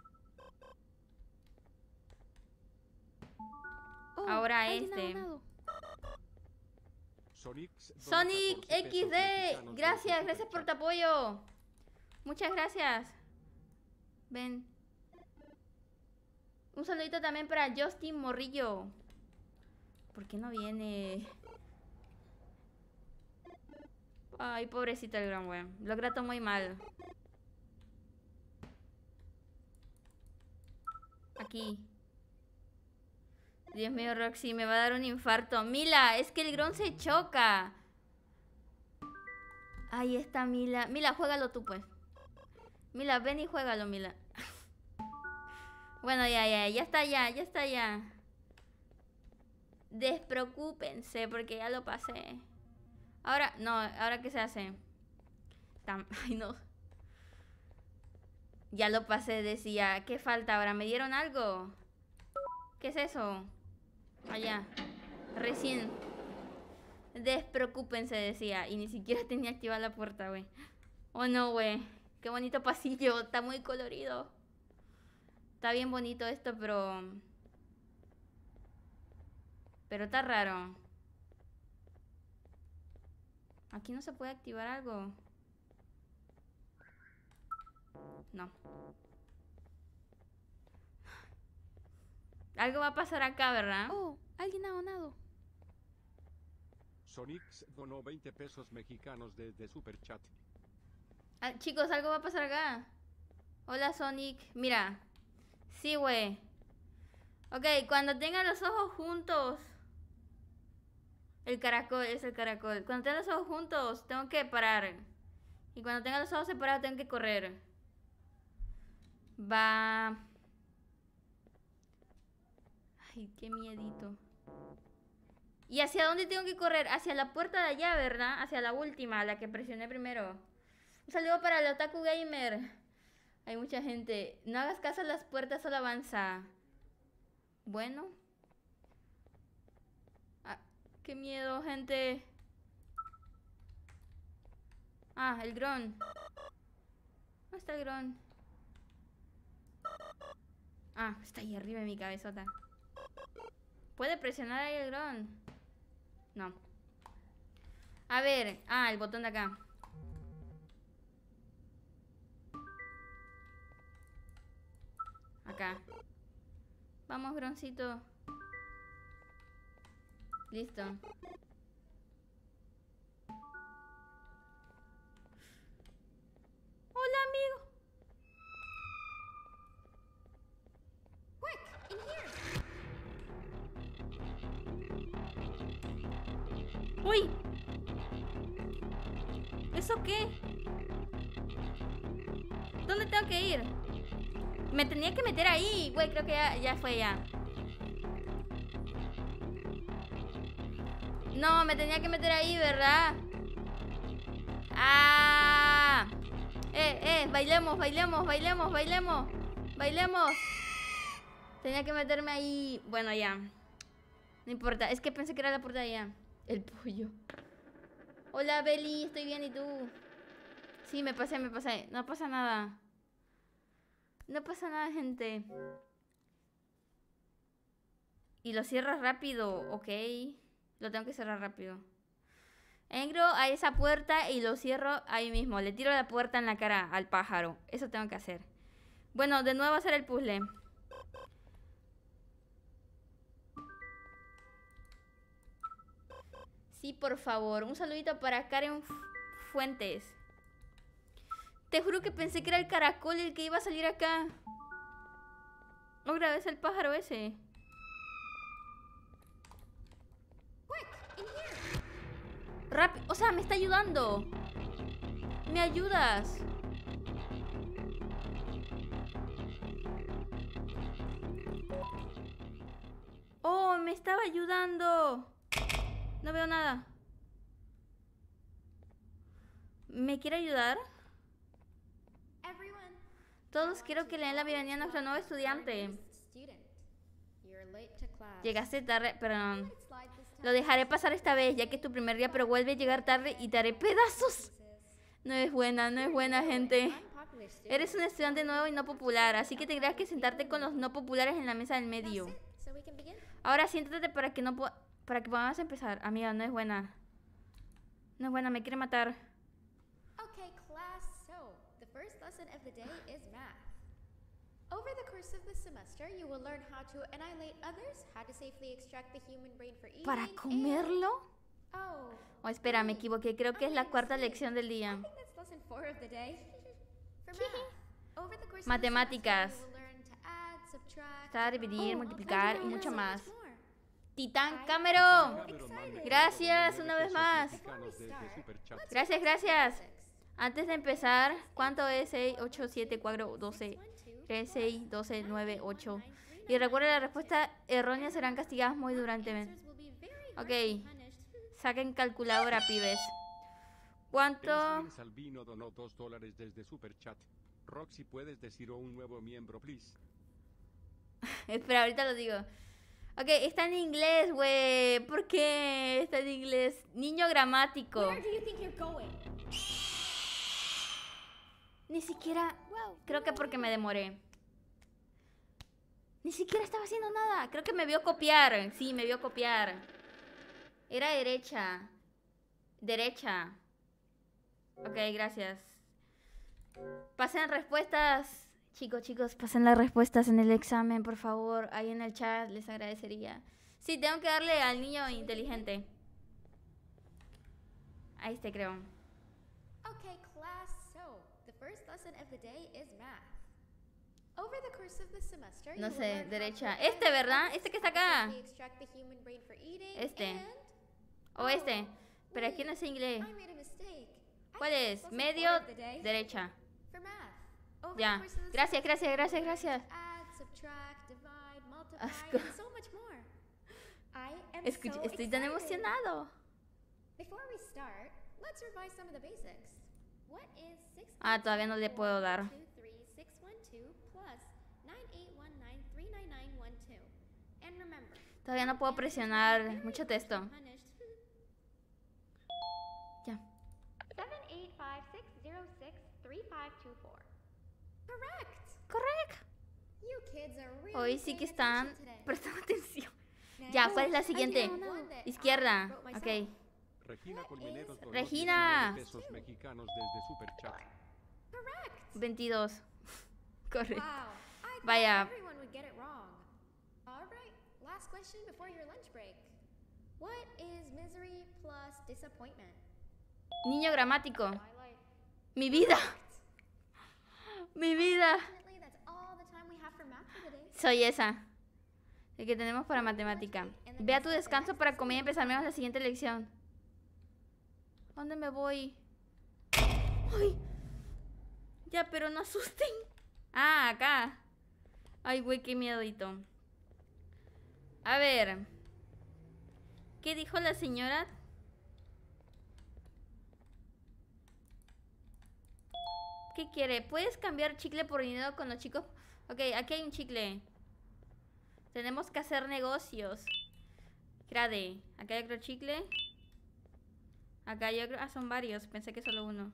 Oh, Ahora alguien ha este. donado. Sonic, donó Sonic catorce pesos equis de. mexicanos Gracias, desde gracias por Superchat. tu apoyo. Muchas gracias. Ven. Un saludito también para Justin Morrillo. ¿Por qué no viene? Ay, pobrecito el gran weón. Lo trato muy mal. Aquí. Dios mío, Roxy, me va a dar un infarto. Mila, es que el Gron se choca. Ahí está Mila. Mila, juégalo tú, pues. Mila, ven y juégalo, Mila. Bueno, ya, ya, ya está ya, ya está ya. Despreocúpense, porque ya lo pasé. Ahora, no, ahora ¿qué se hace? Tam- Ay, no. Ya lo pasé, decía. ¿Qué falta ahora? ¿Me dieron algo? ¿Qué es eso? Allá. Recién. Despreocúpense, decía. Y ni siquiera tenía activada la puerta, güey. Oh, no, güey. Qué bonito pasillo. Está muy colorido. Está bien bonito esto, pero... Pero está raro. Aquí no se puede activar algo. No. Algo va a pasar acá, ¿verdad? Oh, alguien ha donado. Sonic donó veinte pesos mexicanos desde Superchat. Ah, chicos, algo va a pasar acá. Hola, Sonic. Mira. Sí, güey. Ok, cuando tengan los ojos juntos. El caracol, es el caracol. Cuando tengan los ojos juntos, tengo que parar. Y cuando tengan los ojos separados, tengo que correr. Va. Ay, qué miedito. ¿Y hacia dónde tengo que correr? Hacia la puerta de allá, ¿verdad? Hacia la última, la que presioné primero. Un saludo para el Otaku Gamer. Hay mucha gente. No hagas caso a las puertas, solo avanza. Bueno. Ah, qué miedo, gente. Ah, el Gron. ¿Dónde está el Gron? Ah, está ahí arriba de mi cabezota. ¿Puede presionar ahí el Gron? No. A ver. Ah, el botón de acá. Acá. Vamos, Groncito. Listo. Hola, amigo. ¡Uy! ¿Eso qué? ¿Dónde tengo que ir? Me tenía que meter ahí. Güey, creo que ya, ya fue ya. No, me tenía que meter ahí, ¿verdad? ¡Ah! Eh, eh, bailemos, bailemos, bailemos, bailemos. Bailemos. Tenía que meterme ahí. Bueno, ya. No importa, es que pensé que era la puerta de allá. El pollo. Hola, Beli, estoy bien, ¿y tú? Sí, me pasé, me pasé. No pasa nada. No pasa nada, gente. Y lo cierras rápido, ok. Lo tengo que cerrar rápido. Entro a esa puerta y lo cierro ahí mismo. Le tiro la puerta en la cara al pájaro. Eso tengo que hacer. Bueno, de nuevo hacer el puzzle. Sí, por favor. Un saludito para Karen Fuentes. Te juro que pensé que era el caracol el que iba a salir acá. Otra vez el pájaro ese. Rápido. O sea, me está ayudando. ¿Me ayudas? Oh, me estaba ayudando. No veo nada. ¿Me quiere ayudar? Todos quiero que le den la bienvenida a nuestro nuevo estudiante. Llegaste tarde, perdón. Lo dejaré pasar esta vez, ya que es tu primer día, pero vuelve a llegar tarde y te haré pedazos. No es buena, no es buena, gente. Eres un estudiante nuevo y no popular, así que tendrás que sentarte con los no populares en la mesa del medio. Ahora siéntate para que no po- para que podamos empezar. Amiga, no es buena. No es buena, me quiere matar. Okay, class, so the first lesson of the day is math. Over the course of the semester, you will learn how to annihilate others, how to safely extract the human brain for eating. ¿Para and- comerlo? Oh, Oh, espera, me equivoqué. Creo que es la cuarta lección del I día. think that's lesson four of the day. For math, over the course of the Matemáticas. semester, you will learn to add, subtract. Estar, dividir, Oh, multiplicar and y you will mucho learn más. so much more. Titán Cameron. Cameron manda Gracias, nueve una vez pesos más. mexicanos desde Superchat. Gracias, gracias. Antes de empezar, ¿cuánto es seis, ocho, siete, cuatro, doce, tres, seis, doce, nueve, ocho? Y recuerda, la respuesta errónea serán castigadas muy duramente. Ok. Saquen calculadora, pibes. ¿Cuánto? Esmin Salvino donó dos dólares desde Superchat. Roxy, ¿puedes decir un nuevo miembro, please? Espera, ahorita lo digo. Ok, está en inglés, güey. ¿Por qué está en inglés? Niño gramático. Where do you think you're going? Ni siquiera... Creo que porque me demoré. Ni siquiera estaba haciendo nada. Creo que me vio copiar. Sí, me vio copiar. Era derecha. Derecha. Ok, gracias. Pasen respuestas. Chicos, chicos, pasen las respuestas en el examen, por favor. Ahí en el chat les agradecería. Sí, tengo que darle al niño inteligente. Ahí está, creo. Okay, class, so the first lesson of the day is math. Over the course of the semester, No you will sé, learn how derecha. to Este, ¿verdad? analyze, Este que está how to acá. safely extract the human brain for eating, Este. and- O este. Pero aquí wait, no sé inglés. I made a mistake. I ¿Cuál think es? it's lesson Medio, four of the day. derecha. For math. Over Ya. the course of the Gracias, semester, gracias, you will gracias, learn gracias. to add, subtract, divide, multiply, Asco. and so much more. I am Escucha, so estoy tan excited. emocionado. Before we start, let's revise some of the basics. What is six Ah, todavía no le puedo dar. two three six one two plus nine eight one nine three nine nine one two? And remember, Todavía no puedo presionar mucho texto. Ya. seven eight five six zero six three five two four. Correct. Correcto. You kids are really Hoy sí que paying están attention today. prestando atención. Next, Ya, ¿cuál es la I siguiente? found one that I Izquierda. wrote myself. Ok. Regina Colmeneros donó Regina. diecinueve pesos mexicanos desde Superchat. Correct. veintidós. Correcto. Wow. I thought Vaya. everyone would get it wrong. All right. Last question before your lunch break. What is misery plus disappointment? Niño gramático. Twilight. Mi vida. Mi vida. Definitely, that's all the time we have for math for the day. Soy esa. El que tenemos para matemática. Ve a tu descanso para comer y empezaremos la siguiente lección. ¿Dónde me voy? ¡Ay! Ya, pero no asusten. Ah, acá. Ay, güey, qué miedito. A ver. ¿Qué dijo la señora? ¿Qué quiere? ¿Puedes cambiar chicle por dinero con los chicos? Ok, aquí hay un chicle. Tenemos que hacer negocios. Grade. Acá hay otro chicle. Acá hay otro... Ah, son varios. Pensé que solo uno.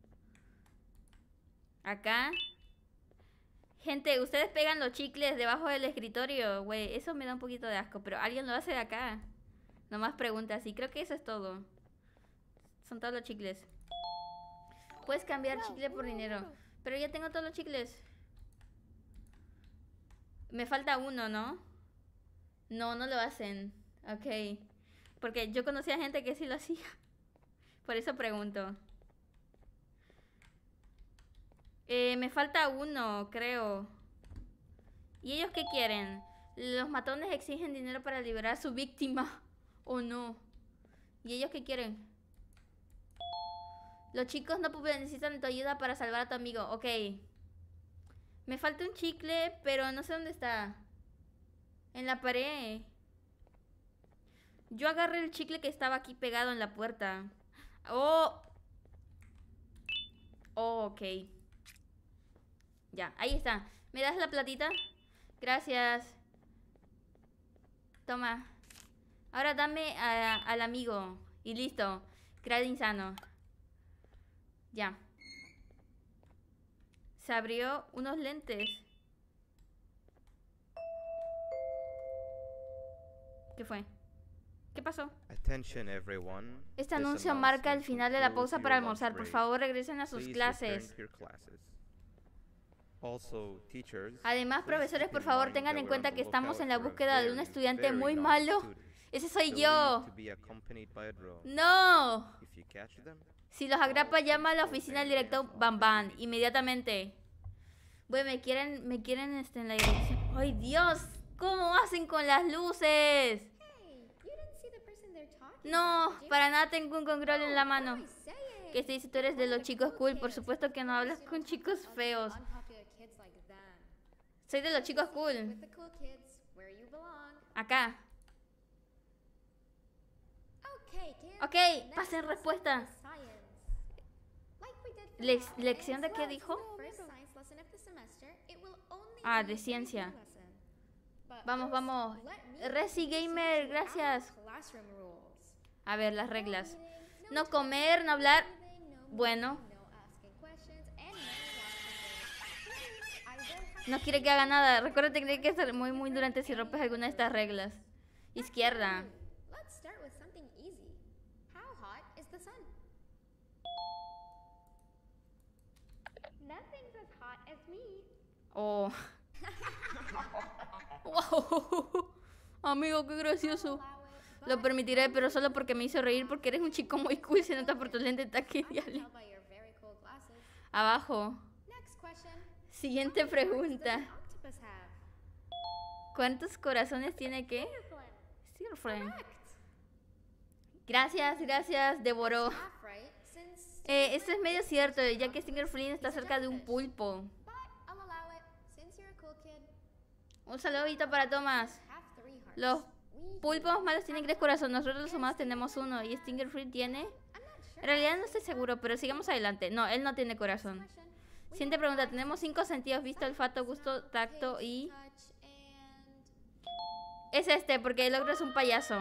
Acá. Gente, ustedes pegan los chicles debajo del escritorio. Güey, eso me da un poquito de asco. Pero alguien lo hace de acá. Nomás preguntas. Y creo que eso es todo. Son todos los chicles. Puedes cambiar chicle por dinero. Pero ya tengo todos los chicles. Me falta uno, ¿no? No, no lo hacen. Ok. Porque yo conocía gente que sí lo hacía. Por eso pregunto. Eh, me falta uno, creo. ¿Y ellos qué quieren? Los matones exigen dinero para liberar a su víctima. ¿O no? ¿Y ellos qué quieren? Los chicos no necesitan tu ayuda para salvar a tu amigo. Ok. Me falta un chicle, pero no sé dónde está. En la pared. Yo agarré el chicle que estaba aquí pegado en la puerta. Oh. Oh, ok. Ya, ahí está. ¿Me das la platita? Gracias. Toma. Ahora dame a- al amigo. Y listo. Crad insano. Ya. Se abrió unos lentes. ¿Qué fue? ¿Qué pasó? Attention everyone. Este This anuncio marca el announcement final de la concludes pausa your para lunch almorzar. Por break. favor, regresen a sus Please clases. return to your classes. Also, teachers, Además, please profesores, keep por in favor, mind tengan that en we're cuenta on que the estamos lookout en la for a búsqueda de un very, estudiante very muy naughty malo. student. Ese soy They'll yo. need to be accompanied by a drone. No. If you catch them, Si los agrapa, well, llama a la please oficina del obey director their Bam Bam. policy. Inmediatamente. Bueno, me quieren, me quieren este, en la dirección. ¡Ay, Dios! ¿Cómo hacen con las luces? Hey, you didn't see the person they're talking No, about, did you? para nada tengo un control en la Oh, mano. what am I saying? Que se dice, tú eres de los chicos cool. Por supuesto que no hablas con chicos feos. Unpopular kids like them. Soy de los chicos cool. With the cool kids, where you belong. Acá. Okay, kids. Ok, next pasen lesson respuesta. is science. Like we did for Lex- math, ¿lección de it's qué well, dijo? the first science lesson of the semester, it will only Ah, be de a ciencia. review lesson. But Vamos, first, vamos. let me Resi introduce you Gamer, to gracias. our classroom rules. A ver, las No reglas. eating, No talking, comer, no hablar. breathing, no Bueno. moving, no asking questions, and no watching. Please, I will have No quiere que haga nada. Recuerda que tiene que ser muy, muy durante si rompes alguna de estas reglas. Izquierda. Let's start with something easy. How hot is the sun? Nothing's as hot as me. Oh. Wow. Amigo, qué gracioso. Allow it, Lo but permitiré, pero solo porque me hizo reír, porque eres un chico muy cool. Se nota por tu lente I can taquilla. tell by your very cool glasses. Abajo. Next question. Siguiente How many hearts does pregunta. an octopus have? ¿Cuántos corazones tiene qué? Stirfriend. Correct. Gracias, gracias. Devoró. Half right, since Eh, esto es medio cierto, ya que Stinger Flynn está cerca de un pulpo. but I'll allow it since you're a cool kid. Un saludito para Thomas. Have three hearts. Los We pulpos malos tienen tres corazones, nosotros los humanos tenemos uno. ¿Y Stinger Flynn tiene? I'm not sure. En realidad no estoy seguro, pero sigamos adelante. No, él no tiene corazón. Question. We Siguiente have pregunta, five tenemos cinco sentidos, vista, olfato, gusto, tacto taste, y... touch, and Es este, porque el ogro es un payaso.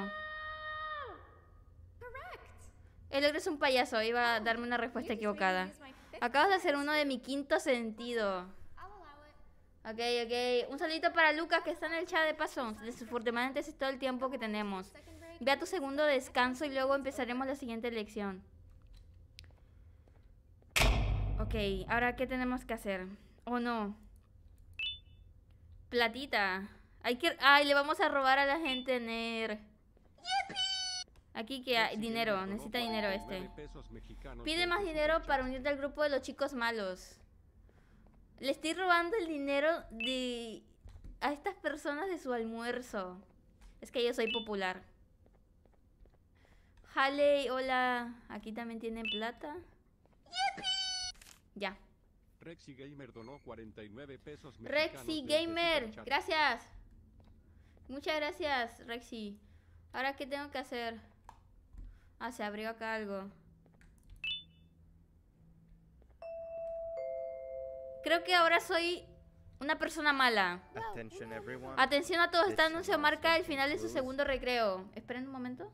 correct. El ogro es un payaso, iba a darme una respuesta You just made me equivocada. use my fifth Acabas de sense. hacer uno de mi quinto sentido. I'll allow it. Ok, ok. Un saludito para Lucas que está en el chat de paso. Desafortunadamente ese es todo el tiempo que tenemos. Second break. Ve a tu segundo descanso y luego empezaremos la siguiente lección. Ok, ahora ¿qué tenemos que hacer? Oh no. Platita. Hay que... Ay, le vamos a robar a la gente, Ner. Aquí que hay dinero, necesita dinero este. Pide más dinero para unirte al grupo de los chicos malos. Le estoy robando el dinero de a estas personas de su almuerzo. Es que yo soy popular. Haley, hola. Aquí también tienen plata. Ya. Rexy Gamer donó cuarenta y nueve pesos mexicanos Rexy desde Gamer, Superchat. gracias. Muchas gracias, Rexy. Ahora, ¿qué tengo que hacer? Ah, se abrió acá algo. Creo que ahora soy una persona mala. Attention everyone. Atención a todos, este This anuncio marca el announcement final de su includes- segundo recreo. Esperen un momento.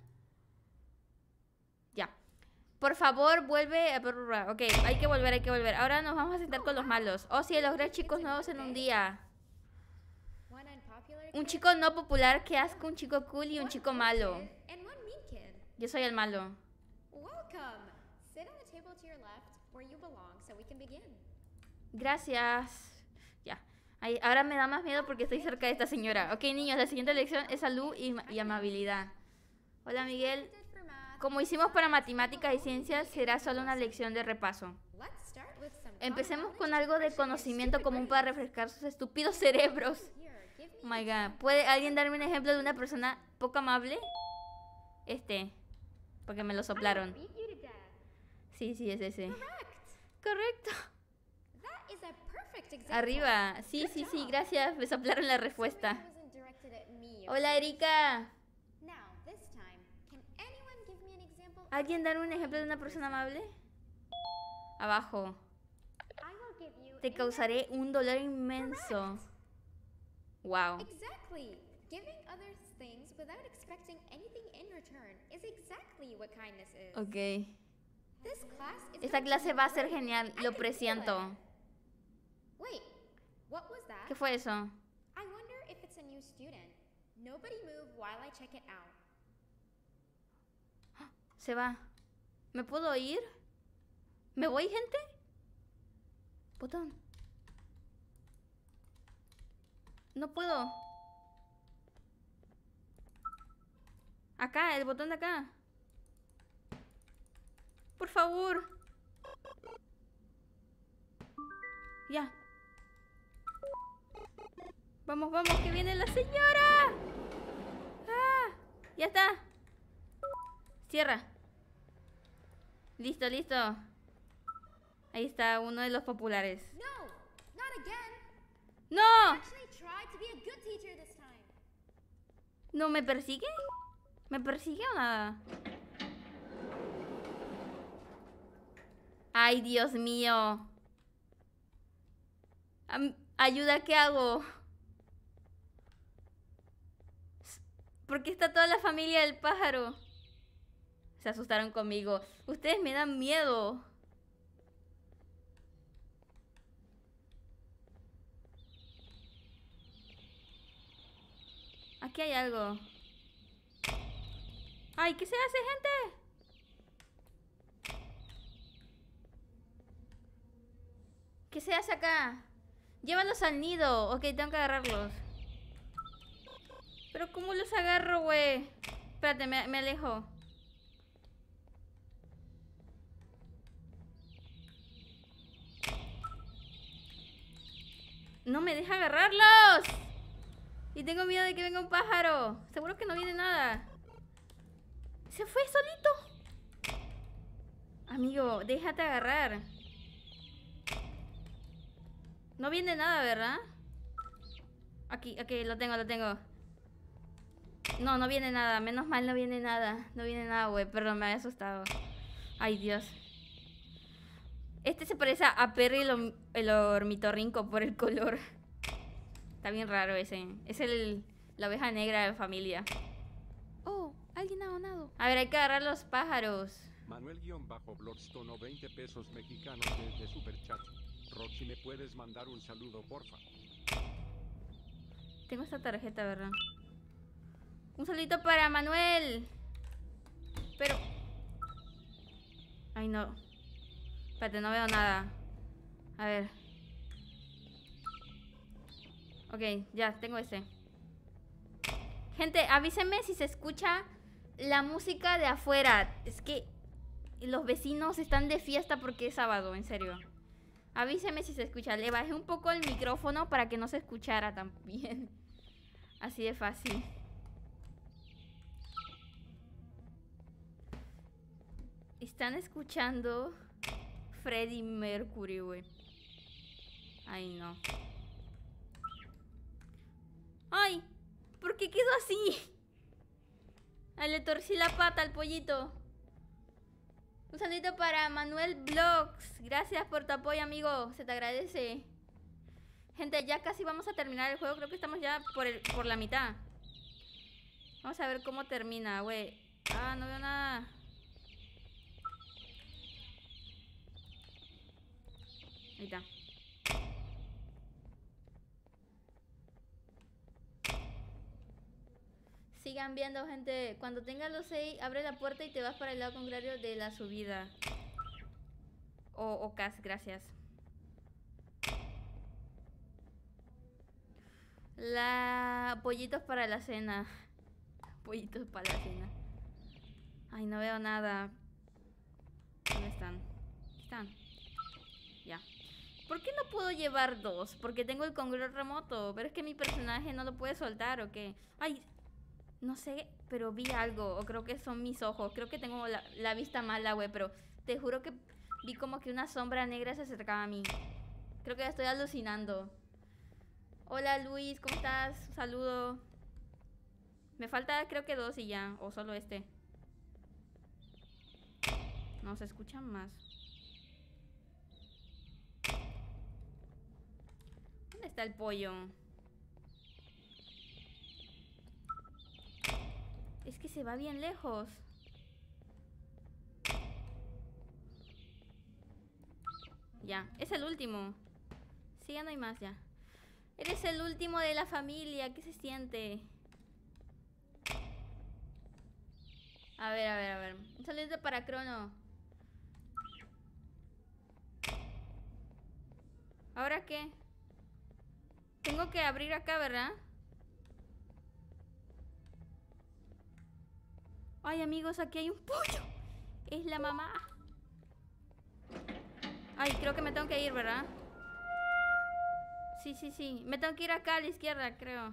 Ya. Por favor, vuelve a... Ok, hay que volver, hay que volver. Ahora nos vamos a sentar con los malos. Oh, sí, logré chicos nuevos en un día. One unpopular Un kid, chico no popular, qué asco, un chico cool y un one chico cool malo. kid, and one mean kid. Yo soy el malo. Welcome. Sit on the table to your left, where you belong, so we can begin. Gracias. Ya. Ay, ahora me da más miedo porque estoy cerca de esta señora. Ok, niños, la siguiente lección es salud y, y amabilidad. Hola, Miguel. Did for math. Como hicimos para matemáticas y ciencias, será solo una lección de repaso. Let's start with some Empecemos common con knowledge algo de to refresh your conocimiento stupid común brains. para refrescar sus estúpidos cerebros. Here, give Oh me my an god. ¿Puede alguien darme un ejemplo de una persona poco amable? Este. Porque me lo soplaron. beat you to death. Sí, sí, es ese. Correct. Correcto. That is a perfect example. Arriba. Sí, Good sí, sí, job. gracias. Me soplaron la Assuming respuesta. it wasn't directed at me, of Hola, course. Erika. Now, this time, can anyone give me an example? of ¿Alguien a darme un ejemplo de una persona amable? Abajo. I will give you Te an causaré un dolor inmenso. Wow. Exactly. Giving others things without expecting anything in return is exactly what kindness is. Ok. This class is Esta going to clase be va a ser great. genial. I Lo can feel presiento. it. Wait, what was that? ¿Qué fue eso? I wonder if it's a new student. Nobody move while I check it out. Se va. ¿Me puedo ir? ¿Me voy, gente? Botón. No puedo. Acá, el botón de acá. Por favor. Ya. Vamos, vamos, que viene la señora. Ah, ya está. Cierra. Listo, listo. Ahí está uno de los populares. No, not again. ¡No! Actually tried to be a good teacher this time. ¿No me persigue? ¿Me persigue o nada? Ay, Dios mío. Am- ayuda, ¿qué hago? ¿Por qué está toda la familia del pájaro? Se asustaron conmigo. Ustedes me dan miedo. Aquí hay algo. Ay, ¿qué se hace, gente? ¿Qué se hace acá? Llévalos al nido. Ok, tengo que agarrarlos. Pero ¿cómo los agarro, güey? Espérate, me, me alejo. No me deja agarrarlos. Y tengo miedo de que venga un pájaro. Seguro que no viene nada. Se fue solito. Amigo, déjate agarrar. No viene nada, ¿verdad? Aquí, aquí, lo tengo, lo tengo. No, no viene nada. Menos mal no viene nada. No viene nada, güey. Perdón, me había asustado. Ay, Dios. Este se parece a Perry el, om- el ornitorrinco por el color. Está bien raro ese. Es el, la oveja negra de la familia. Oh, alguien ha donado. A ver, hay que agarrar los pájaros. Manuel-Blogs donó veinte pesos mexicanos desde Superchat. Roxy, ¿me puedes mandar un saludo, porfa? Tengo esta tarjeta, ¿verdad? Un saludito para Manuel. Pero... Ay, no. Espérate, no veo nada. A ver. Ok, ya, tengo ese. Gente, avísenme si se escucha la música de afuera. Es que los vecinos están de fiesta porque es sábado, en serio. Avísenme si se escucha. Le bajé un poco el micrófono para que no se escuchara tan bien. Así de fácil. Están escuchando Freddie Mercury, güey. Ay, no. ¡Ay! ¿Por qué quedó así? Ay, le torcí la pata al pollito. Un saludito para Manuel Vlogs. Gracias por tu apoyo, amigo. Se te agradece. Gente, ya casi vamos a terminar el juego. Creo que estamos ya por, el, por la mitad. Vamos a ver cómo termina, güey. Ah, no veo nada. Ahí está. Sigan viendo, gente. Cuando tengas los seis, abre la puerta y te vas para el lado contrario de la subida. O, o Cas, gracias. La... Pollitos para la cena. Pollitos para la cena. Ay, no veo nada. ¿Dónde están? ¿Están? Ya. ¿Por qué no puedo llevar dos? Porque tengo el control remoto. Pero es que mi personaje no lo puede soltar, ¿o qué? Ay, no sé, pero vi algo. O creo que son mis ojos. Creo que tengo la, la vista mala, güey. Pero te juro que vi como que una sombra negra se acercaba a mí. Creo que ya estoy alucinando. Hola, Luis, ¿cómo estás? Un saludo. Me falta creo que dos y ya. O solo este. No se escuchan más. ¿Dónde está el pollo? Es que se va bien lejos. Ya, es el último. Sí, ya no hay más ya. Eres el último de la familia. ¿Qué se siente? A ver, a ver, a ver. Un saludo para Crono. ¿Ahora qué? Tengo que abrir acá, ¿verdad? Ay, amigos, aquí hay un pollo. Es la mamá. Ay, creo que me tengo que ir, ¿verdad? Sí, sí, sí. Me tengo que ir acá a la izquierda, creo.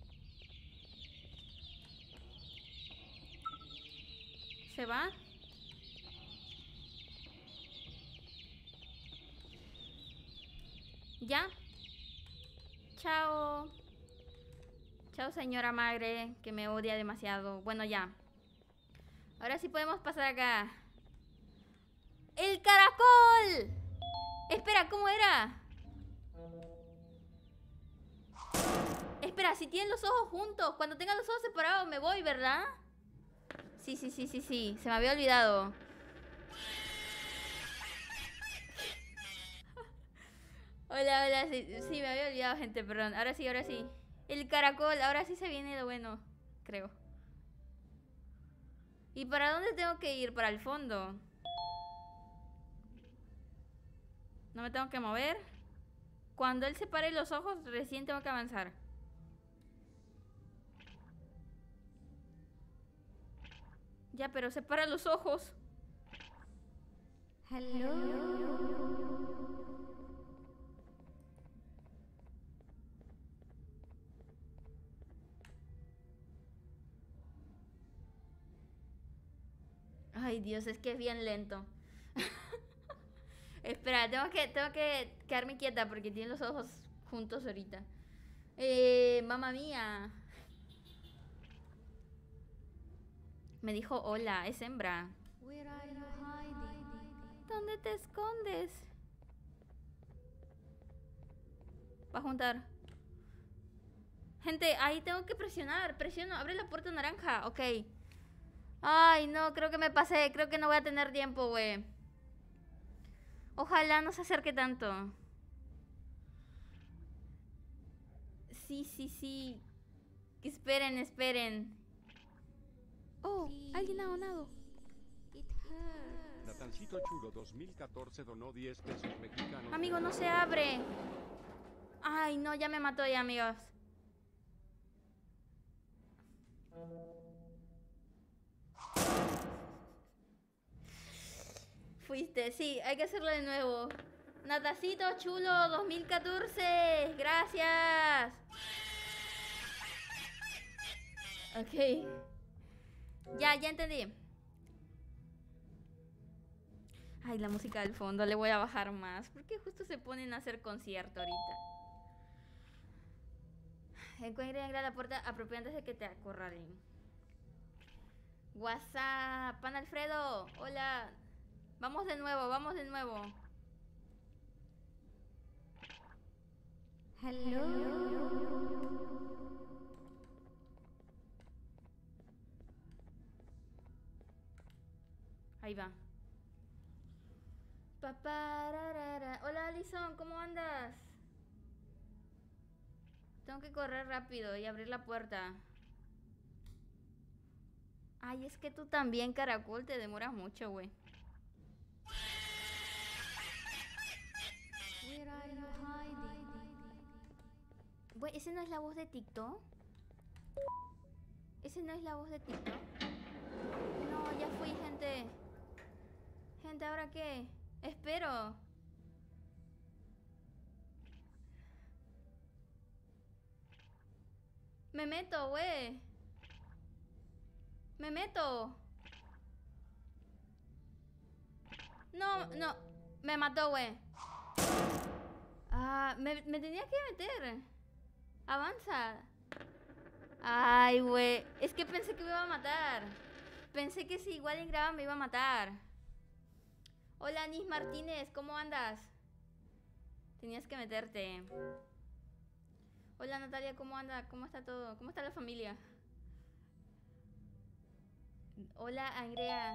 ¿Se va? ¿Ya? Chao. Chao, señora madre, que me odia demasiado. Bueno, ya. Ahora sí podemos pasar acá. ¡El caracol! Espera, ¿cómo era? Espera, si tienen los ojos juntos. Cuando tengan los ojos separados me voy, ¿verdad? Sí, sí, sí, sí, sí. Se me había olvidado. Hola, hola. Sí, sí, me había olvidado, gente, perdón. Ahora sí, ahora sí. El caracol, ahora sí se viene lo bueno, creo. ¿Y para dónde tengo que ir? ¿Para el fondo? ¿No me tengo que mover? Cuando él separe los ojos, recién tengo que avanzar. Ya, pero separa los ojos. Hello. Ay, Dios, es que es bien lento. Espera, tengo que, tengo que quedarme quieta porque tiene los ojos juntos ahorita. Eh, mamá mía. Me dijo hola, es hembra. Where are you hiding? ¿Dónde te escondes? Va a juntar. Gente, ahí tengo que presionar. Presiono, abre la puerta naranja. Ok. Ay, no, creo que me pasé. Creo que no voy a tener tiempo, güey. Ojalá no se acerque tanto. Sí, sí, sí. Que esperen, esperen. Oh, alguien ha donado. It hurts. Natancito Chulo dos mil catorce donó diez pesos mexicanos. Amigo, no se abre. Ay, no, ya me mató ya, amigos. Fuiste, sí, hay que hacerlo de nuevo. Natacito Chulo dos mil catorce. Gracias. Ok. Ya, ya entendí. Ay, la música del fondo, le voy a bajar más. Porque justo se ponen a hacer concierto ahorita. Encuentra a la puerta apropiada antes de que te acorralen. WhatsApp, Pan Alfredo, hola. Vamos de nuevo, vamos de nuevo. Ahí va. Papararara. Hola Alison, ¿cómo andas? Tengo que correr rápido y abrir la puerta. Ay, es que tú también, Caracol, te demoras mucho, güey. Where are you hiding? Güey, ¿ese no es la voz de TikTok? ¿Ese no es la voz de TikTok? No, ya fui, gente. Gente, ¿ahora qué? Espero. Me meto, güey. Me meto. No, no. Me mató, güey. Ah, me, me tenía que meter. Avanza. Ay, güey. Es que pensé que me iba a matar. Pensé que si igual engraba me iba a matar. Hola, Nis Martínez. ¿Cómo andas? Tenías que meterte. Hola, Natalia. ¿Cómo anda? ¿Cómo está todo? ¿Cómo está la familia? Hola, Andrea.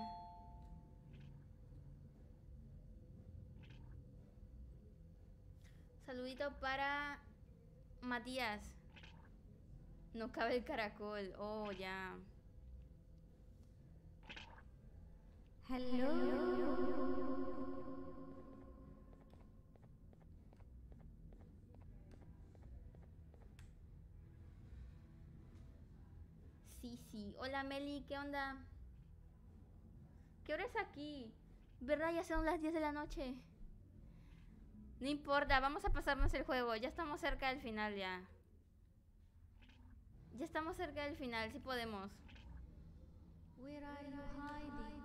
Saludito para Matías. No cabe el caracol. Oh, ya. Sí, sí. Hola, Meli. ¿Qué onda? ¿Qué hora es aquí? ¿Verdad? Ya son las diez de la noche. No importa, vamos a pasarnos el juego. Ya estamos cerca del final ya. Ya estamos cerca del final, sí podemos. Where are you hiding?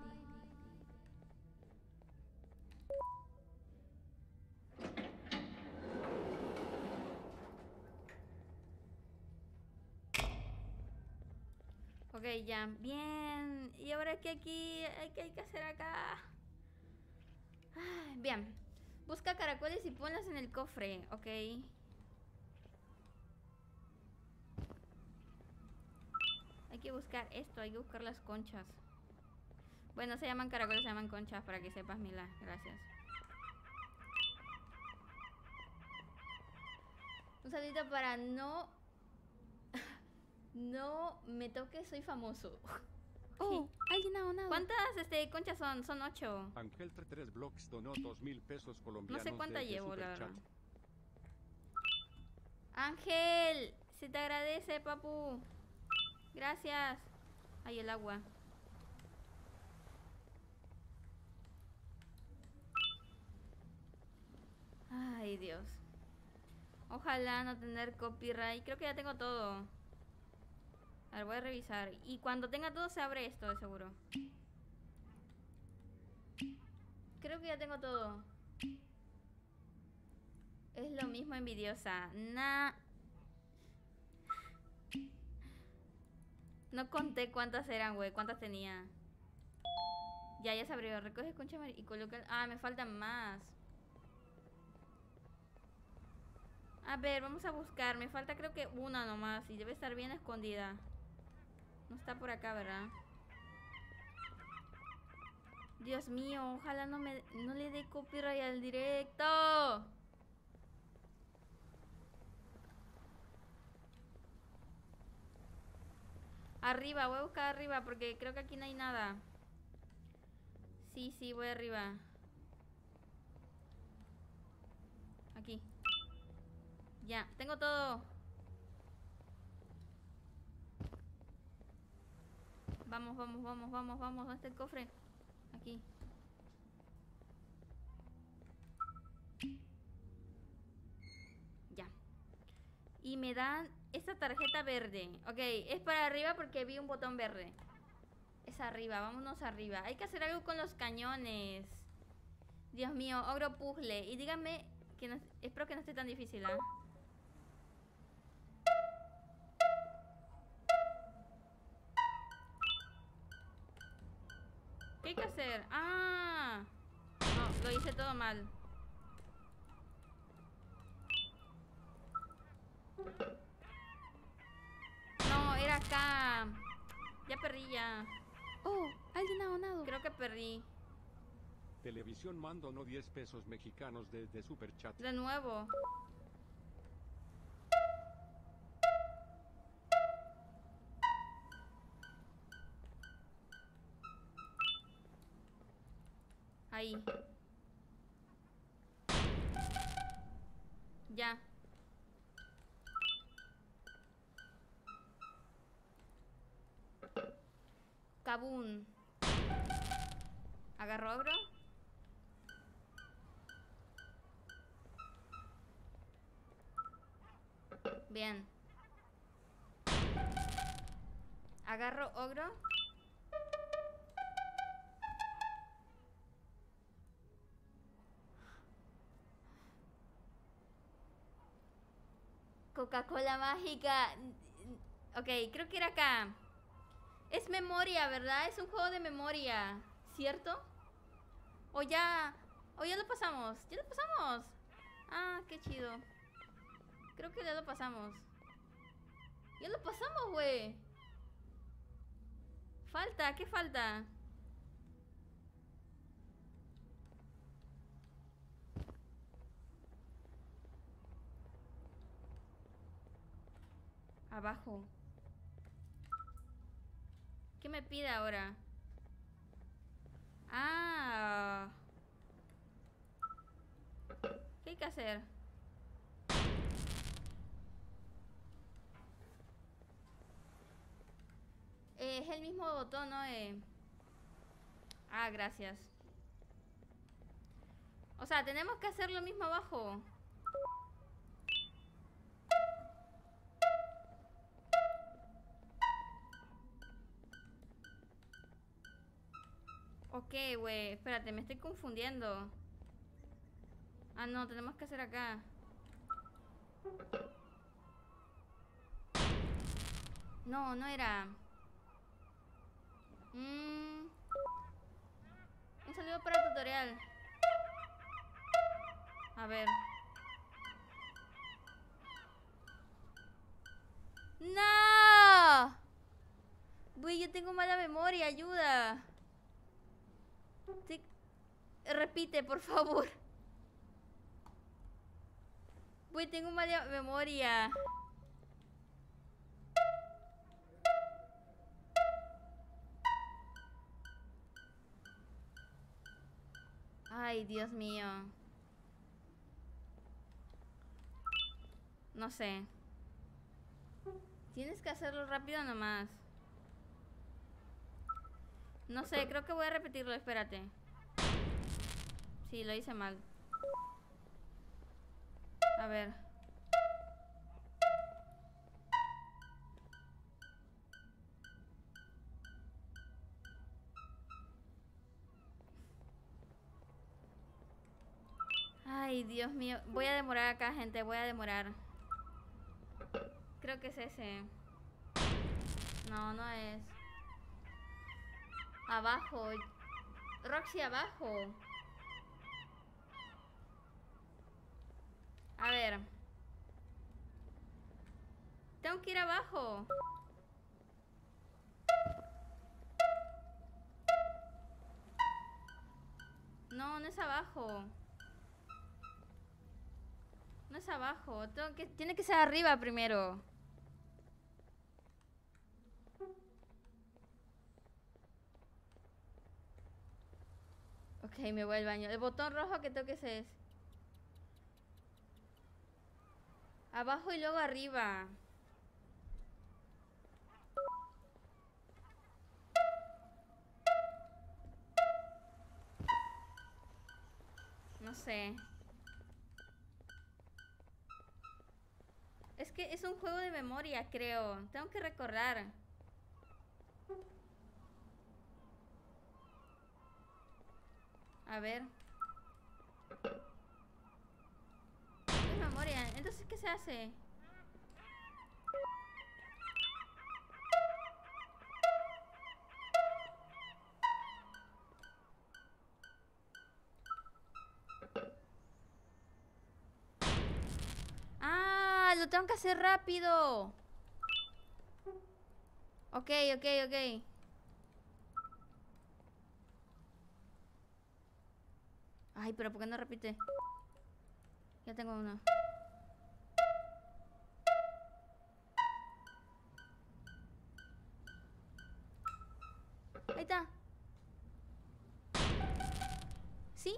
Ok, ya. Bien. ¿Y ahora qué aquí? ¿Qué hay que hacer acá? Ah, bien. Busca caracoles y ponlas en el cofre, ok. Hay que buscar esto, hay que buscar las conchas. Bueno, se llaman caracoles, se llaman conchas, para que sepas, Mila. Gracias. Un saludito para no... no me toque, soy famoso. Oh, alguien ha donado. ¿Cuántas este, conchas son? Son ocho. Ángel tres Blocks donó dos mil pesos colombianos. No sé cuánta desde llevo, la Superchat. verdad. Ángel, se te agradece, papu. Gracias. Ay, el agua. Ay, Dios. Ojalá no tener copyright. Creo que ya tengo todo. A ver, voy a revisar. Y cuando tenga todo se abre esto, de seguro. Creo que ya tengo todo. Es lo mismo, envidiosa. Nah. No conté cuántas eran, güey. ¿Cuántas tenía? Ya, ya se abrió. Recoge concha y coloca... Ah, me faltan más. A ver, vamos a buscar. Me falta creo que una nomás. Y debe estar bien escondida. No está por acá, ¿verdad? Dios mío, ojalá no me no le dé copyright al directo. Arriba, voy a buscar arriba porque creo que aquí no hay nada. Sí, sí, voy arriba. Aquí. Ya, tengo todo. Vamos, vamos, vamos, vamos, vamos. ¿Dónde está el cofre? Aquí. Ya. Y me dan esta tarjeta verde. Ok, es para arriba porque vi un botón verde. Es arriba, vámonos arriba. Hay que hacer algo con los cañones. Dios mío, ogro puzzle. Y díganme que no, espero que no esté tan difícil, ¿ah? ¿Qué hay que hacer? ¡Ah! No, lo hice todo mal. No, era acá. Ya perdí ya. Oh, alguien ha donado. Creo que perdí. Televisión Mando no diez pesos mexicanos desde Superchat. De nuevo. Ahí. Ya. Kabun. ¿Agarró ogro? Bien. Agarro ogro. Coca-Cola mágica. Ok, creo que era acá. Es memoria, ¿verdad? Es un juego de memoria, ¿cierto? O ya... O ya lo pasamos. ¿Ya lo pasamos? Ah, qué chido. Creo que ya lo pasamos. Ya lo pasamos, güey. Falta, ¿qué falta? Abajo. ¿Qué me pide ahora? Ah. ¿Qué hay que hacer? Eh, es el mismo botón, ¿no? Eh... Ah, gracias. O sea, tenemos que hacer lo mismo abajo. Ok, güey, espérate, me estoy confundiendo. Ah, no, tenemos que hacer acá. No, no era. Mm. Un saludo para el tutorial. A ver. ¡No! Güey, yo tengo mala memoria, ayuda. Sí. Repite, por favor. Güey, tengo mala memoria. Ay, Dios mío. No sé. Tienes que hacerlo rápido nomás. No sé, creo que voy a repetirlo, espérate. Sí, lo hice mal. A ver. Ay, Dios mío. Voy a demorar acá, gente. Voy a demorar. Creo que es ese. No, no es. Abajo. Roxy, abajo. A ver. Tengo que ir abajo. No, no es abajo. No es abajo. Tengo que, tiene que ser arriba primero. Ok, me voy al baño. El botón rojo que toques es abajo y luego arriba. No sé. Es que es un juego de memoria, creo. Tengo que recordar. A ver. Es memoria. Entonces, ¿qué se hace? Ah, lo tengo que hacer rápido. Ok, ok, ok. Ay, pero ¿por qué no repite? Ya tengo uno. Ahí está. ¿Sí?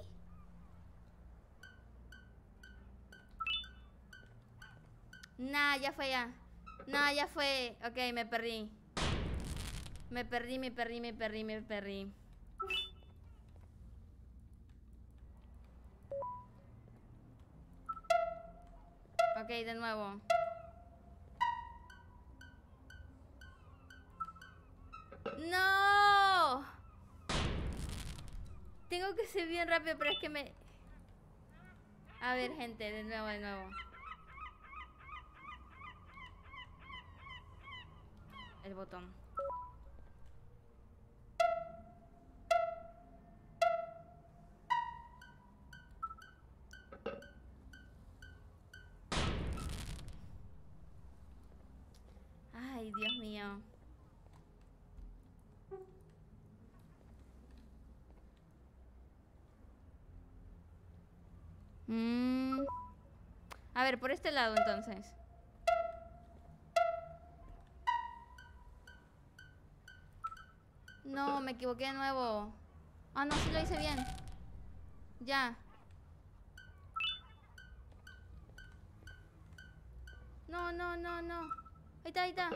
Nah, ya fue ya. Nah, ya fue. Ok, me perdí. Me perdí, me perdí, me perdí, me perdí. Ok, de nuevo. ¡No! Tengo que ser bien rápido, pero es que me... A ver, gente, de nuevo, de nuevo. El botón. Ay, Dios mío. Mm. A ver, por este lado entonces. No, me equivoqué de nuevo. Ah, no, sí lo hice bien. Ya. No, no, no, no. Ahí está, ahí está.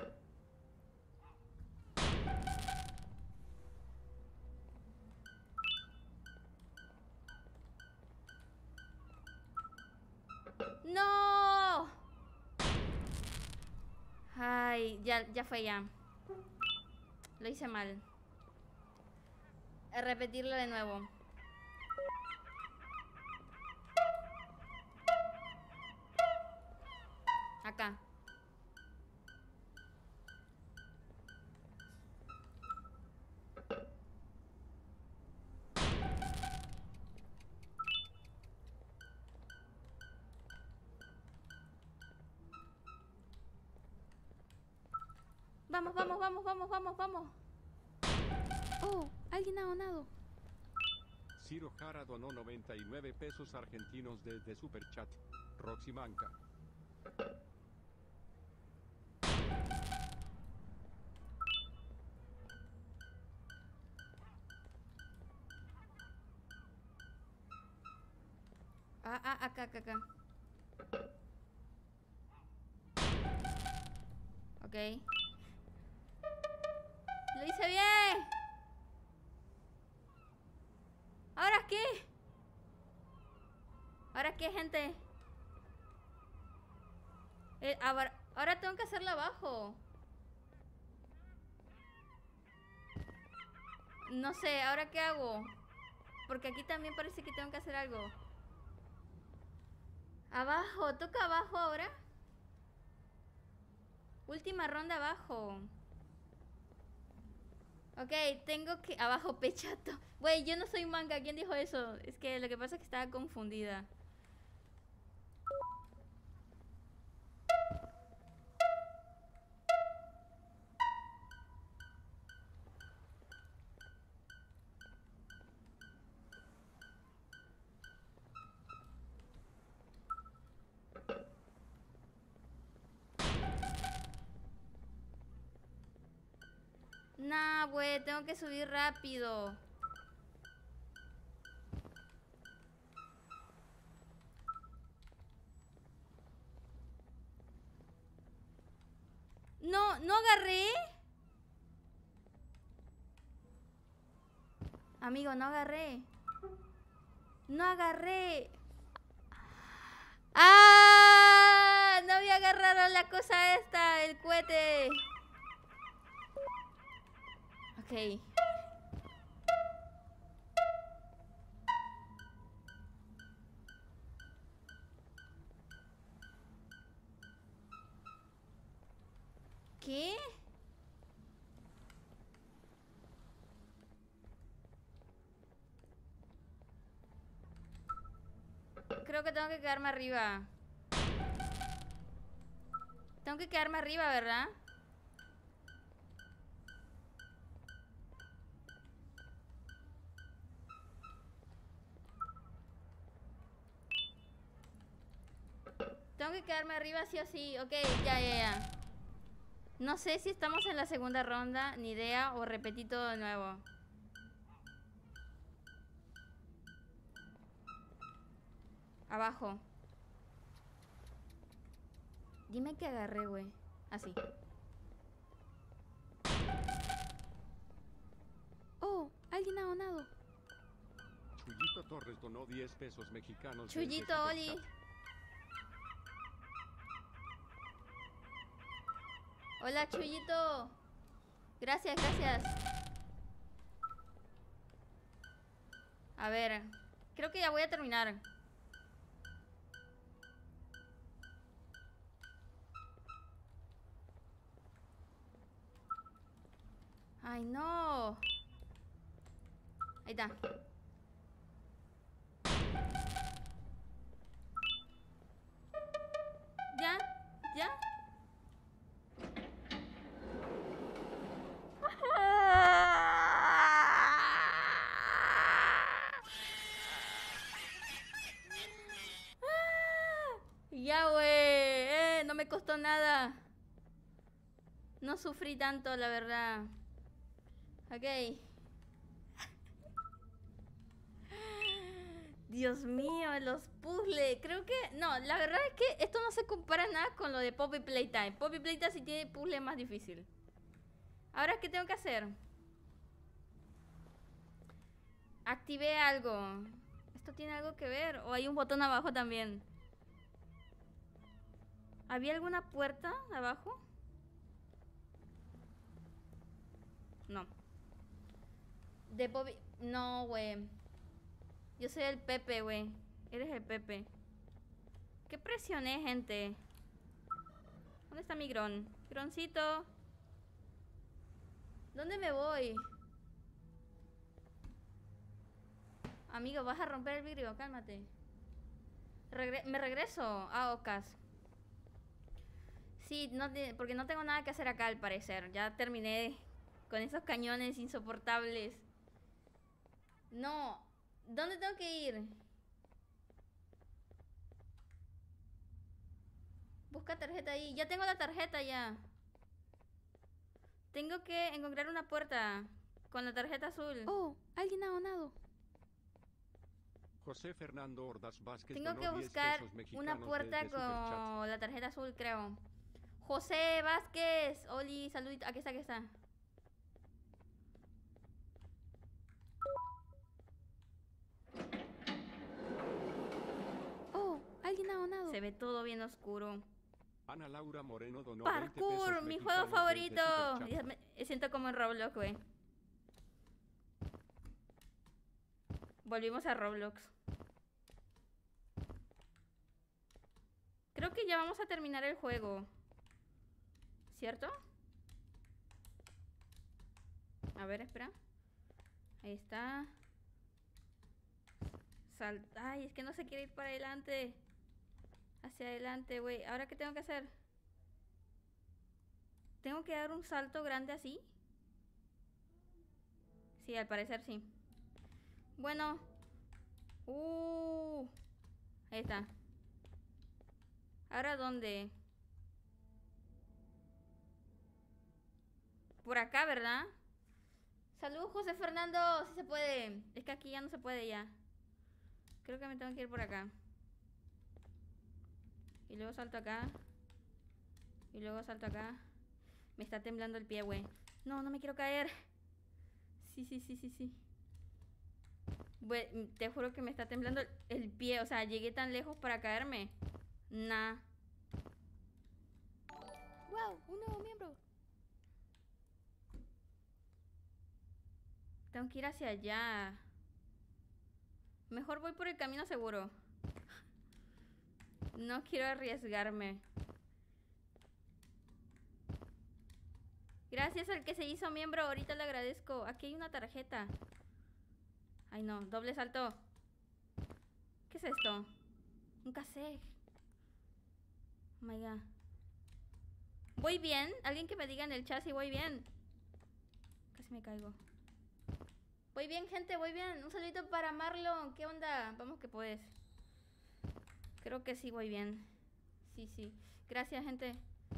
¡No! Ay, ya, ya fue ya. Lo hice mal. A repetirlo de nuevo. Acá. Vamos, vamos, vamos, vamos, vamos, vamos. Oh, alguien ha donado. Ciro Jara donó noventa y nueve pesos argentinos desde Superchat. Roxy Manca. Ah, ah, acá, acá, acá. Ok. Lo hice bien. ¿Ahora qué? ¿Ahora qué, gente? Eh, ahora, ahora tengo que hacerlo abajo. No sé, ¿ahora qué hago? Porque aquí también parece que tengo que hacer algo. Abajo, toca abajo ahora. Última ronda abajo. Ok, tengo que... Abajo, pechato. Güey, yo no soy manga. ¿Quién dijo eso? Es que lo que pasa es que estaba confundida. Nah, güey, tengo que subir rápido. No, no agarré. Amigo, no agarré. No agarré. ¡Ah! No había agarrado la cosa esta, el cohete. Ok. creo que tengo que quedarme arriba. Tengo que quedarme arriba, ¿verdad? Tengo que quedarme arriba sí o sí. Ok, ya, ya, ya. No sé si estamos en la segunda ronda, ni idea, o repetí todo de nuevo. Abajo. Dime que agarré, güey. Así. Oh, alguien ha donado. Chuyito Torres donó diez pesos mexicanos. desde Chuyito, Oli. Superchat. Hola, Chuyito. Gracias, gracias. A ver, creo que ya voy a terminar. Ay, no. Ahí está. ¿Ya? ¿Ya? Ya, güey. Eh, no me costó nada. No sufrí tanto, la verdad. Ok. Dios mío, los puzzles. Creo que... No, la verdad es que esto no se compara nada con lo de Poppy Playtime. Poppy Playtime sí tiene puzzle más difícil. Ahora, ¿qué tengo que hacer? Activé algo. ¿Esto tiene algo que ver? ¿O hay un botón abajo también? ¿Había alguna puerta abajo? No. De Bobby... No, güey. Yo soy el Pepe, güey. Eres el Pepe. ¿Qué presioné, gente? ¿Dónde está mi Gron? Groncito. ¿Dónde me voy? Amigo, vas a romper el vidrio. Cálmate. Regre- ¿Me regreso? Ah, Ocas. Sí, no te- porque no tengo nada que hacer acá al parecer. Ya terminé con esos cañones insoportables. No. ¿Dónde tengo que ir? Busca tarjeta ahí. Ya tengo la tarjeta ya. Tengo que encontrar una puerta con la tarjeta azul. Oh, alguien ha donado. José Fernando Ordaz Vázquez Tengo donó que diez buscar pesos una mexicanos puerta desde Superchat. con la tarjeta azul, creo. José Vázquez. Oli, saludito. Aquí está, aquí está. Oh, alguien ha donado. Se ve todo bien oscuro. Ana Laura Moreno donó veinte pesos Parkour, mi juego mexicanos desde favorito. Superchat. Ya me me siento como en Roblox, güey. Volvimos a Roblox. Creo que ya vamos a terminar el juego. ¿Cierto? A ver, espera. Ahí está. Sal... Ay, es que no se quiere ir para adelante. Hacia adelante, güey. ¿Ahora qué tengo que hacer? ¿Tengo que dar un salto grande así? Sí, al parecer sí. Bueno. Uh. Ahí está. ¿Ahora dónde? Por acá, ¿verdad? Salud, José Fernando. Sí se puede. Es que aquí ya no se puede ya. Creo que me tengo que ir por acá. Y luego salto acá. Y luego salto acá. Me está temblando el pie, güey. No, no me quiero caer. Sí, sí, sí, sí, sí. Güey, te juro que me está temblando el, el pie. O sea, llegué tan lejos para caerme. Nah. Wow, un nuevo miembro. Tengo que ir hacia allá. Mejor voy por el camino seguro. No quiero arriesgarme. Gracias al que se hizo miembro. Ahorita le agradezco. Aquí hay una tarjeta. Ay, no. Doble salto. ¿Qué es esto? Nunca sé. Oh my god. ¿Voy bien? ¿Alguien que me diga en el chat si voy bien? Casi me caigo. Voy bien, gente, voy bien. Un saludito para Marlon. ¿Qué onda? Vamos que puedes. Creo que sí voy bien. Sí, sí. Gracias, gente.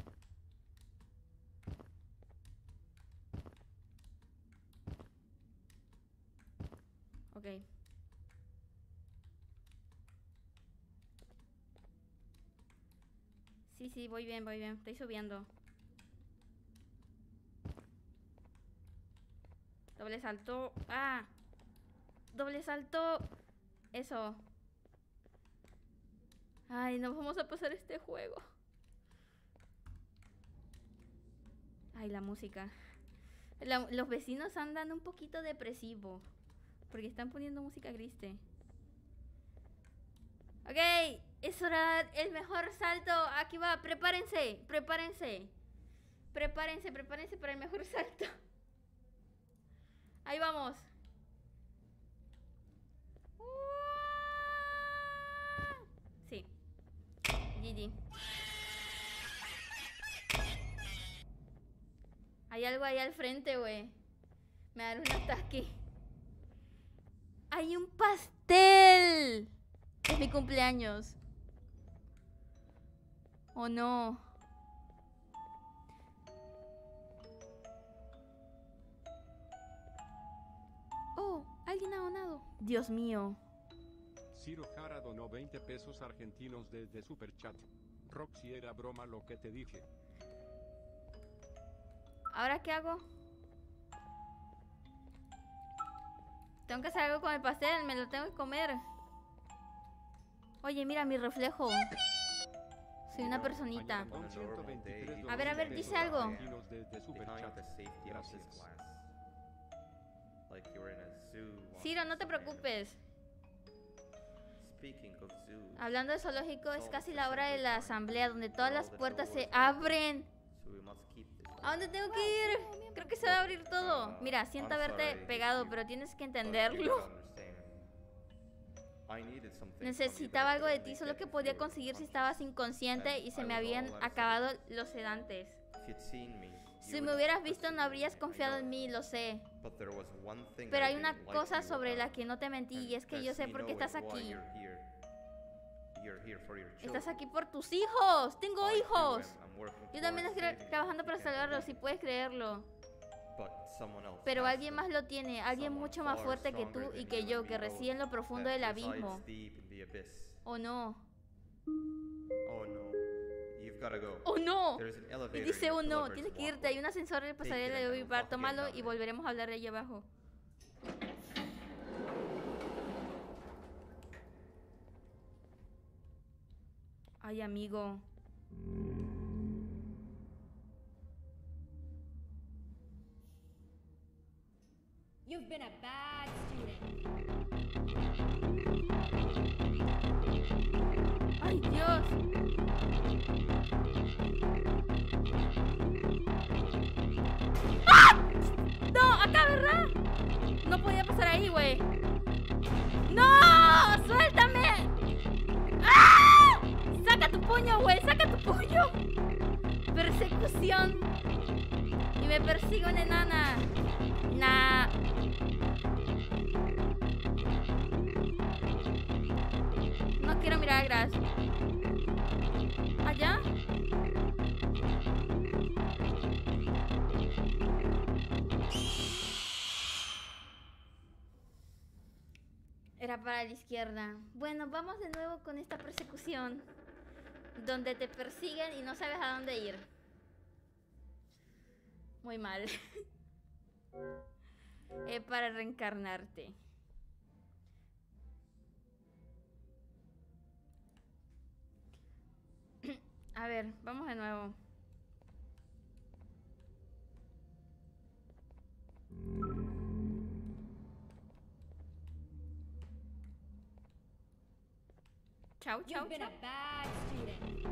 Ok. Sí, sí, voy bien, voy bien. Estoy subiendo. Doble salto. ¡Ah! Doble salto. Eso. Ay, no vamos a pasar este juego. Ay, la música. La- los vecinos andan un poquito depresivos. Porque están poniendo música triste. Ok, es hora. El mejor salto. Aquí va, prepárense. Prepárense. Prepárense, prepárense para el mejor salto. Ahí vamos. Sí. G G. Hay algo ahí al frente, güey. Me da un ataque. ¡Hay un pastel! Es mi cumpleaños. Oh no. Oh, alguien ha donado. Dios mío. Ciro Jara donó veinte pesos argentinos desde Superchat. Roxy, era broma lo que te dije. ¿Ahora qué hago? Tengo que hacer algo con el pastel, me lo tengo que comer. Oye, mira mi reflejo. Soy una personita. Añadón ciento veintitrés A ver, a ver, donaciones dice algo. argentinos desde Behind Superchat. the safety of this Gracias. class. Like you're in a zoo. watching Ciro, no te some preocupes. animals. Speaking of zoos, Hablando de zoológico, es casi la hora de la asamblea donde todas las puertas se abren. so we must keep this. ¿A dónde tengo que ir? Creo que se va a abrir todo. Mira, siento haberte pegado, pero tienes que entenderlo. Necesitaba algo de ti, solo que podía conseguir si estabas inconsciente y se me habían acabado los sedantes. Si me hubieras visto no habrías confiado en mí, lo sé. Pero hay una cosa sobre la que no te mentí y es que yo sé por qué estás aquí. Estás aquí por tus hijos. Tengo hijos. Yo también estoy trabajando para salvarlos, si puedes creerlo. Pero alguien más lo tiene, alguien mucho más fuerte que tú y que yo, que reside en lo profundo del abismo. ¿O no? ¡Oh no! Y dice, oh no, tienes que irte, hay un ascensor en el pasarela de Ovipar, tómalo y volveremos a hablar de ahí abajo. Ay, amigo. You've been a bad student. ¡Ay, Dios! ¡Ah! ¡No! ¡Acá, ¿verdad? No podía pasar ahí, güey. ¡No! ¡Suéltame! ¡Ah! ¡Saca tu puño, güey! ¡Saca tu puño! Persecución. Y me persigue una enana. Nah. No quiero mirar a Gras. ¿Allá? Era para la izquierda. Bueno, vamos de nuevo con esta persecución. Donde te persiguen y no sabes a dónde ir. Muy mal. eh, para reencarnarte. A ver, vamos de nuevo. Chau, chau, You've been chau. a bad student.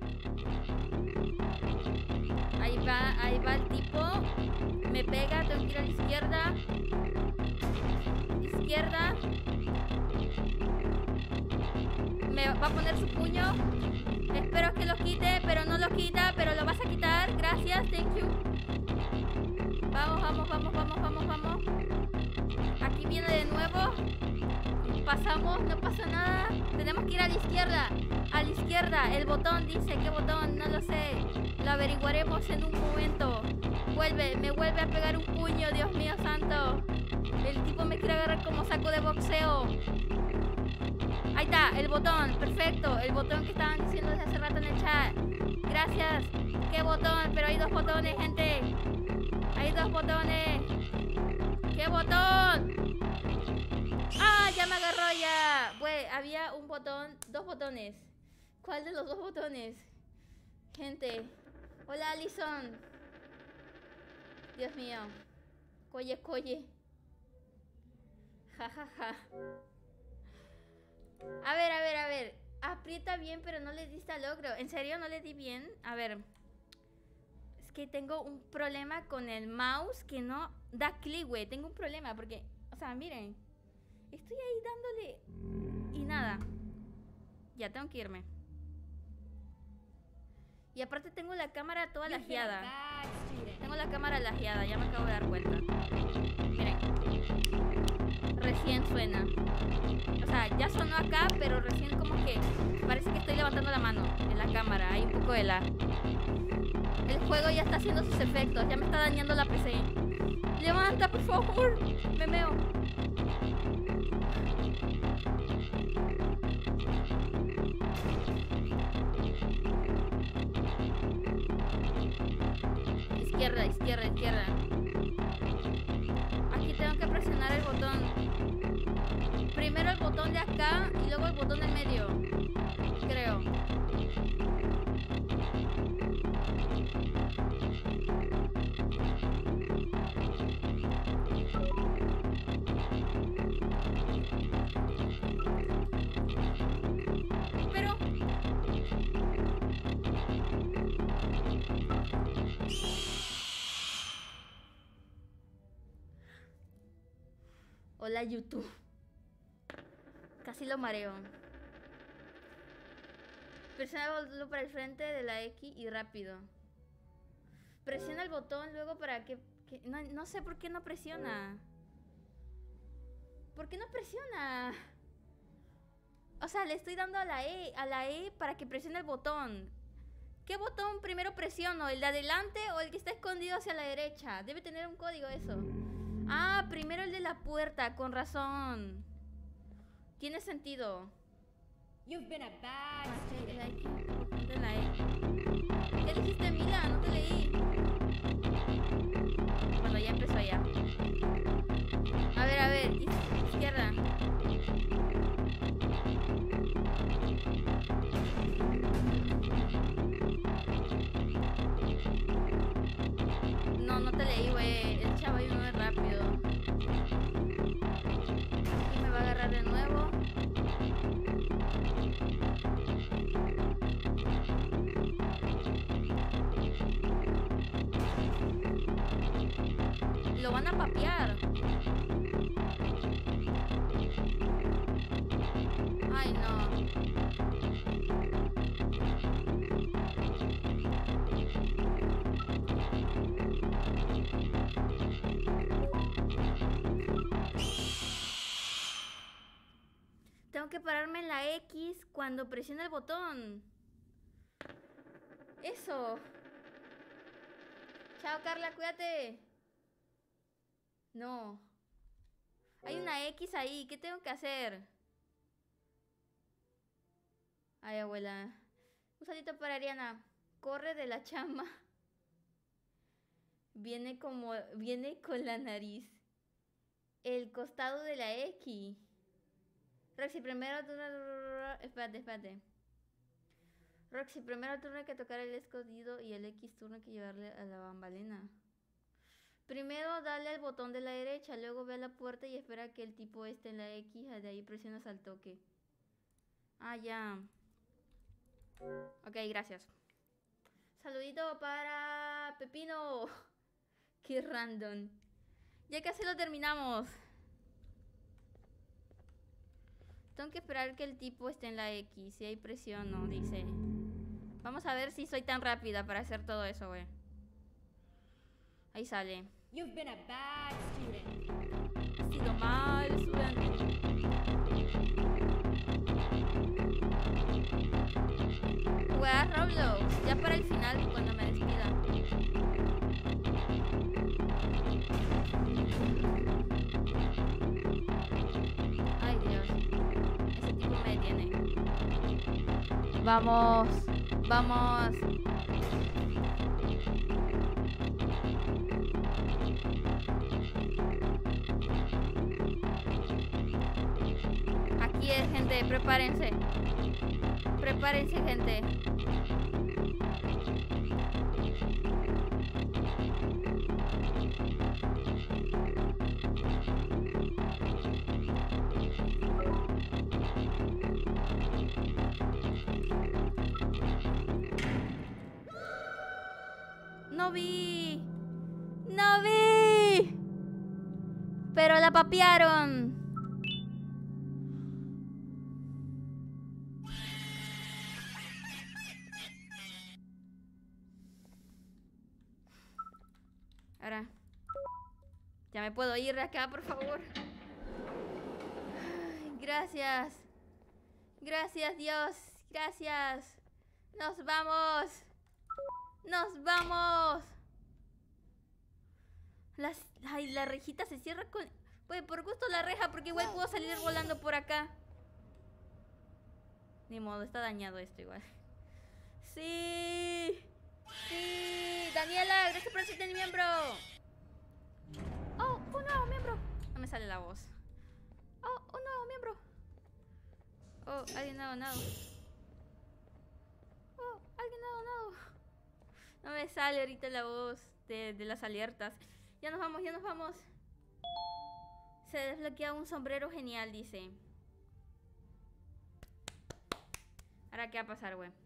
Ahí va, ahí va el tipo. Me pega, tengo que ir a la izquierda. Izquierda. Me va a poner su puño. Espero que lo quite, pero no lo quita, pero lo vas a quitar. Gracias, thank you. Vamos, vamos, vamos, vamos, vamos, vamos. Aquí viene de nuevo. Pasamos, no pasa nada. Tenemos que ir a la izquierda. A la izquierda, el botón dice, ¿qué botón? No lo sé. Lo averiguaremos en un momento. Vuelve, me vuelve a pegar un puño, Dios mío santo. El tipo me quiere agarrar como saco de boxeo. Ahí está, el botón, perfecto. El botón que estaban diciendo desde hace rato en el chat. Gracias. ¿Qué botón? Pero hay dos botones, gente. Hay dos botones. ¿Qué botón? ¡Ah! Ya me agarró ya. Pues había un botón, dos botones. ¿Cuál de los dos botones? Gente. Hola, Alison. Dios mío. Coye, coye. Ja, ja, ja. A ver, a ver, a ver. Aprieta bien, pero no le diste al logro. ¿En serio no le di bien? A ver. Es que tengo un problema con el mouse que no da clic, güey. Tengo un problema porque... O sea, miren. Estoy ahí dándole... Y nada. Ya tengo que irme. Y aparte tengo la cámara toda lajeada. Tengo la cámara lajeada, ya me acabo de dar cuenta. Miren. Recién suena. O sea, ya sonó acá, pero recién como que... Parece que estoy levantando la mano en la cámara. Hay un poco de la... El juego ya está haciendo sus efectos. Ya me está dañando la P C. Levanta, por favor. Me meo. Izquierda, izquierda, izquierda. Aquí tengo que presionar el botón. Primero el botón de acá y luego el botón del medio. Creo. Pero... Hola, YouTube. Casi lo mareo. Presiona el botón para el frente de la X y rápido. Presiona el botón luego para que... que- no, no sé por qué no presiona. ¿Por qué no presiona? O sea, le estoy dando a la E, a la E para que presione el botón. ¿Qué botón primero presiono? ¿El de adelante o el que está escondido hacia la derecha? Debe tener un código eso. Ah, primero el de la puerta, con razón. Tiene sentido. You've been a bad Ah, sí, student. la X, el botón de la E. ¿Qué dijiste, Mila? No te leí. Bueno, ya empezó ya. A ver, a ver, iz- izquierda. No, no te leí, güey. El chavo iba muy rápido. Y me va a agarrar de nuevo. Lo van a papear. Ay, no. Tengo que pararme en la X cuando presione el botón. Eso. Chao, Carla, cuídate. No. Hay una X ahí. ¿Qué tengo que hacer? Ay, abuela. Un salito para Ariana. Corre de la chamba. Viene como... Viene con la nariz. El costado de la X. Roxy, primero... Espérate, espérate. Roxy, primero turno hay que tocar el escondido y el X turno hay que llevarle a la bambalina. Primero dale al botón de la derecha, luego ve a la puerta y espera que el tipo esté en la X, de ahí presionas al toque. Ah, ya. Ok, gracias. Saludito para Pepino. Qué random. Ya casi lo terminamos. Tengo que esperar que el tipo esté en la X. Si hay presión, no, dice. Vamos a ver si soy tan rápida para hacer todo eso, güey. Ahí sale. You've been a bad student. Ha sido mal estudiante. Jugar Roblox. Ya para el final, cuando me despida. Ay, Dios. Ese tipo me detiene. Vamos. Vamos. Aquí es, gente. Prepárense. Prepárense, gente. No vi. No vi. Pero la papearon. Ahora. Ya me puedo ir de acá, por favor. Ay, gracias. Gracias, Dios. Gracias. Nos vamos. Nos vamos. Las, ay, la rejita se cierra con... Pues por gusto la reja, porque igual puedo salir volando por acá. Ni modo, está dañado esto igual. Sí. Sí. Daniela, gracias por hacerte mi miembro. Oh, un nuevo miembro. No me sale la voz. Oh, un nuevo miembro. Oh, alguien ha donado. Oh, alguien ha donado. No me sale ahorita la voz de, de las alertas. Ya nos vamos, ya nos vamos. Se desbloquea un sombrero genial, dice. Ahora, ¿qué va a pasar, güey?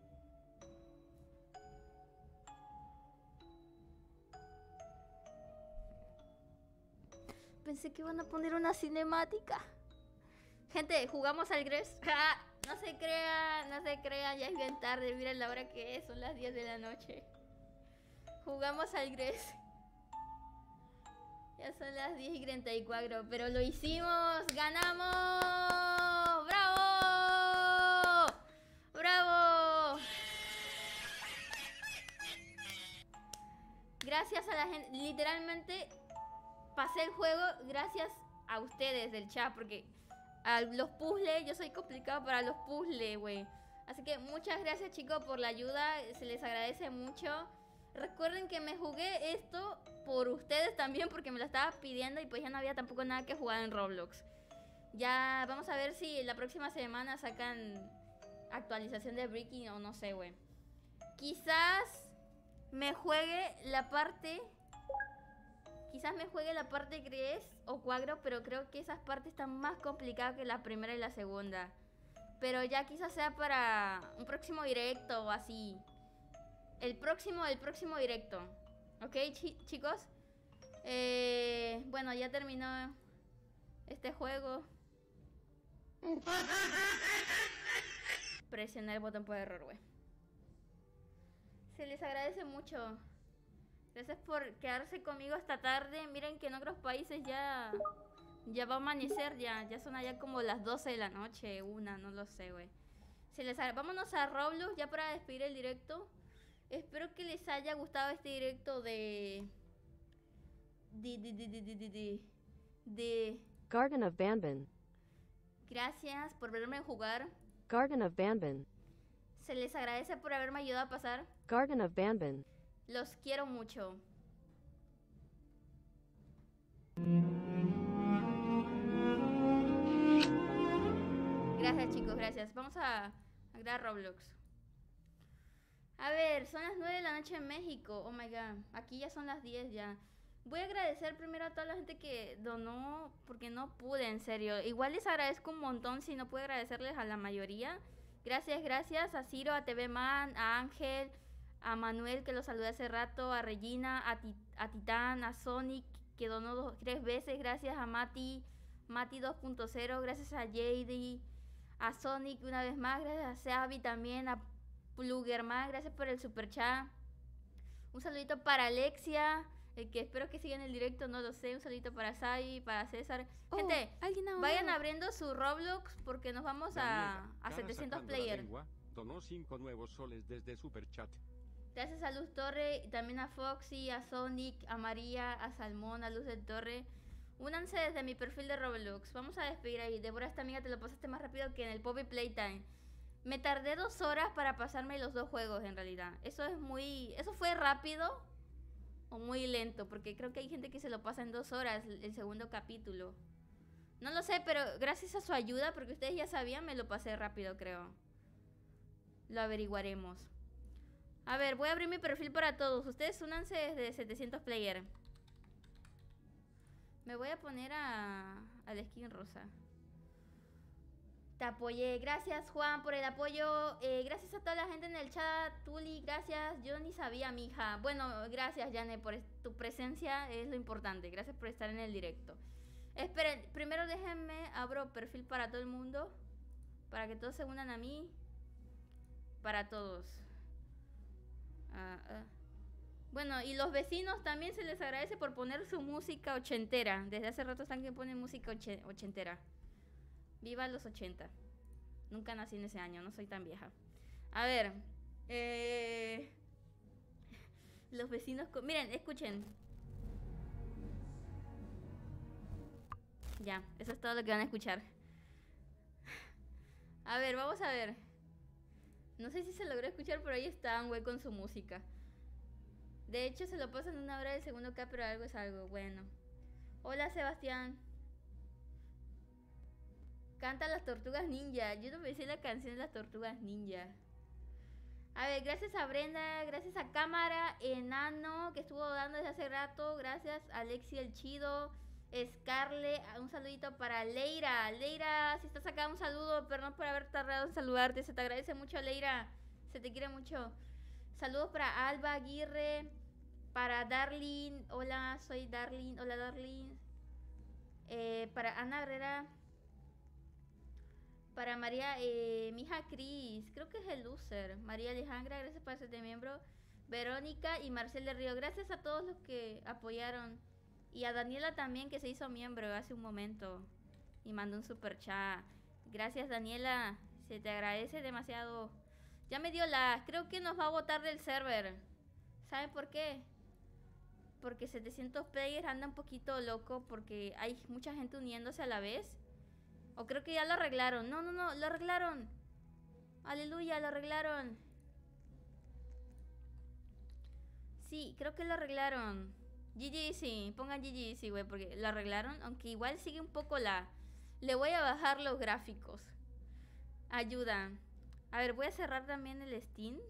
Pensé que iban a poner una cinemática. Gente, jugamos al Gres. ¡Ja! No se crean, no se crean, ya es bien tarde. Miren la hora que es, son las diez de la noche. Jugamos al Gres. Ya son las diez y treinta y cuatro, pero lo hicimos, ganamos. ¡Bravo! ¡Bravo! Gracias a la gente, literalmente pasé el juego gracias a ustedes del chat, porque a los puzzles, yo soy complicado para los puzzles, güey. Así que muchas gracias, chicos, por la ayuda, se les agradece mucho. Recuerden que me jugué esto por ustedes también, porque me lo estaba pidiendo y pues ya no había tampoco nada que jugar en Roblox. Ya vamos a ver si la próxima semana sacan actualización de Breaking o no sé, güey. Quizás me juegue la parte... Quizás me juegue la parte tres o cuatro, pero creo que esas partes están más complicadas que la primera y la segunda. Pero ya quizás sea para un próximo directo o así. El próximo, el próximo directo. ¿Ok, chi chicos? Eh, bueno, ya terminó este juego. Presioné el botón por error, güey. Se les agradece mucho. Gracias por quedarse conmigo hasta tarde. Miren que en otros países ya... Ya va a amanecer, ya. Ya son allá como las doce de la noche, una, no lo sé, güey. Se les agra- Vámonos a Roblox ya para despedir el directo. Espero que les haya gustado este directo de... De... De... De... De... De... De... de... Garden of Banban. Gracias por verme jugar. Garden of Banban. Se les agradece por haberme ayudado a pasar. Garden of Banban. Los quiero mucho. Gracias, chicos, gracias. Vamos a, a crear Roblox. A ver, son las nueve de la noche en México. Oh my god, aquí ya son las diez ya. Voy a agradecer primero a toda la gente que donó, porque no pude, en serio. Igual les agradezco un montón si no pude agradecerles a la mayoría. Gracias, gracias a Ciro, a T V Man, a Ángel, a Manuel, que lo saludé hace rato, a Regina, a, Ti- a Titán, a Sonic, que donó dos, tres veces. Gracias a Mati, Mati dos punto cero, gracias a J D, a Sonic una vez más, gracias a Seavi también, a Plugerman, gracias por el super chat. Un saludito para Alexia, el que espero que siga en el directo, no lo sé. Un saludito para Sai, para César. Oh, Gente, alguien ahora. vayan abriendo su Roblox porque nos vamos a, Daniela, a cara setecientos sacando la player. lengua, donó cinco nuevos soles desde Super Chat. Gracias a Luz Torre, y también a Foxy, a Sonic, a María, a Salmón, a Luz del Torre. Únanse desde mi perfil de Roblox. Vamos a despedir ahí. Débora, esta amiga te lo pasaste más rápido que en el Poppy Playtime. Me tardé dos horas para pasarme los dos juegos en realidad. Eso es muy... ¿Eso fue rápido o muy lento? Porque creo que hay gente que se lo pasa en dos horas el segundo capítulo. No lo sé, pero gracias a su ayuda, porque ustedes ya sabían, me lo pasé rápido, creo. Lo averiguaremos. A ver, voy a abrir mi perfil para todos. Ustedes únanse desde setecientos player. Me voy a poner a... al skin rosa. Te apoyé. Gracias, Juan, por el apoyo. Eh, gracias a toda la gente en el chat. Tuli, gracias. Yo ni sabía, mija. Bueno, gracias, Yane, por tu presencia. Es lo importante. Gracias por estar en el directo. Esperen, primero déjenme abro perfil para todo el mundo. Para que todos se unan a mí. Para todos. Ah, ah. Bueno, y los vecinos también se les agradece por poner su música ochentera. Desde hace rato están que ponen música oche- ochentera. Viva los ochenta. Nunca nací en ese año, no soy tan vieja. A ver. Eh... Los vecinos... co- Miren, escuchen. Ya, eso es todo lo que van a escuchar. A ver, vamos a ver. No sé si se logró escuchar, pero ahí está un güey con su música. De hecho, se lo pasan una hora del segundo K, pero algo es algo. Bueno. Hola, Sebastián. Canta las tortugas ninja. Yo no me sé la canción de las tortugas ninja. A ver, gracias a Brenda, gracias a Cámara, Enano, que estuvo dando desde hace rato. Gracias a Alexi el Chido, Scarle, un saludito para Leira. Leira, si estás acá, un saludo. Perdón por haber tardado en saludarte. Se te agradece mucho, Leira. Se te quiere mucho. Saludos para Alba Aguirre, para Darlene. Hola, soy Darlene. Hola, Darlene. Eh, para Ana Herrera. Para María, eh, mi hija Cris, creo que es el loser. María Alejandra, gracias por ser miembro. Verónica y Marcel de Río, gracias a todos los que apoyaron. Y a Daniela también, que se hizo miembro hace un momento y mandó un super chat. Gracias, Daniela, se te agradece demasiado. Ya me dio la... Creo que nos va a botar del server. ¿Saben por qué? Porque setecientos players anda un poquito loco porque hay mucha gente uniéndose a la vez. O creo que ya lo arreglaron. No, no, no, lo arreglaron. Aleluya, lo arreglaron. Sí, creo que lo arreglaron. G G, sí, pongan G G, sí, güey, porque lo arreglaron. Aunque igual sigue un poco la... Le voy a bajar los gráficos. Ayuda. A ver, voy a cerrar también el Steam.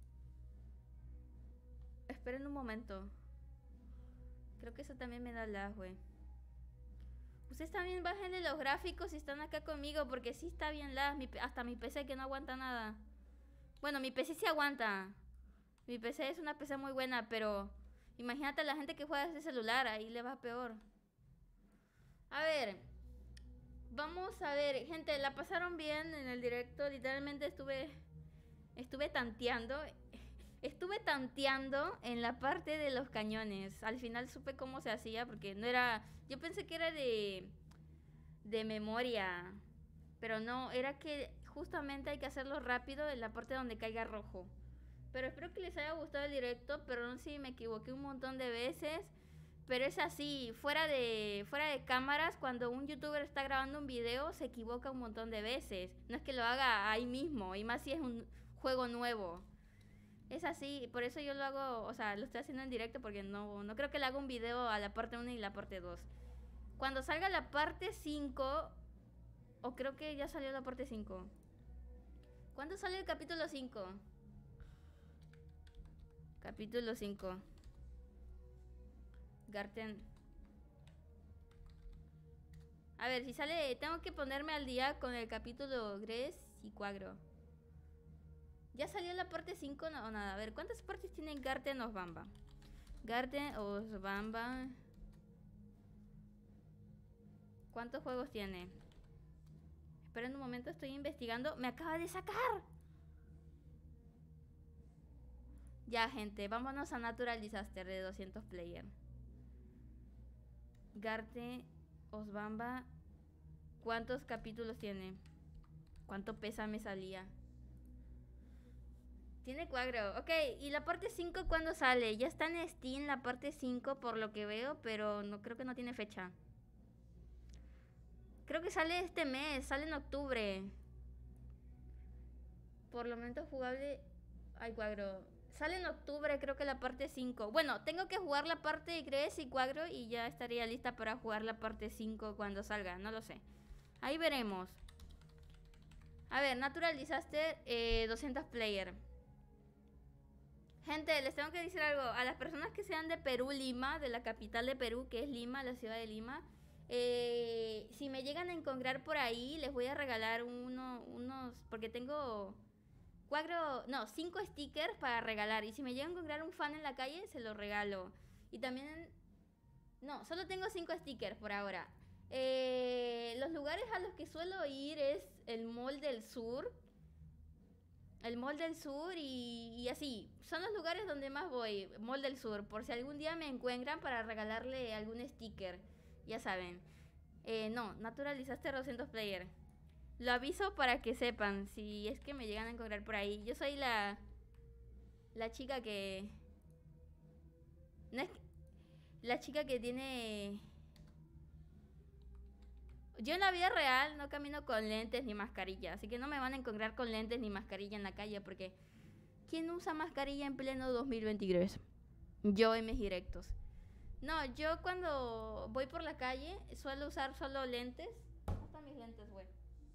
Esperen un momento. Creo que eso también me da lag, güey. Ustedes también bájenle los gráficos si están acá conmigo, porque sí está bien lag. Mi, hasta mi P C que no aguanta nada. Bueno, mi P C sí aguanta. Mi P C es una P C muy buena, pero imagínate a la gente que juega desde celular, ahí le va peor. A ver, vamos a ver, gente, la pasaron bien en el directo. Literalmente estuve Estuve tanteando Estuve tanteando en la parte de los cañones. Al final supe cómo se hacía, porque no era... Yo pensé que era de... de memoria, pero no, era que justamente hay que hacerlo rápido en la parte donde caiga rojo. Pero espero que les haya gustado el directo. Perdón si me equivoqué un montón de veces, pero es así, fuera de, fuera de cámaras, cuando un youtuber está grabando un video, se equivoca un montón de veces. No es que lo haga ahí mismo, y más si es un juego nuevo. Es así, por eso yo lo hago, o sea, lo estoy haciendo en directo, porque no, no creo que le haga un video a la parte uno y la parte dos. Cuando salga la parte cinco, o creo que ya salió la parte cinco. ¿Cuándo sale el capítulo cinco? Capítulo cinco. Garten. A ver, si sale, tengo que ponerme al día con el capítulo tres y cuatro. ¿Ya salió la parte cinco o no, nada? A ver, ¿cuántas partes tiene Garten of Bamba? Garten of Bamba. ¿Cuántos juegos tiene? Esperen un momento, estoy investigando. ¡Me acaba de sacar! Ya, gente, vámonos a Natural Disaster de doscientos player. Garte, Osbamba. ¿Cuántos capítulos tiene? ¿Cuánto pesa me salía? Tiene cuadro. Ok, ¿y la parte cinco cuándo sale? Ya está en Steam la parte cinco por lo que veo, pero no creo que no tiene fecha. Creo que sale este mes, sale en octubre. Por lo menos jugable... Ay, cuadro. Sale en octubre, creo que la parte cinco. Bueno, tengo que jugar la parte tres y cuadro y ya estaría lista para jugar la parte cinco cuando salga, no lo sé. Ahí veremos. A ver, Natural Disaster, eh, doscientos player. Gente, les tengo que decir algo. A las personas que sean de Perú, Lima, de la capital de Perú, que es Lima, la ciudad de Lima, eh, si me llegan a encontrar por ahí, les voy a regalar uno, unos... Porque tengo cuatro, no, cinco stickers para regalar. Y si me llegan a encontrar un fan en la calle, se los regalo. Y también... No, solo tengo cinco stickers por ahora. Eh, los lugares a los que suelo ir es el Mall del Sur. El Mall del Sur y, y así. Son los lugares donde más voy. Mall del Sur. Por si algún día me encuentran para regalarle algún sticker. Ya saben. Eh, no, Natural Disaster doscientos player. Lo aviso para que sepan. Si es que me llegan a encontrar por ahí. Yo soy la... La chica que... No es... La chica que tiene... Yo en la vida real no camino con lentes ni mascarilla, así que no me van a encontrar con lentes ni mascarilla en la calle, porque ¿quién usa mascarilla en pleno dos mil veintitrés? Yo en mis directos. No, yo cuando voy por la calle suelo usar solo lentes. ¿Dónde están mis lentes, güey?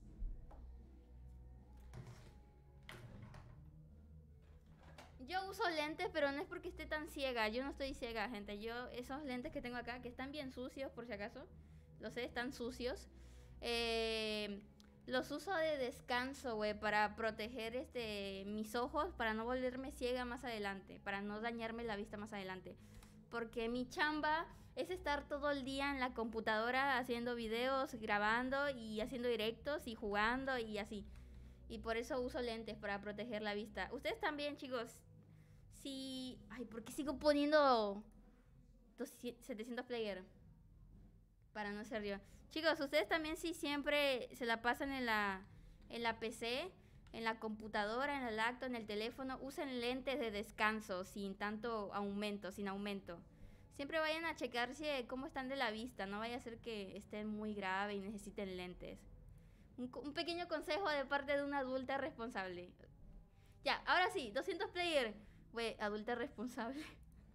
Yo uso lentes, pero no es porque esté tan ciega. Yo no estoy ciega, gente. Yo, esos lentes que tengo acá, que están bien sucios, por si acaso. Lo sé, están sucios. Eh, los uso de descanso, güey, para proteger este, mis ojos, para no volverme ciega más adelante, para no dañarme la vista más adelante. Porque mi chamba es estar todo el día en la computadora haciendo videos, grabando y haciendo directos y jugando y así. Y por eso uso lentes, para proteger la vista. Ustedes también, chicos. Si... Ay, ¿por qué sigo poniendo setecientos player? Para no ser yo. Chicos, ustedes también si siempre se la pasan en la, en la P C, en la computadora, en el lacto, en el teléfono, usen lentes de descanso sin tanto aumento, sin aumento. Siempre vayan a checarse cómo están de la vista, no vaya a ser que estén muy grave y necesiten lentes. Un, un pequeño consejo de parte de una adulta responsable. Ya, ahora sí, doscientos player. Güey, adulta responsable.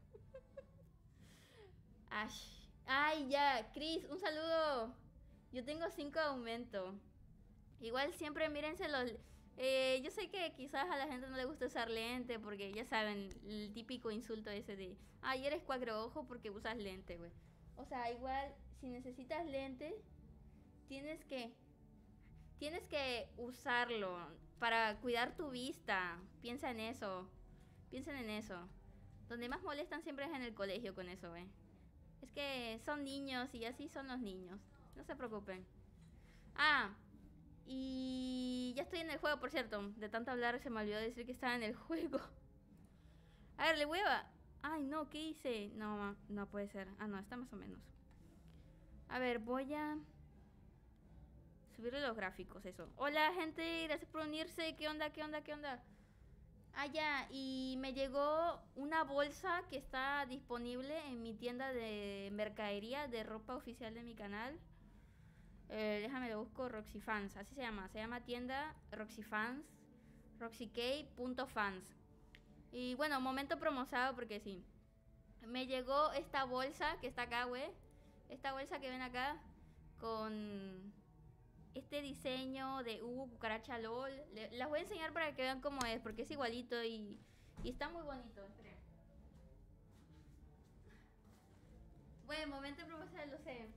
Ash. Ay, ya, Chris, un saludo. Yo tengo cinco de aumento. Igual siempre mírense los... Eh, yo sé que quizás a la gente no le gusta usar lente, porque ya saben, el típico insulto ese de... Ay, eres cuatro ojos porque usas lente, güey. O sea, igual, si necesitas lente, tienes que... Tienes que usarlo para cuidar tu vista. Piensa en eso. Piensen en eso. Donde más molestan siempre es en el colegio con eso, güey. Es que son niños y así son los niños. No se preocupen. Ah, y ya estoy en el juego, por cierto. De tanto hablar se me olvidó decir que estaba en el juego. A ver, le voy a... Ay, no, ¿qué hice? No, no puede ser. Ah, no, está más o menos. A ver, voy a... subirle los gráficos, eso. Hola, gente, gracias por unirse. ¿Qué onda, qué onda, qué onda? Ah, ya, y me llegó una bolsa que está disponible en mi tienda de mercadería de ropa oficial de mi canal. Eh, déjame lo busco, Roxy Fans, así se llama. Se llama tienda Roxy Fans, roxykey punto fans. Y bueno, momento promocionado porque sí. Me llegó esta bolsa que está acá, güey. Esta bolsa que ven acá con... este diseño de Hugo Cucaracha LOL. Le, las voy a enseñar para que vean cómo es, porque es igualito y, y está muy bonito. Esperen. Bueno, momento promocional, lo sé.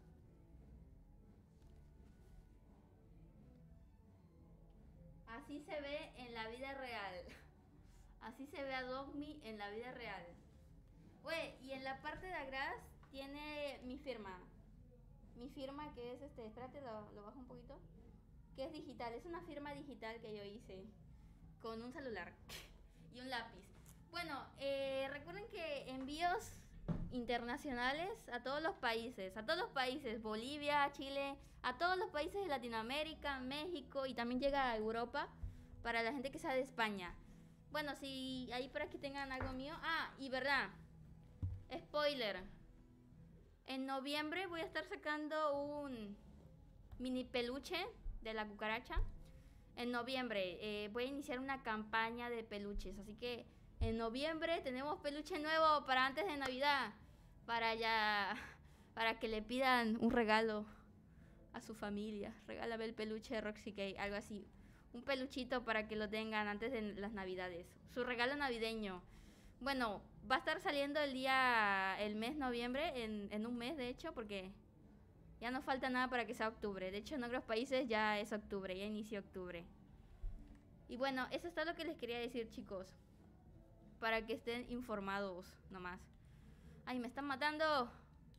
Así se ve en la vida real. Así se ve a Dogme en la vida real. Güey, y en la parte de atrás tiene mi firma. mi firma que es este, espérate, lo, lo bajo un poquito, que es digital, es una firma digital que yo hice con un celular y un lápiz. Bueno, eh, recuerden que envíos internacionales a todos los países, a todos los países, Bolivia, Chile, a todos los países de Latinoamérica, México y también llega a Europa para la gente que sea de España. Bueno, si ahí para que tengan algo mío. Ah, y verdad, spoiler, en noviembre voy a estar sacando un mini peluche de la cucaracha. En noviembre eh, voy a iniciar una campaña de peluches, así que en noviembre tenemos peluche nuevo para antes de Navidad, para ya, para que le pidan un regalo a su familia. Regálame el peluche de Roxy K, algo así. Un peluchito para que lo tengan antes de las Navidades. Su regalo navideño. Bueno, va a estar saliendo el día, el mes noviembre, en, en un mes de hecho, porque ya no falta nada para que sea octubre. De hecho, en otros países ya es octubre, ya inició octubre. Y bueno, eso es todo lo que les quería decir, chicos. Para que estén informados nomás. ¡Ay, me están matando!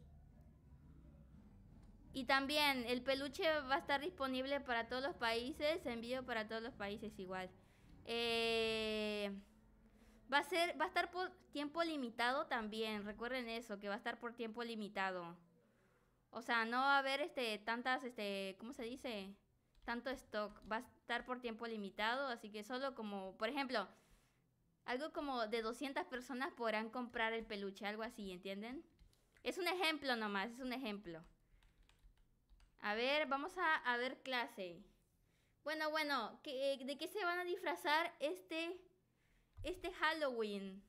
Y también el peluche va a estar disponible para todos los países. Envío para todos los países igual. Eh, va a ser, va a estar por tiempo limitado también. Recuerden eso, que va a estar por tiempo limitado. O sea, no va a haber este tantas, este, ¿cómo se dice? Tanto stock. Va a estar por tiempo limitado. Así que solo como, por ejemplo, algo como de doscientas personas podrán comprar el peluche, algo así, ¿entienden? Es un ejemplo nomás, es un ejemplo. A ver, vamos a, a ver clase. Bueno, bueno, ¿qué, ¿de qué se van a disfrazar este, este Halloween?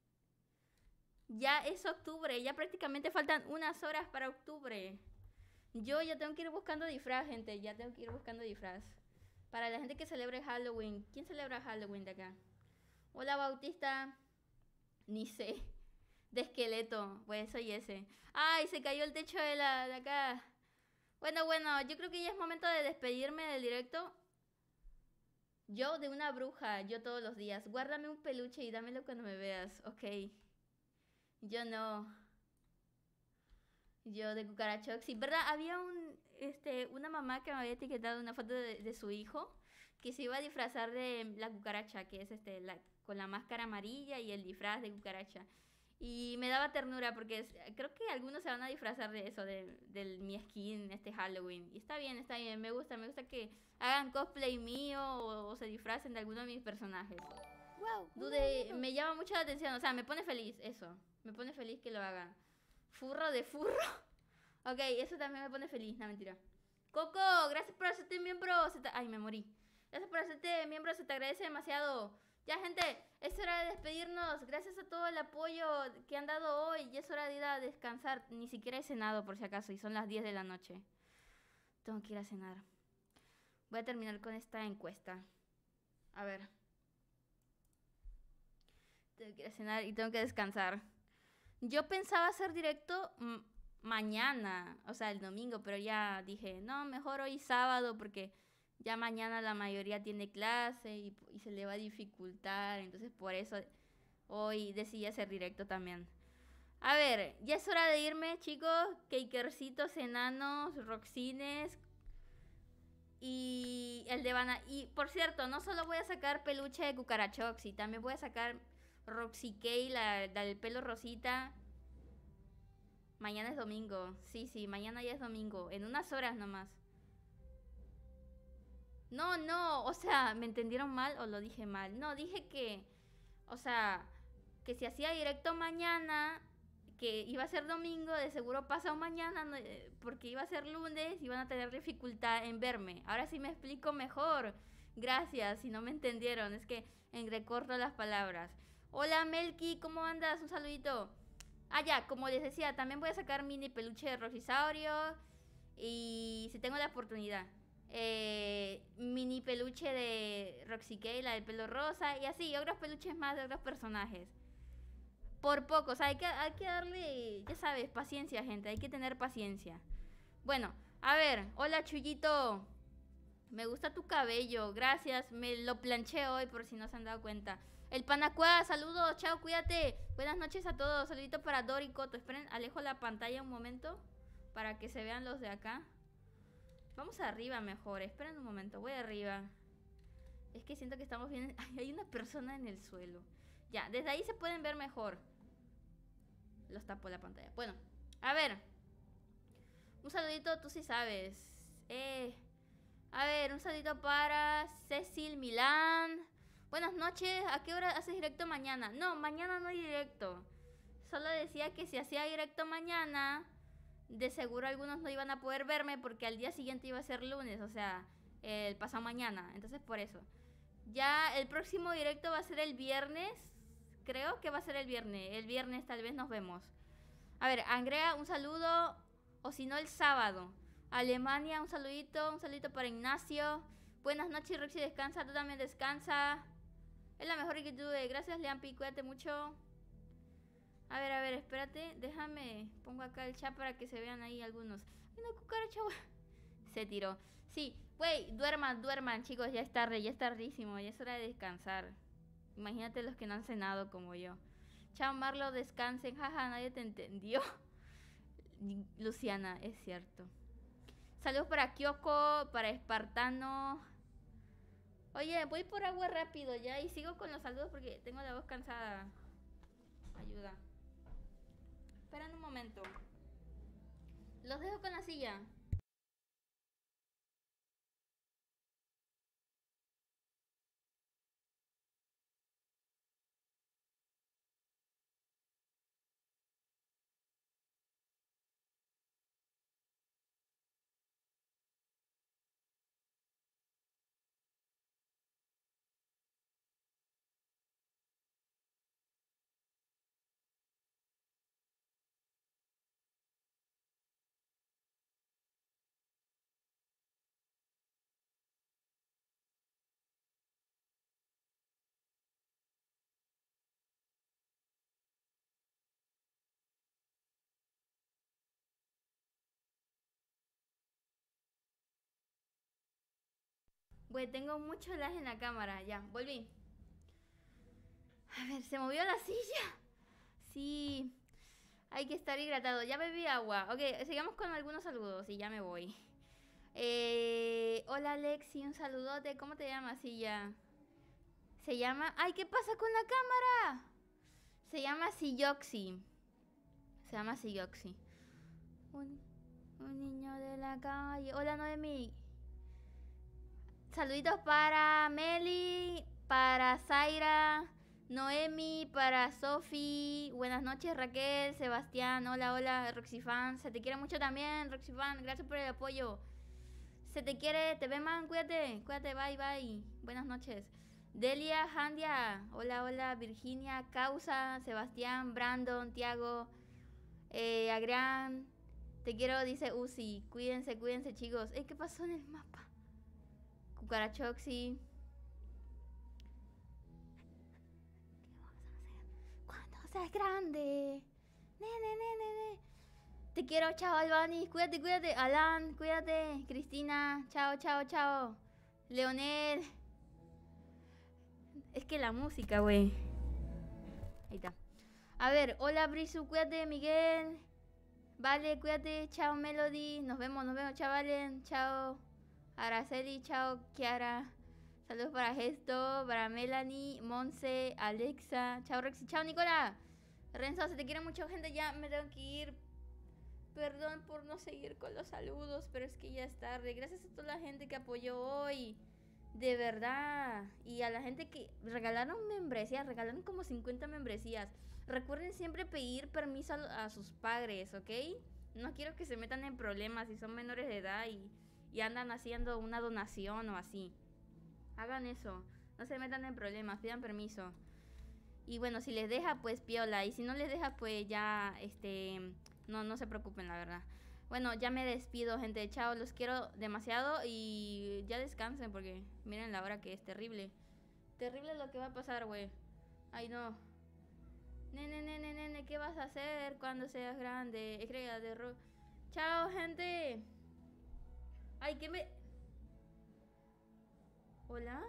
Ya es octubre, ya prácticamente faltan unas horas para octubre. Yo ya tengo que ir buscando disfraz, gente, ya tengo que ir buscando disfraz. Para la gente que celebre Halloween. ¿Quién celebra Halloween de acá? Hola, Bautista. Ni sé. De esqueleto. Pues soy ese. ¡Ay! Se cayó el techo de la de acá. Bueno, bueno. Yo creo que ya es momento de despedirme del directo. Yo de una bruja. Yo todos los días. Guárdame un peluche y dámelo cuando me veas. Ok. Yo no. Yo de cucarachoxi. ¿Verdad? Había un, este, una mamá que me había etiquetado una foto de, de su hijo que se iba a disfrazar de la cucaracha, que es este, la, con la máscara amarilla y el disfraz de cucaracha. Y me daba ternura porque es, creo que algunos se van a disfrazar de eso, de, de mi skin, este Halloween. Y está bien, está bien, me gusta, me gusta que hagan cosplay mío o, o se disfracen de alguno de mis personajes. Wow. Dude, me llama mucho la atención, o sea, me pone feliz eso. Me pone feliz que lo hagan. Furro de furro. Ok, eso también me pone feliz, no mentira. Coco, gracias por hacerte miembro. Se te... Ay, me morí. Gracias por hacerte miembro, se te agradece demasiado. Ya, gente, es hora de despedirnos. Gracias a todo el apoyo que han dado hoy. Ya es hora de ir a descansar. Ni siquiera he cenado, por si acaso, y son las diez de la noche. Tengo que ir a cenar. Voy a terminar con esta encuesta. A ver. Tengo que ir a cenar y tengo que descansar. Yo pensaba hacer directo mañana, o sea, el domingo, pero ya dije, no, mejor hoy sábado porque ya mañana la mayoría tiene clase y, y se le va a dificultar, entonces por eso hoy decidí hacer directo también. A ver, ya es hora de irme, chicos. Cakercitos, enanos, roxines y el de Bana. Y por cierto, no solo voy a sacar peluche de cucarachoxi, también voy a sacar Roxy K, la, la del pelo rosita. Mañana es domingo. Sí, sí, mañana ya es domingo. En unas horas nomás. No, no, o sea, ¿me entendieron mal o lo dije mal? No, dije que, o sea, que si hacía directo mañana, que iba a ser domingo, de seguro pasado mañana, no, eh, porque iba a ser lunes y van a tener dificultad en verme. Ahora sí me explico mejor. Gracias, si no me entendieron, es que entrecorto las palabras. Hola Melky, ¿cómo andas? Un saludito. Ah, ya, como les decía, también voy a sacar mini peluche de Roxisaurio. Y si tengo la oportunidad, eh, mini peluche de Roxy K, la del pelo rosa. Y así, otros peluches más de otros personajes. Por poco, o sea, hay que, hay que darle, ya sabes, paciencia, gente. Hay que tener paciencia. Bueno, a ver, hola Chuyito. Me gusta tu cabello, gracias. Me lo planché hoy por si no se han dado cuenta. El Panacuá, saludos, chao, cuídate. Buenas noches a todos, saludito para Dori Coto. Esperen, alejo la pantalla un momento para que se vean los de acá. Vamos arriba mejor. Esperen un momento, voy arriba. Es que siento que estamos bien... Ay, hay una persona en el suelo. Ya, desde ahí se pueden ver mejor. Los tapo la pantalla. Bueno, a ver. Un saludito, tú sí sabes. Eh... A ver, un saludito para Cecil Milán. Buenas noches. ¿A qué hora haces directo mañana? No, mañana no hay directo. Solo decía que si hacía directo mañana, de seguro algunos no iban a poder verme porque al día siguiente iba a ser lunes, o sea, el pasado mañana. Entonces por eso. Ya el próximo directo va a ser el viernes. Creo que va a ser el viernes. El viernes tal vez nos vemos. A ver, Andrea, un saludo. O si no, el sábado. Alemania, un saludito, un saludito para Ignacio. Buenas noches, Roxy, descansa, tú también descansa. Es la mejor que tuve. Gracias, Leampi, cuídate mucho. A ver, a ver, espérate, déjame, pongo acá el chat para que se vean ahí algunos. Hay una cucaracha, güey. Se tiró. Sí, güey, duerman, duerman, chicos, ya es tarde, ya es tardísimo, ya es hora de descansar. Imagínate los que no han cenado como yo. Chao, Marlo, descansen, jaja, nadie te entendió. Luciana, es cierto. Saludos para Kyoko, para Espartano. Oye, voy por agua rápido ya y sigo con los saludos porque tengo la voz cansada. Ayuda. Esperen un momento. Los dejo con la silla. Güey, tengo mucho lag en la cámara. Ya, volví. A ver, ¿se movió la silla? Sí. Hay que estar hidratado. Ya bebí agua. Ok, sigamos con algunos saludos y ya me voy. Eh, hola, Alexi, un saludote. ¿Cómo te llamas, silla? Se llama... ¡Ay, qué pasa con la cámara! Se llama Silloxi. Se llama Silloxi. Un, un niño de la calle. Hola, Noemi. Saluditos para Meli, para Zaira, Noemi, para Sofi. Buenas noches, Raquel, Sebastián. Hola, hola, Roxyfan. Se te quiere mucho también, Roxyfan. Gracias por el apoyo. Se te quiere, te ve, man. Cuídate, cuídate, bye, bye. Buenas noches. Delia, Handia. Hola, hola, Virginia, Causa, Sebastián, Brandon, Tiago, eh, Agrián. Te quiero, dice Uzi. Cuídense, cuídense, chicos. Eh, ¿qué pasó en el mapa? Cucarachoxi. ¿Qué vamos a hacer cuando seas grande? Nene, nene, nene. Te quiero, chao, Albani. Cuídate, cuídate. Alan, cuídate. Cristina, chao, chao, chao. Leonel. Es que la música, güey. Ahí está. A ver, hola, Brisu, cuídate, Miguel. Vale, cuídate. Chao, Melody. Nos vemos, nos vemos, chavalen. Chao. Araceli, chao, Kiara. Saludos para Gesto, para Melanie, Monse, Alexa. Chao, Rexy, chao, Nicola. Renzo, se te quiere mucho, gente. Ya me tengo que ir. Perdón por no seguir con los saludos, pero es que ya es tarde. Gracias a toda la gente que apoyó hoy. De verdad. Y a la gente que regalaron membresías. Regalaron como cincuenta membresías. Recuerden siempre pedir permiso a, a sus padres, ¿ok? No quiero que se metan en problemas si son menores de edad y... y andan haciendo una donación o así. Hagan eso. No se metan en problemas, pidan permiso. Y bueno, si les deja, pues piola. Y si no les deja, pues ya, este... No, no se preocupen, la verdad. Bueno, ya me despido, gente. Chao, los quiero demasiado. Y ya descansen porque miren la hora que es terrible. Terrible lo que va a pasar, güey. Ay, no. Nene, nene, nene, ¿qué vas a hacer cuando seas grande? Estrella de rock. Chao, gente. Ay, ¿qué me...? ¿Hola?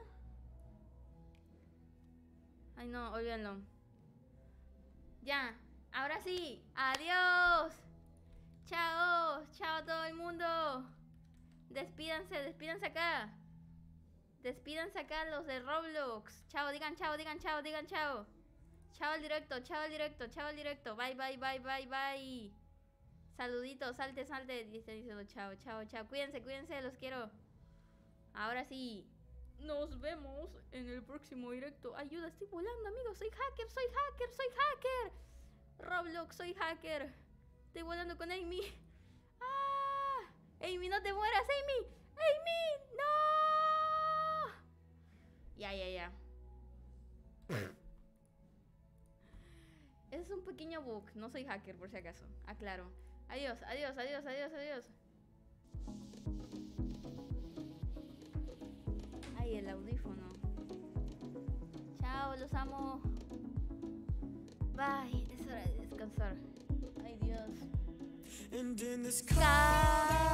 Ay, no, olvídenlo. Ya, ahora sí. Adiós. Chao, chao a todo el mundo. Despídanse, despídanse acá. Despídanse acá los de Roblox. Chao, digan chao, digan chao, digan chao. Chao al directo, chao al directo, chao al directo. Bye, bye, bye, bye, bye. Saluditos, salte, salte. Y están diciendo chao, chao, chao. Cuídense, cuídense, los quiero. Ahora sí. Nos vemos en el próximo directo. Ayuda, estoy volando, amigos. Soy hacker, soy hacker, soy hacker. Roblox, soy hacker. Estoy volando con Amy. ¡Ah! Amy, no te mueras, Amy. Amy, no. Ya, ya, ya. Ese es un pequeño bug. No soy hacker, por si acaso. Aclaro. Adiós, adiós, adiós, adiós, adiós. Ay, el audífono. Chao, los amo. Bye, es hora de descansar. Ay, Dios. And in this Sky.